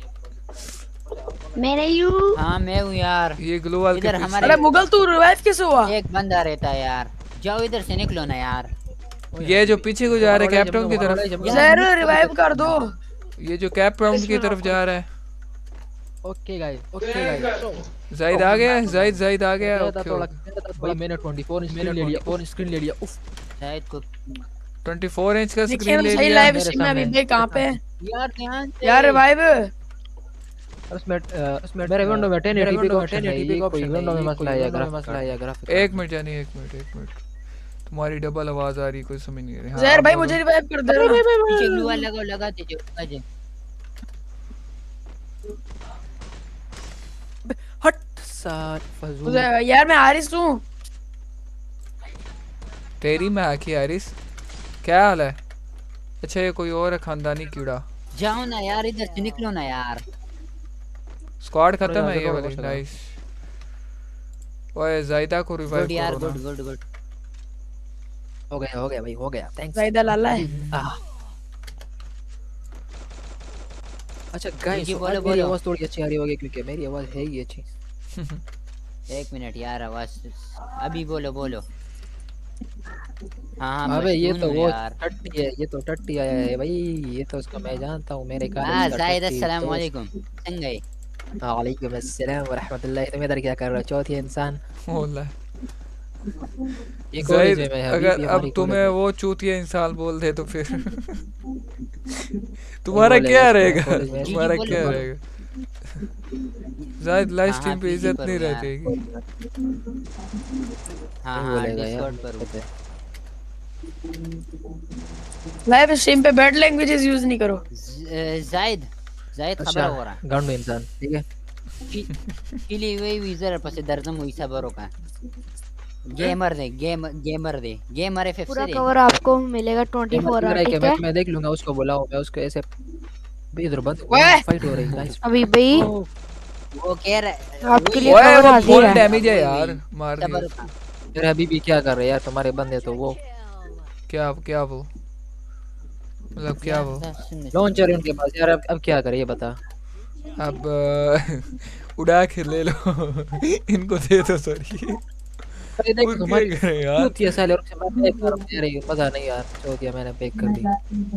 मैं नहीं हूँ। हाँ मैं हूँ यार। ये ग्लोवाल इधर हमारे। अरे मुगल तू रिवाइव कैसे हुआ? एक बंदा रहता है यार, जाओ इधर से निकलो ना यार। ये जो पीछे को जा रहा है कैप्टन की तरफ, जहर रिवाइव कर दो। ये जो कैप्टन की तरफ जा रहा है। Okay guys, okay guys. Zahid आ गया, जाहिद आ गया। भाई मैंने 24 इंच ले लिया, और स्क्रीन ले लिया। उफ जाहिद को 24 इंच का स्क्रीन ले लिया। लाइव स्ट्रीम में अभी भाई कहां पे है यार? ध्यान से यार रिवाइव। उसमें मेरे विंडो में 1080p का ऑप्शन है, कोई विंडो में मसला है या ग्राफिक्स। एक मिनट जानी, एक मिनट। तुम्हारी डबल आवाज आ रही, कोई समझ नहीं रही। जहर भाई मुझे रिवाइव कर दे। पीछे ग्लू वाला लगाते जाओ। हट सार फजूल यार। मैं हारिस हूँ। तेरी मैं आखी हारिस, क्या हाल है? अच्छा ये कोई और है खानदानी कीड़ा। जाओ ना यार, इधर से निकलो ना यार। स्क्वाड खत्म है ये वाली। नाइस। ओए जायदा को रिवाइव करो यार। गुड हो गया भाई, हो गया। थैंक्स जायदा लाला है। अच्छा गाइस, मेरी आवाज थोड़ी अच्छी आ रही होगी क्योंकि मेरी आवाज है ही अच्छी। एक मिनट यार, आवाज अभी बोलो। हाँ अबे ये तो वो टट्टी है, ये तो टट्टी आया है भाई, ये तो उसको मैं जानता हूँ मेरे कार। जाहिद अस्सलाम वालेकुम। संगई वालेकुम अस्सलाम व रहमतुल्लाह। तुम इधर क्या कर रहे हो चौथी इंसान? बोला ये कॉलेज में है। अगर अब तुम्हें वो चूतिया इंसान बोल दे तो फिर तुम्हारा क्या रहेगा? जाहिद लाइव स्ट्रीम पे इज्जत नहीं रहती। हाँ डिस्कॉर्ड पर लाइव स्ट्रीम पे बैड लैंग्वेजेस यूज नहीं करो। जाहिद खबर हो रहा गंड इंसान, ठीक है? किली वही विजर पर से दर्जम हुई सबरों का। गेमर दे गेमर है 5 पूरा से कवर आपको मिलेगा 24 आवर, ठीक है? मैं देख लूंगा, उसको बुलाओ, मैं उसको ऐसे भी इधर बंद फाइट हो रही है गाइस। अभी भाई वो कह रहा है आपके लिए कवर हाजिर फुल है। डैमेज है यार, मार दिया। मेरे अभी भी क्या कर रहे हैं यार तुम्हारे बंदे, तो वो क्या वो मतलब क्या वो लॉन्चर है उनके पास यार। अब क्या करे ये बता। अब उड़ा के ले लो इनको दे दो। सॉरी अरे देख तुम्हारी यार क्यों साले और मैं पैक कर रहा हूं, पता नहीं यार जो दिया मैंने पैक कर दी।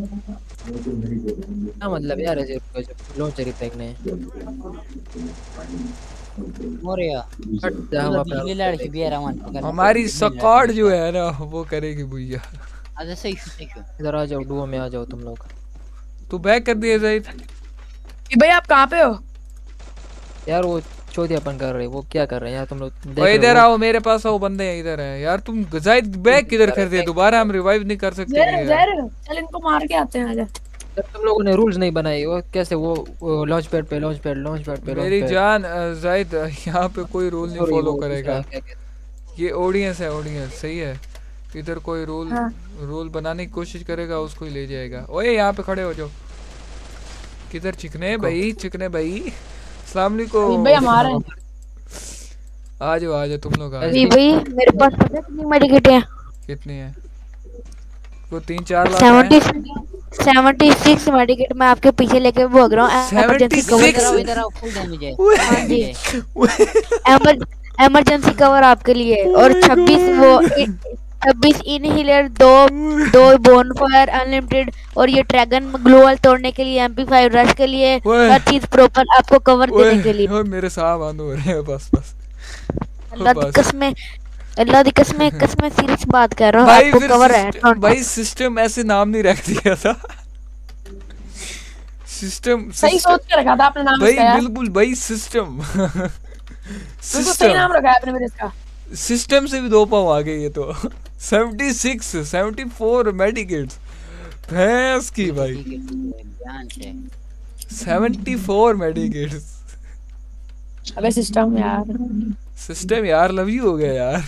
क्या मतलब यार ऐसे लॉन्चर ही फेंकने मोरिया हट जा वहां ये लड़की भी रहमान हमारी स्क्वाड जो है ना वो करेगी भैया। अच्छा सही इधर आ जाओ, डुओ में आ जाओ तुम लोग। तू बैक कर दिया ज़ाहिद। भाई आप कहां पे हो यार? वो चौथियापन कर रहे, वो क्या कर रहे हैं यार तुम लोग? वो इधर आओ मेरे पास, आओ बंदे हैं इधर हैं यार। तुम ज़ाहिद बैक किधर कर दिए? दोबारा हम रिवाइव नहीं कर सकते यार। चल इनको मार के आते हैं। आजा तुम लोगों ने रूल्स नहीं बनाए, वो कैसे वो लॉन्च पैड पे मेरी जान ज़ाहिद यहाँ पे कोई रूल नहीं फॉलो करेगा। ये ऑडियंस है, ऑडियंस सही है। इधर कोई रूल बनाने की कोशिश करेगा उसको ही ले जाएगा। ओए यहाँ पे खड़े हो जाओ। किधर चिकने भाई अस्सलाम वालेकुम भाई हमारे आ जाओ तुम लोग। भाई मेरे पास पता है कितनी मेडिकेट है? कितनी है? वो 3-4 लाख 76 मेडिकेट मैं आपके पीछे लेके भाग रहा हूँ। इधर आओ फुल डैमेज है। हां जी एमरजेंसी कवर आपके लिए। और 26 इनहेलर, दो बोनफायर अनलिमिटेड, और ये ड्रैगन ग्लोअल तोड़ने के लिए, MP5 रश के लिए, हर चीज प्रॉपर आपको कवर देने के लिए। मेरे साह बंद हो रहे हैं बस। अल्लाह दी कसम सीरियस बात कर रहा हूँ, आपको कवर है। भाई सिस्टम ऐसे नाम नहीं रख दिया था। सिस्टम सही सोच के रखा था आपने नाम भाई, बिल्कुल भाई सिस्टम सही नाम रखा है आपने मेरे इसका। सिस्टम से भी 2 पाँव आ गए ये तो। 74 मेडिकेट्स भैंस की भाई। 74 मेडिकेट्स। अबे सिस्टम यार लव यू हो गया यार।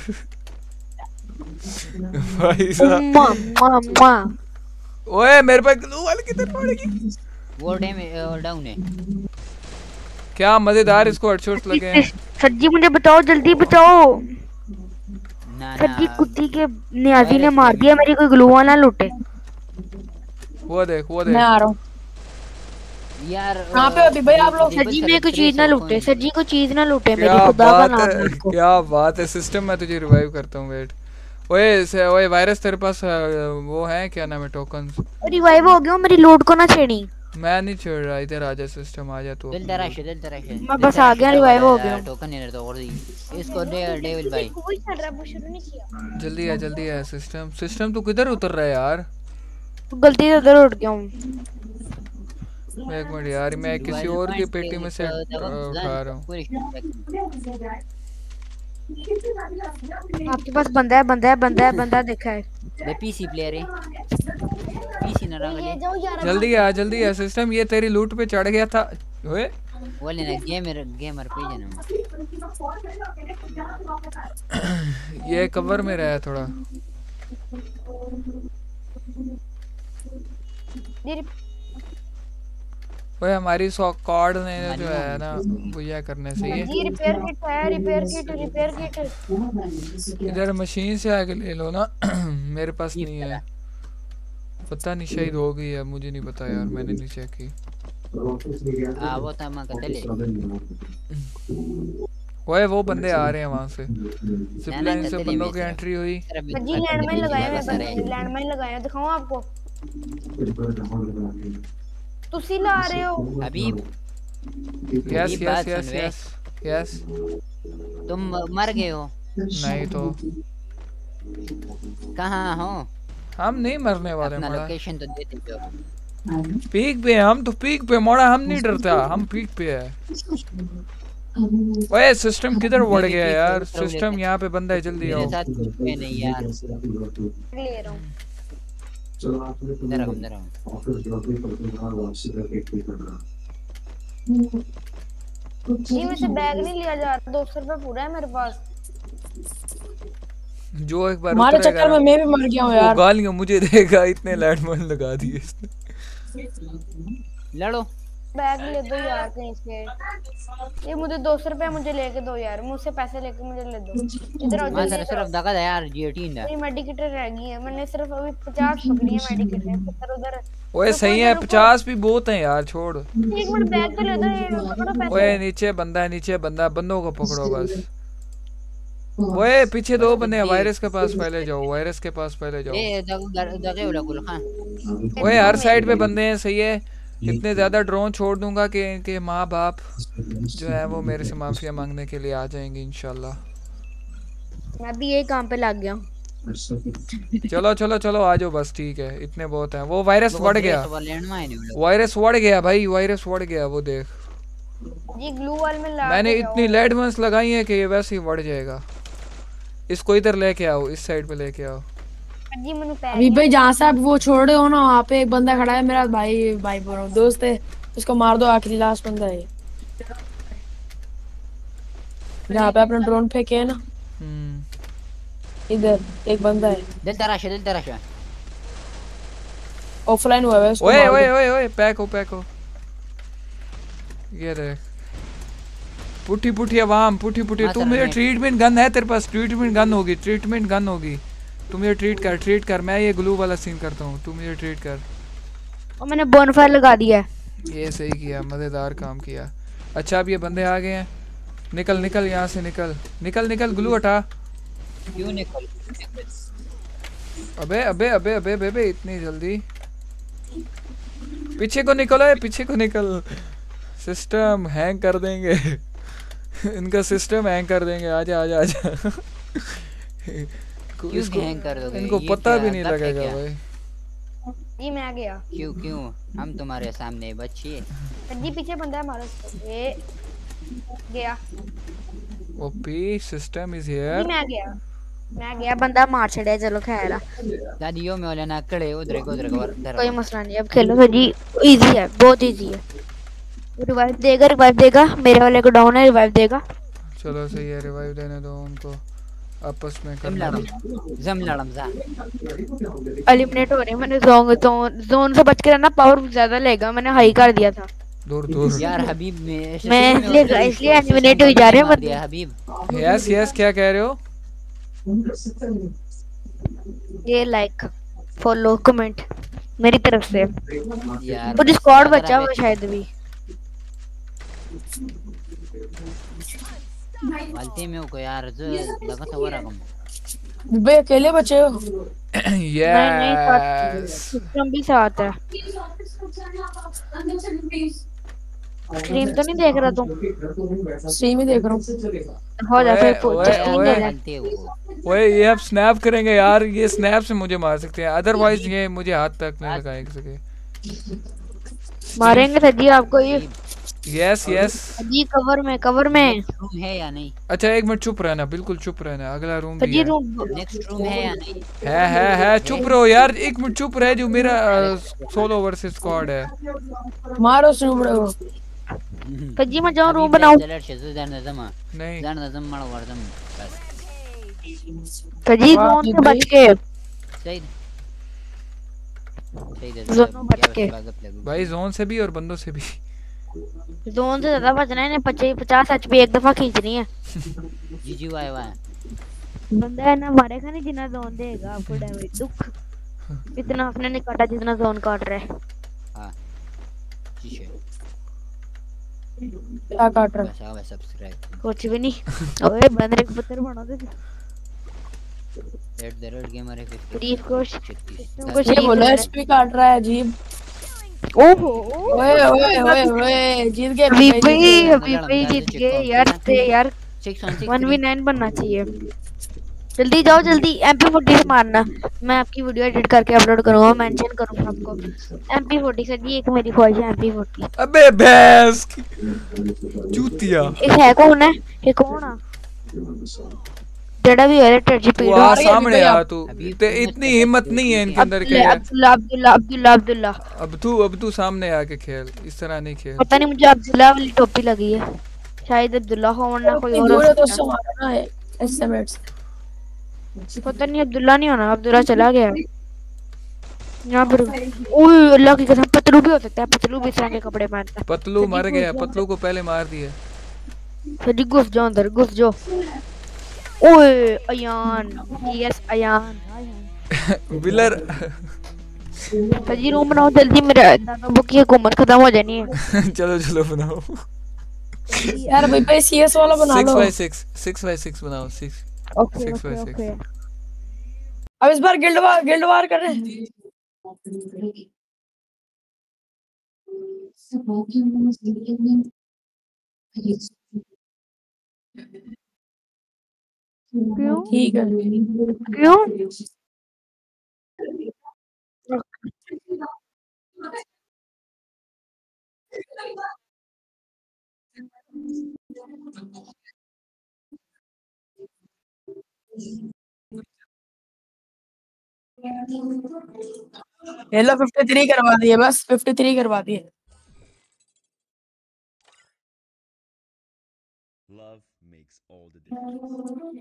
भाई साहब ओए मेरे पास ग्लू वाल किधर पड़ेगी? वो डाउन है क्या मजेदार इसको हेडशॉट्स लगे हैं। सर जी मुझे बताओ, जल्दी बताओ। सर जी कुत्ती के नियाजी ने मार दिया मेरी, कोई ग्लू वाला लूटे। वो देख मैं आ रहा हूँ यार। कहां पे अभी भाई आप लोग? सर जी मैं कोई चीज ना लूटे, सर जी कोई चीज ना लूटे मेरी, खुदा का नाम है। क्या बात है सिस्टम, मैं तुझे रिवाइव करता हूँ। वेट ओए वायरस तेरे पास वो है क्या नाम है टोकन? रिवाइव हो गया, मेरी लोड को ना छेड़ी। मैं नहीं छोड़ रहा, इधर आजा सिस्टम आजा तू। दिल दराश मैं बस आ गया, रिवाइव हो गया। टोकन नहीं रहता और इसको डेविल भाई जल्दी आ सिस्टम तू किधर उतर रहा है यार? गलती से उधर उठ गया हूँ। एक मिनट यार, मैं किसी और की पेटी में से उठा रहा हूँ। आपके पास बंदा देखा है। मैं पीसी प्लेयर है, पीसी ना रंग। जल्दी आ सिस्टम, ये तेरी लूट पे चढ़ गया था। ओए वो लेना गेमर पे जाना। ये कवर में रहा थोड़ा। ओए हमारी स्क्वाड ने जो है ना बुझा करने से ये रिपेयर किट इधर मशीन से आके ले लो ना। मेरे पास नहीं है, पता नहीं शायद हो गई है, मुझे नहीं पता यार, मैंने नहीं चेक की। वो तमा कदले ओए वो बंदे आ रहे हैं वहां से, जिपलाइन से बंदों की एंट्री हुई। जी लैंडमाइन लगाया दिखाऊं आपको? तुसी ला रहे हो हबीब? यस तुम मर गए हो? नहीं तो कहाँ हो? हम नहीं मरने वाले। अपना लोकेशन तो दे दो। पीक पे, हम तो पीक पे मोड़ा, हम नहीं डरता, हम पीक पे है। ओए सिस्टम किधर बढ़ गया यार? सिस्टम यहाँ पे बंदा है, जल्दी आओ। नहीं यार ले रहा हूँ। जी मुझे बैग नहीं लिया जा रहा, 200 रुपए पूरा है मेरे पास। जो एक बार हमारे चक्कर में मैं भी मर गया हूँ यार। गालियां मुझे देगा, इतने लैंडमाइन लगा दिए इसने। लड़ो। बैग ले दो यार कहीं से, ये मुझे 200 रुपए मुझे लेके दो यार, मुझसे पैसे लेके मुझे ले दो। इधर आओ जल्दी। सिर्फ दगा दे यार, G18 है। मेरी मेडिकेटर रह गई है, मैंने सिर्फ अभी 50 पकड़ी है मेडिकेटर, 70 उधर। ओए सही है, 50 भी बहुत है यार, छोड़। एक मिनट बैग तो ले दो, पकड़ो पैसे। ओए नीचे बंदा है, नीचे बंदा, बंदों को पकड़ो बस। ओए पीछे 2 बंदे हैं, वायरस के पास पहले जाओ, वायरस के पास पहले जाओ। ओए हर साइड पे बंदे हैं, सही है। इतने ज्यादा ड्रोन छोड़ दूंगा कि इनके माँ बाप जो है वो मेरे से माफिया मांगने के लिए आ जाएंगे इंशाल्लाह। मैं भी यही काम पे लग गया। चलो चलो चलो आ जाओ बस, ठीक है, इतने बहुत हैं। वो वायरस बढ़ गया, वायरस बढ़ गया भाई, वायरस बढ़ गया, वो देख जी ग्लू वॉल में ला। मैंने इतनी लैंडमाइंस लगाई है कि ये वैसे ही बढ़ जाएगा। इसको इधर लेके आओ, इस साइड पे लेके आओ। अभी भाई जहाँ से आप वो छोड़ रहे हो ना, वहाँ पे एक बंदा खड़ा है, मेरा भाई बोल रहा हूँ, दोस्त है, उसको मार दो, आखिरी लास्ट बंदा है जहाँ पे अपना ड्रोन फेंके है ना, इधर एक बंदा है। दिल तराशा ऑफलाइन हुआ है। ओए ओए ओए ओए पैक हो। ये देख पुठी आवाम, पुठी। तू मेरे ट्रीटमेंट गन है, तेरे पास ट्रीटमेंट गन होगी, तू मुझे ट्रीट कर। मैं ये ग्लू वाला सीन करता हूँ, तू मुझे ट्रीट कर। और मैंने बोनफायर लगा दिया है। ये सही किया, मजेदार काम किया। अच्छा अब ये बंदे आ गए हैं, निकल यहाँ से, निकल ग्लू हटा। क्यों निकल? अबे इतनी जल्दी पीछे को निकल। सिस्टम हैंग कर देंगे इनका सिस्टम हैंग कर देंगे। आजा इसको हैंग कर दोगे? इनको पता भी नहीं लगेगा भाई। जी मैं आ गया। क्यों हम तुम्हारे सामने बच्चे। जी पीछे बंदा है हमारा, ये गया। OP system is here. मैं गया बंदा मार छड़े। चलो खैर दादियों में वाला ना कड़े उधर कोई मसला नहीं, अब खेलो जी। इजी है, बहुत इजी है। रिवाइव देगा, मेरे वाले को डाउन है, रिवाइव देगा। चलो सही है, रिवाइव देने दो उनको, आपस में एलिमिनेट हो रहे हैं। मैंने जोन से बच के रहना, पावर ज्यादा लेगा, मैंने हाई कर दिया था। दूर यार हबीब मैं इसलिए एलिमिनेट हो जा रहे हैं मतलब हबीब। यस क्या कह रहे हो? ये लाइक फॉलो कमेंट मेरी तरफ से यार, वो डिस्कॉर्ड बचा हुआ शायद भी। मालते में को यार जो लगा था वो रकम बे अकेले बचे हो। यस हम भी साथ है। स्ट्रीम तो नहीं देख रहा तुम? स्ट्रीम ही देख रहा हूं। हो जा फिर ओए ये अब स्नैप करेंगे यार, ये स्नैप से मुझे मार सकते हैं, अदरवाइज ये मुझे हाथ तक नहीं लगा सके। मारेंगे सजी आपको ये। यस जी कवर में रूम है या नहीं? अच्छा एक मिनट चुप रहना, बिल्कुल चुप रहना। अगला रूम भी है। नेक्स्ट रूम है या नहीं? है चुप रहो यार, एक मिनट चुप रहे। जो मेरा सोलो वर्सेस स्क्वाड है, मारो सुबड़ो। फजी मैं जाऊं रूम बनाऊं? नहीं नजम मारो वर्दम बस। फजी जोन से बच के सही जोन बच के भाई, जोन से भी और बंदों से भी। जोन से ज्यादा बचना है, 50 एचपी एक दफा खींचनी है। जीजू आया हुआ है बंदा है ना, मारेगा नहीं जितना जोन देगा आपको डैमेज। दुख इतना आपने नहीं काटा जितना जोन काट रहा है। हां ठीक है, क्या काट रहा है? सब्सक्राइब कुछ भी नहीं। ओए बंदरे को पत्थर बना दे। @ गेमर है शरीफ को ये बोला एचपी काट रहा है अजीब। ओहो ओए जीत गए भाई जीत गए यार 1v9 बनना चाहिए। जल्दी जाओ, जल्दी MP40 से मारना। मैं आपकी वीडियो एडिट करके अपलोड करूंगा, मेंशन करूंगा आपको। MP40 से जी एक मेरी ख्वाहिश है MP40। अबे भैंस की चूतिया। एक है कौन है? ये कौन है? जड़ा भी है टर्जीपीड। वो सामने आ तू, इतनी हिम्मत नहीं है इनके अंदर के। अब्दुल्ला अब तू सामने आके खेल, इस तरह नहीं खेल। पता नहीं मुझे अब्दुल्ला वाली टोपी लगी है, शायद अब्दुल्ला हो वरना कोई और हो सकता है। पता नहीं अब्दुल्ला नहीं होना, अब्दुल्ला चला गया यहाँ पर। ओए अल्लाह की कसम पतलू भी हो सकता है, पतलू भी इस तरह के कपड़े पहनता है। पतलू मर गया, पतलू को पहले मार दिया। फिर घुस जाओ अंदर, घुस जाओ। ओए अयान, यस अयान विलर जी रूम बनाओ जल्दी, मेरा दादा की हुकूमत खत्म हो जानी है। चलो चलो बनाओ यार भाई भाई सीएस वाला बना लो। 6x6 बनाओ। 6x6 अब इस बार गिल्ड वार कर रहे हैं। क्यों? ठीक है। क्यों? हेलो 53 करवा दिए, बस 53 करवा दिए। Love makes all the difference.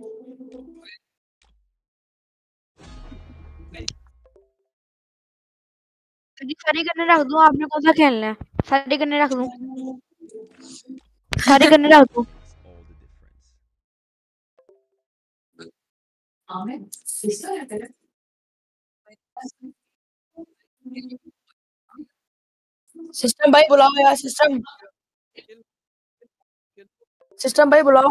सारी गन्ने रख दूं, आपने कौन सा खेलना है? सारी गन्ने रख दूं, सारी गन्ने रख दूं। सिस्टम भाई बुलाओ यार, सिस्टम भाई बुलाओ।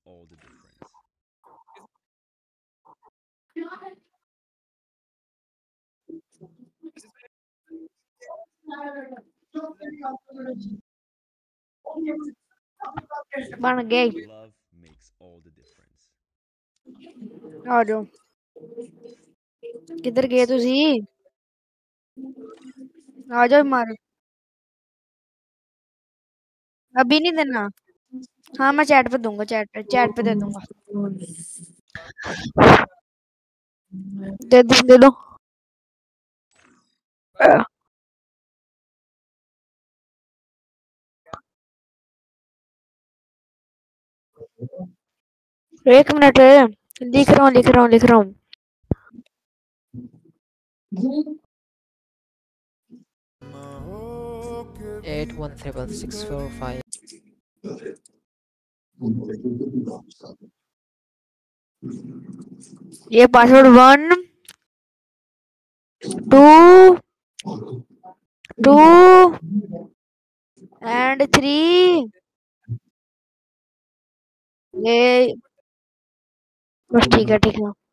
बन गए, आ जाओ। किधर गए तुसी? आ जाओ मारो। अभी नहीं देना। हाँ मैं चैट पे दूंगा, चैट पे दे दूंगा। दे दो। एक मिनट, लिख रहा हूँ। 813645। ये पासवर्ड 1 2 and 3 ये बस ठीक है।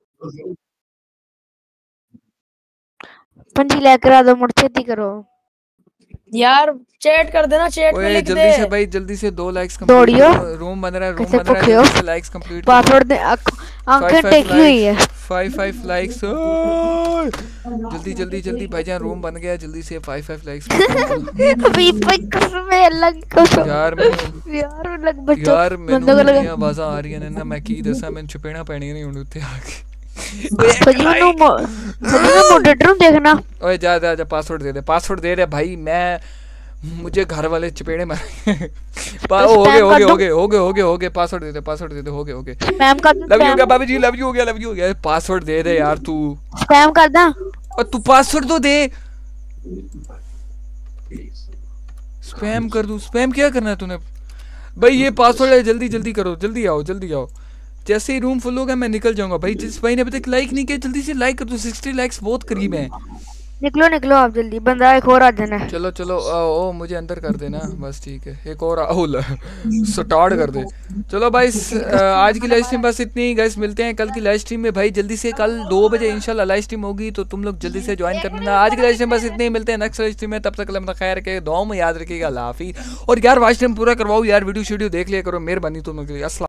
पंजी लेकर आ दो, मुड़छेती करो यार। चैट कर देना, चैट में लिख दे। जल्दी से भाई, जल्दी से 2 लाइक्स कंप्लीट। रूम बन रहा है, जल्दी से लाइक्स कंप्लीट। पासवर्ड दे, आंखें टेकी हुई है। 5 लाइक्स। जल्दी भाईजान, रूम बन गया, जल्दी से 5 लाइक्स। अभी कसम है अल्लाह की कसम यार लग बच्चों यार मैंने ये आवाज़ां आ रही है ना, मैं की दसा मैं चपेड़ा पैनी नहीं हुन उत्ते आके। मॉडरेटर देखना। ओए जा पासवर्ड दे दे भाई। मैं मुझे घर वाले चपेड़े मारे। हो गए। पासवर्ड दे दे। हो गए। स्पैम कर दे। लव यू क्या बाबू जी, लव यू हो गया। पासवर्ड दे दे यार तू। स्पैम कर दा। और तू पासवर्ड तो दे। स्पैम कर दूं? स्पैम क्या करना है तूने भाई? ये पासवर्ड है, जल्दी करो, जल्दी आओ। जैसे ही रूम फुल होगा मैं निकल जाऊंगा भाई। जिस भाई ने अभी तक लाइक नहीं किया जल्दी से लाइक कर दो। 60 लाइक्स बहुत करीब हैं। निकलो आप जल्दी, बंदा एक और आ जाना है। चलो ओ मुझे अंदर कर देना बस, ठीक है। एक और स्टार्ट कर दे। चलो भाई आज की लाइव स्ट्रीम बस इतनी ही गाइस। मिलते हैं कल की लाइव स्ट्रीम में भाई। जल्दी से कल 2 बजे इंशाल्लाह लाइव स्ट्रीम होगी, तो तुम लोग जल्दी से ज्वाइन कर लेना। आज की लाइव स्ट्रीम बस इतनी ही, मिलते हैं नेक्स्ट लाइव स्ट्रीम में। तब तक अल्लाह खैर के दुआ में याद रखिएगा। अल्लाह हाफिज़। और यार वाच टाइम पूरा करवाओ यार, वीडियो देख लिया करो, मेहरबानी तुम लोग के लिए। अस्सलाम।